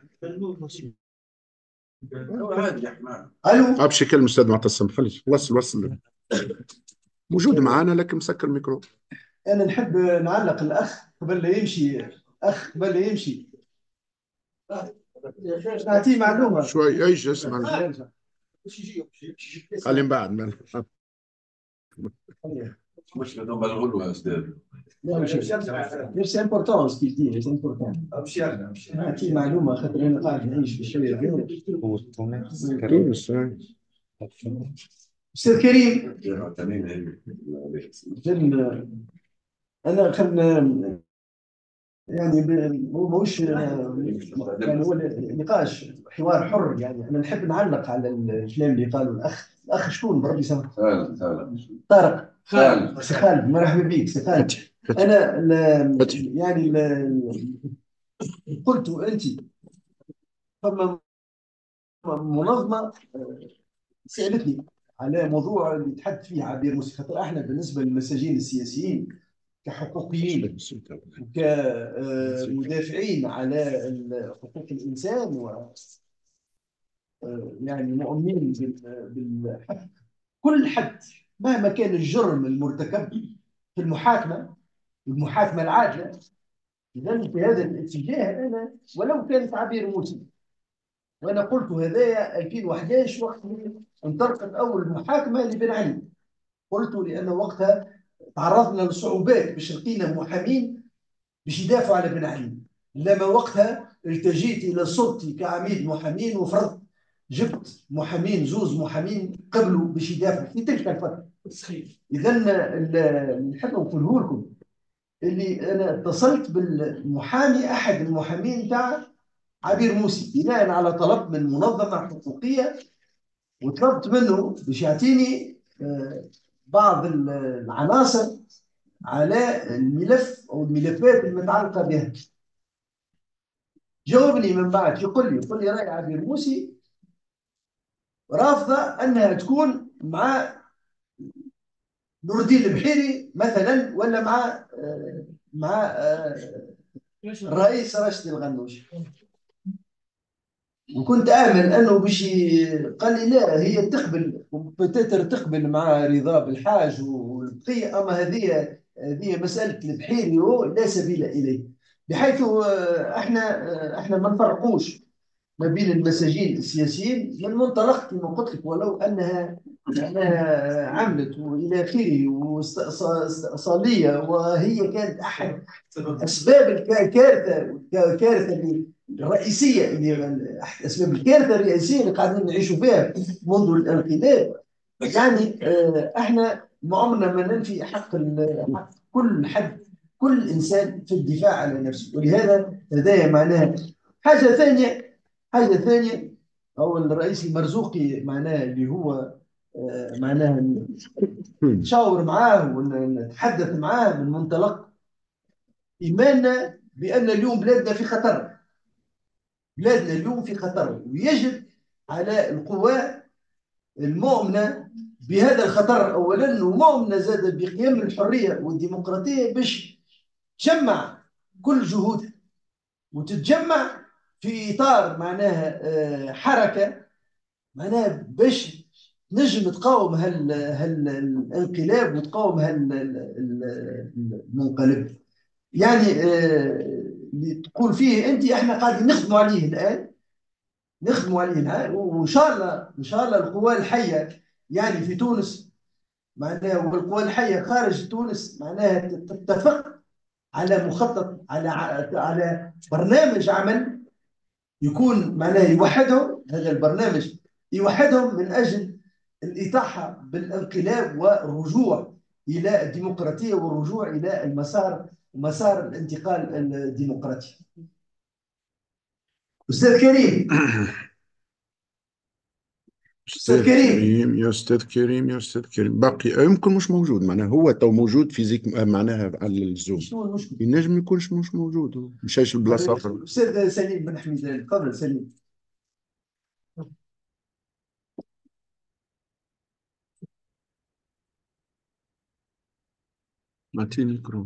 الو ابشي كلمه استاذ معتصم خليش وصل وصل موجود معانا لكن مسكر الميكرو. انا نحب نعلق الاخ قبل لا يمشي. اخ قبل لا يمشي نعطيه معلومه شوي ايش اسمع خلي من بعد من مش هذا بالغلو يا استاذ. لا مش سي امبورتون سكي دي سي امبورتون. نعطيه معلومه خاطر انا قاعد نعيش في الشارع. استاذ كريم انا خلنا يعني هو ماهوش يعني هو نقاش حوار حر، يعني انا نحب نعلق على الكلام اللي قاله الاخ. الاخ شكون بربي يسامحك؟ خالد خالد طارق خالد سي خالد مرحبا بك سي خالد. انا ل... يعني ل... قلت انت فما منظمه سالتني على موضوع اللي تحدث فيه عبير موسى، خاطر احنا بالنسبه للمساجين السياسيين كحقوقيين كمدافعين على حقوق الانسان و يعني مؤمنين بالحق، كل حد مهما كان الجرم المرتكب في المحاكمه المحاكمه العادله. اذا في هذا الاتجاه انا ولو كانت عبير موسى، وانا قلت هذايا ألفين وأحد عشر وقت انطلقت اول محاكمه لبن علي، قلت لان وقتها تعرضنا لصعوبات باش لقينا محامين باش يدافعوا على بن علي. لما وقتها التجيت الى سلطتي كعميد محامين وفرضت جبت محامين زوز محامين قبلوا باش يدافعوا في تلك الفتره. اذا نحب نقوله لكم اللي انا اتصلت بالمحامي احد المحامين تاع عبير موسى بناء على طلب من منظمه حقوقيه، وطلبت منه باش يعطيني بعض العناصر على الملف او الملفات المتعلقه بها. جاوبني من بعد يقول لي يقول لي راي عبير موسى رافضه انها تكون مع نور الدين البحيري مثلا ولا مع مع الرئيس راشد الغنوشي. وكنت امل انه باش قال لي لا هي تقبل بتاتر تقبل مع رضا بالحاج والبقيه، اما هذه هذه مساله البحيري لا سبيل اليه، بحيث احنا احنا ما نفرقوش ما بين المساجين السياسيين من منطلق كما قلت لك، ولو انها انها عملت والى اخره وصاليه، وهي كانت احد اسباب الكارثه الكارثه الرئيسيه اللي احد اسباب الكارثه الرئيسيه اللي قاعدين نعيشوا فيها منذ الانقلاب. يعني آه، احنا ما عمرنا ما ننفي حق حق كل حد، كل انسان في الدفاع عن نفسه، ولهذا هذايا معناها حاجه ثانيه. حاجه ثانيه هو الرئيس المرزوقي معناه اللي هو آه، معناه نشاور معاه ونتحدث معاه من منطلق ايماننا بان اليوم بلادنا في خطر. بلادنا اليوم في خطر، ويجب على القوى المؤمنة بهذا الخطر أولا، ومؤمنة زاد بقيام الحرية والديمقراطية باش تجمع كل جهودها وتتجمع في إطار معناها حركة معناها باش نجم تقاوم هال هالانقلاب وتقاوم هالمنقلب. يعني اللي تقول فيه أنت احنا قاعدين نخدموا عليه الآن، نخدموا عليه، وان شاء الله ان شاء الله القوى الحيه يعني في تونس معناها والقوى الحيه خارج تونس معناها تتفق على مخطط، على على برنامج عمل يكون معناها يوحدهم. هذا البرنامج يوحدهم من اجل الاطاحه بالانقلاب والرجوع الى الديمقراطيه والرجوع الى المسار مسار الانتقال الديمقراطي. استاذ كريم أستاذ كريم يا أستاذ كريم يا أستاذ كريم باقي يمكن مش موجود، معناها هو تو موجود فيزيك معناها على الزوم، ينجم يكونش مش موجود، مشاش البلاصة أخرى. أستاذ سليم بن حميدان تفضل سليم. أعطيني ميكرو.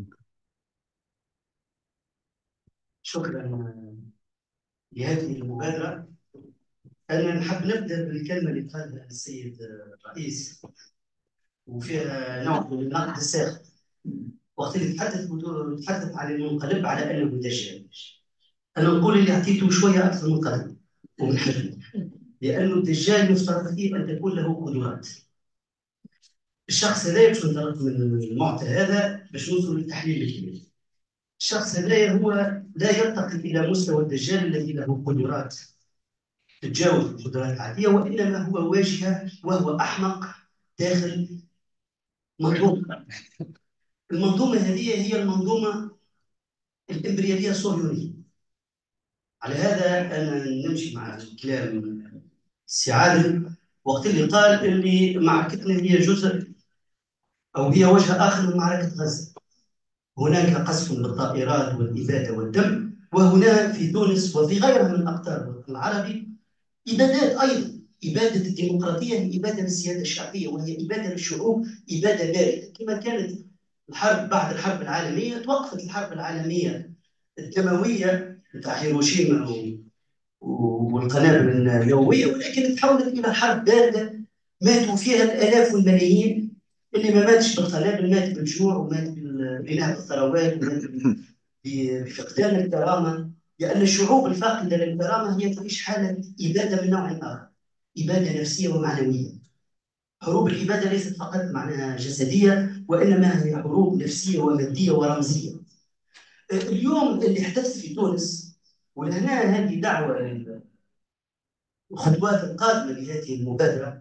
شكرا لهذه المبادرة. أنا نحب نبدأ بالكلمة اللي قالها السيد الرئيس وفيها نوع من النقد الساخر، وقت اللي تحدث تحدث عن المنقلب على أنه دجال. أنا نقول اللي أعطيته شوية أكثر من قدر ومن حجم، لأنه الدجال يفترض فيه أن تكون له قدرات. الشخص هذا باش ننطلق من المعطى هذا باش نوصل للتحليل الكبير. الشخص هذا هو لا يرتقي إلى مستوى الدجال الذي له قدرات تتجاوز القدرات العادية، وإنما هو واجهة وهو أحمق داخل منظومة. المنظومة هذه هي المنظومة الإمبريالية الصهيونية. على هذا أنا نمشي مع كلام السي عادل وقت اللي قال اللي معركتنا هي جزء أو هي وجه آخر من معركة غزة. هناك قصف بالطائرات والإبادة والدم، وهنا في تونس وفي غيرها من أقطار الوطن العربي إبادات أيضا. إبادة الديمقراطية هي إبادة للسيادة الشعبية، وهي إبادة للشعوب، إبادة باردة كما كانت الحرب بعد الحرب العالمية. توقفت الحرب العالمية الدموية بتاع هيروشيما والقنابل النووية، ولكن تحولت إلى حرب باردة ماتوا فيها الآلاف والملايين. اللي ما ماتش بالقنابل مات بالجوع ومات ببناء الثروات ومات بفقدان الكرامة، لأن الشعوب الفاقدة للكرامة هي تعيش حالة إبادة من نوع آخر، إبادة نفسية ومعنوية. حروب الإبادة ليست فقط معناها جسدية، وإنما هي حروب نفسية ومادية ورمزية. اليوم اللي حدث في تونس، ولهنا هذه دعوة الخطوات القادمة لهذه المبادرة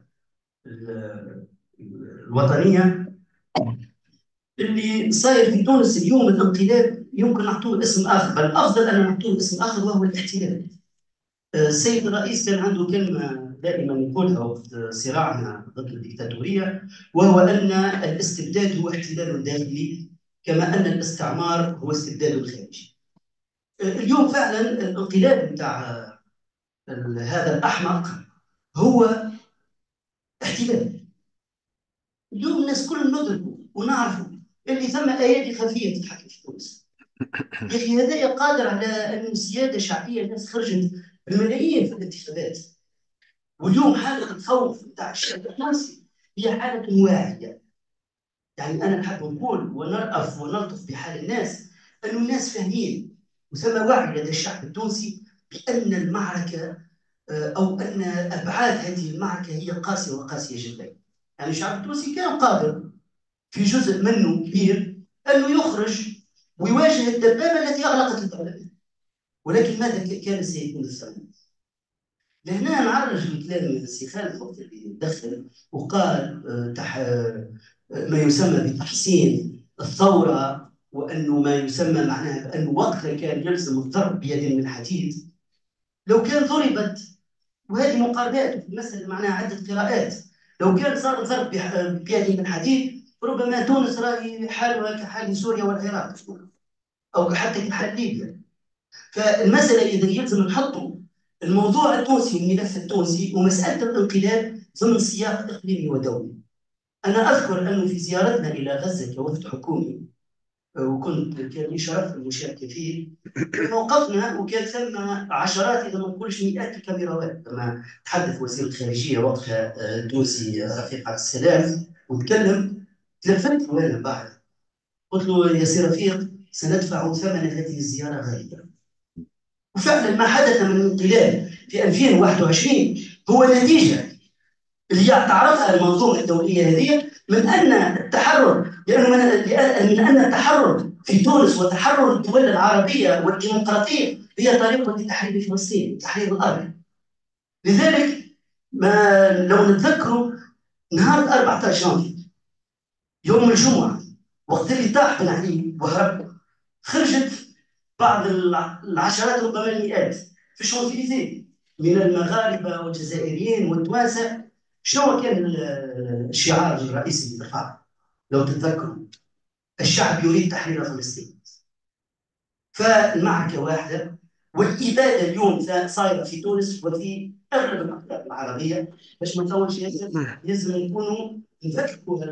الوطنية اللي صاير في تونس اليوم. الانقلاب يمكن نعطوه اسم آخر، بل أفضل أن نعطوه اسم آخر وهو الاحتلال. السيد الرئيس كان عنده كلمة دائما يقولها وقت صراعنا ضد الدكتاتورية، وهو أن الاستبداد هو احتلال داخلي كما أن الاستعمار هو استبداد خارجي. اليوم فعلا الانقلاب بتاع هذا الأحمق هو احتلال. اليوم الناس كل ندركوا ونعرفوا اللي ثم ايادي خفيه تتحكم في تونس. يا اخي هذا قادر على انه سياده شعبيه، الناس خرجت بالملايين في الانتخابات، واليوم حاله الخوف بتاع الشعب التونسي هي حاله واعيه. يعني انا نحب نقول ونرأف ونلطف بحال الناس انه الناس فاهمين وثم وعي لدى الشعب التونسي بأن المعركة أو أن أبعاد هذه المعركة هي قاسية وقاسية جدا. يعني الشعب التونسي كان قادر في جزء منه كبير أنه يخرج ويواجه الدبابة التي أغلقت الدولة، ولكن ماذا كان سيكون الثمن؟ لهنا نعرج الكلام السي خالد وقت اللي دخل وقال تح... ما يسمى بتحسين الثورة، وأنه ما يسمى معناها بأنه وقتها كان يلزم الضرب بيد من حديد. لو كان ضربت، وهذه مقاربات في المسألة معناها عدة قراءات، لو كان صار ضرب بيد من حديد ربما تونس راهي حالها كحال سوريا والعراق أو حتى كحال ليبيا. فالمسألة إذا يلزم نحطوا الموضوع التونسي الملف التونسي ومسألة الانقلاب ضمن سياق إقليمي ودولي. أنا أذكر أنه في زيارتنا إلى غزة كوفد حكومي، وكنت كان لي شرف المشاركة فيه، موقفنا وكان ثم عشرات إذا ما نقولش مئات الكاميراوات. لما تحدث وزير الخارجية وقتها التونسي رفيق عبد السلام وتكلم، تلفت له أنا بعد قلت له يا سي رفيق سندفع ثمن هذه الزيارة غاليا. وفعلا ما حدث من انقلاب في ألفين وواحد وعشرين هو نتيجة اللي تعرفها المنظومة الدولية هذه من أن التحرر، لأنه من, من أن التحرر في تونس وتحرر الدول العربية والديمقراطية هي طريقة لتحرير فلسطين، تحرير الأرض. لذلك ما لو نتذكروا نهار أربعة عشر جانفي يوم الجمعة وقت اللي طاح بن علي وهرب، خرجت بعض العشرات ربما المئات في الشانزليزيه من المغاربه والجزائريين والتوانسه. شنو كان الشعار الرئيسي اللي رفعه لو تتذكروا؟ الشعب يريد تحرير فلسطين. فالمعركه واحده، والاباده اليوم صايره في تونس وفي اغلب المناطق العربيه. باش ما نطولش ياسر لازم نكونوا نفكروا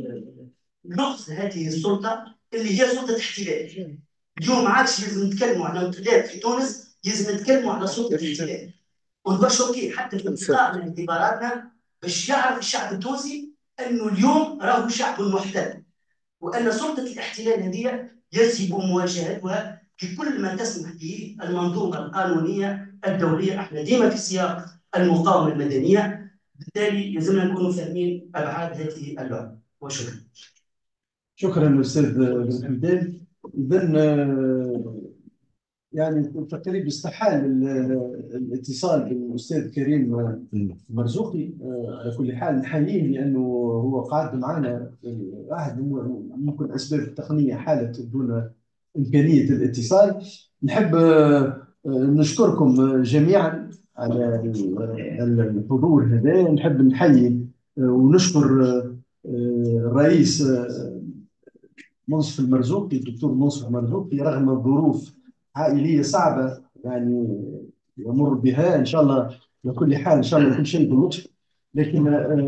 لغز هذه السلطه اللي هي سلطه احتلال. اليوم ما عادش لازم نتكلموا على انقلاب في تونس، لازم نتكلموا على سلطه الاحتلال. ونبشر حتى في انتقاء من اعتباراتنا باش يعرف الشعب التونسي انه اليوم راهو شعب محتل، وان سلطه الاحتلال هذه يجب مواجهتها بكل ما تسمح به المنظومه القانونيه الدوليه. احنا ديما في سياق المقاومه المدنيه، بالتالي يلزمنا نكونوا فاهمين ابعاد هذه اللعبه. وشكرا. شكرا استاذ بن حمدان. اذا يعني تقريبا استحال الاتصال بالاستاذ كريم مرزوقي. على كل حال نحييه لانه هو قاعد معنا واحد ممكن اسباب التقنيه حالت دون امكانيه الاتصال. نحب نشكركم جميعا على الحضور هذا. نحب نحيي ونشكر الرئيس منصف المرزوقي الدكتور منصف المرزوقي رغم الظروف عائليه صعبه يعني يمر بها. ان شاء الله بكل حال ان شاء الله كل شيء باللطف، لكن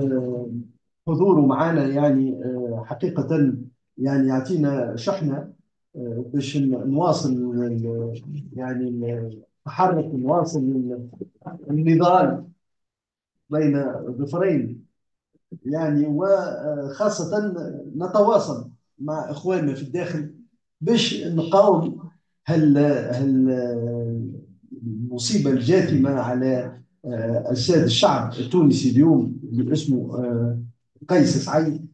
حضوره معنا يعني حقيقه يعني يعطينا شحنه باش نواصل يعني التحرك، نواصل النضال بين ظفرين يعني، وخاصه نتواصل مع اخواننا في الداخل باش نقاوم هال المصيبه الجاثمه على اجساد الشعب التونسي اليوم اللي اسمه قيس سعيد.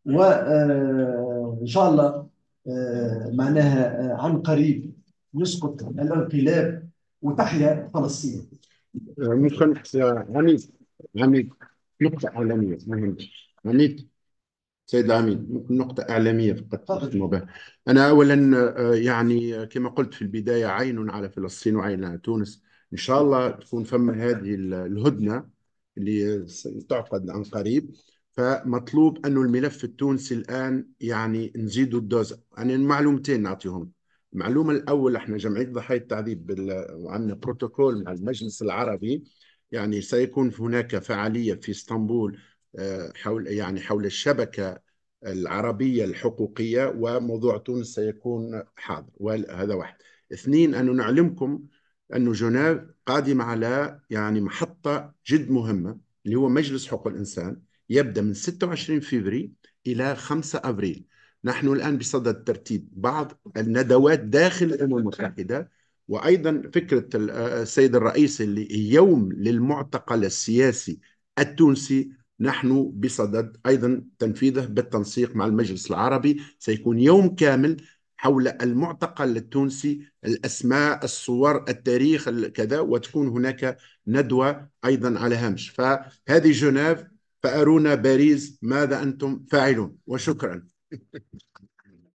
وان شاء الله معناها عن قريب يسقط الانقلاب وتحيا فلسطين. ممكن عميد عميد نقطه اعلاميه مهمه. عميد سيد العميد ممكن نقطة إعلامية فقط في الموضوع. أنا أولا يعني كما قلت في البداية عين على فلسطين وعين على تونس. إن شاء الله تكون فما هذه الهدنة اللي تعقد عن قريب. فمطلوب أنه الملف التونسي الآن يعني نزيدوا الدوزة. يعني معلومتين نعطيهم. المعلومة الأول احنا جمعية ضحايا التعذيب وعندنا بروتوكول مع المجلس العربي، يعني سيكون هناك فعالية في اسطنبول حول يعني حول الشبكة العربية الحقوقية، وموضوع تونس سيكون حاضر. وهذا واحد. اثنين، أنه نعلمكم أنه جنيف قادم على يعني محطة جد مهمة اللي هو مجلس حقوق الإنسان، يبدأ من ستة وعشرين فبراير إلى خمسة أبريل. نحن الآن بصدد ترتيب بعض الندوات داخل الأمم المتحدة، وأيضا فكرة السيد الرئيس اللي يوم للمعتقل السياسي التونسي، نحن بصدد أيضا تنفيذه بالتنسيق مع المجلس العربي. سيكون يوم كامل حول المعتقل التونسي، الأسماء، الصور، التاريخ، كذا، وتكون هناك ندوة أيضا على هامش. فهذه جنيف، فأرونا باريس ماذا أنتم فاعلون. وشكرا.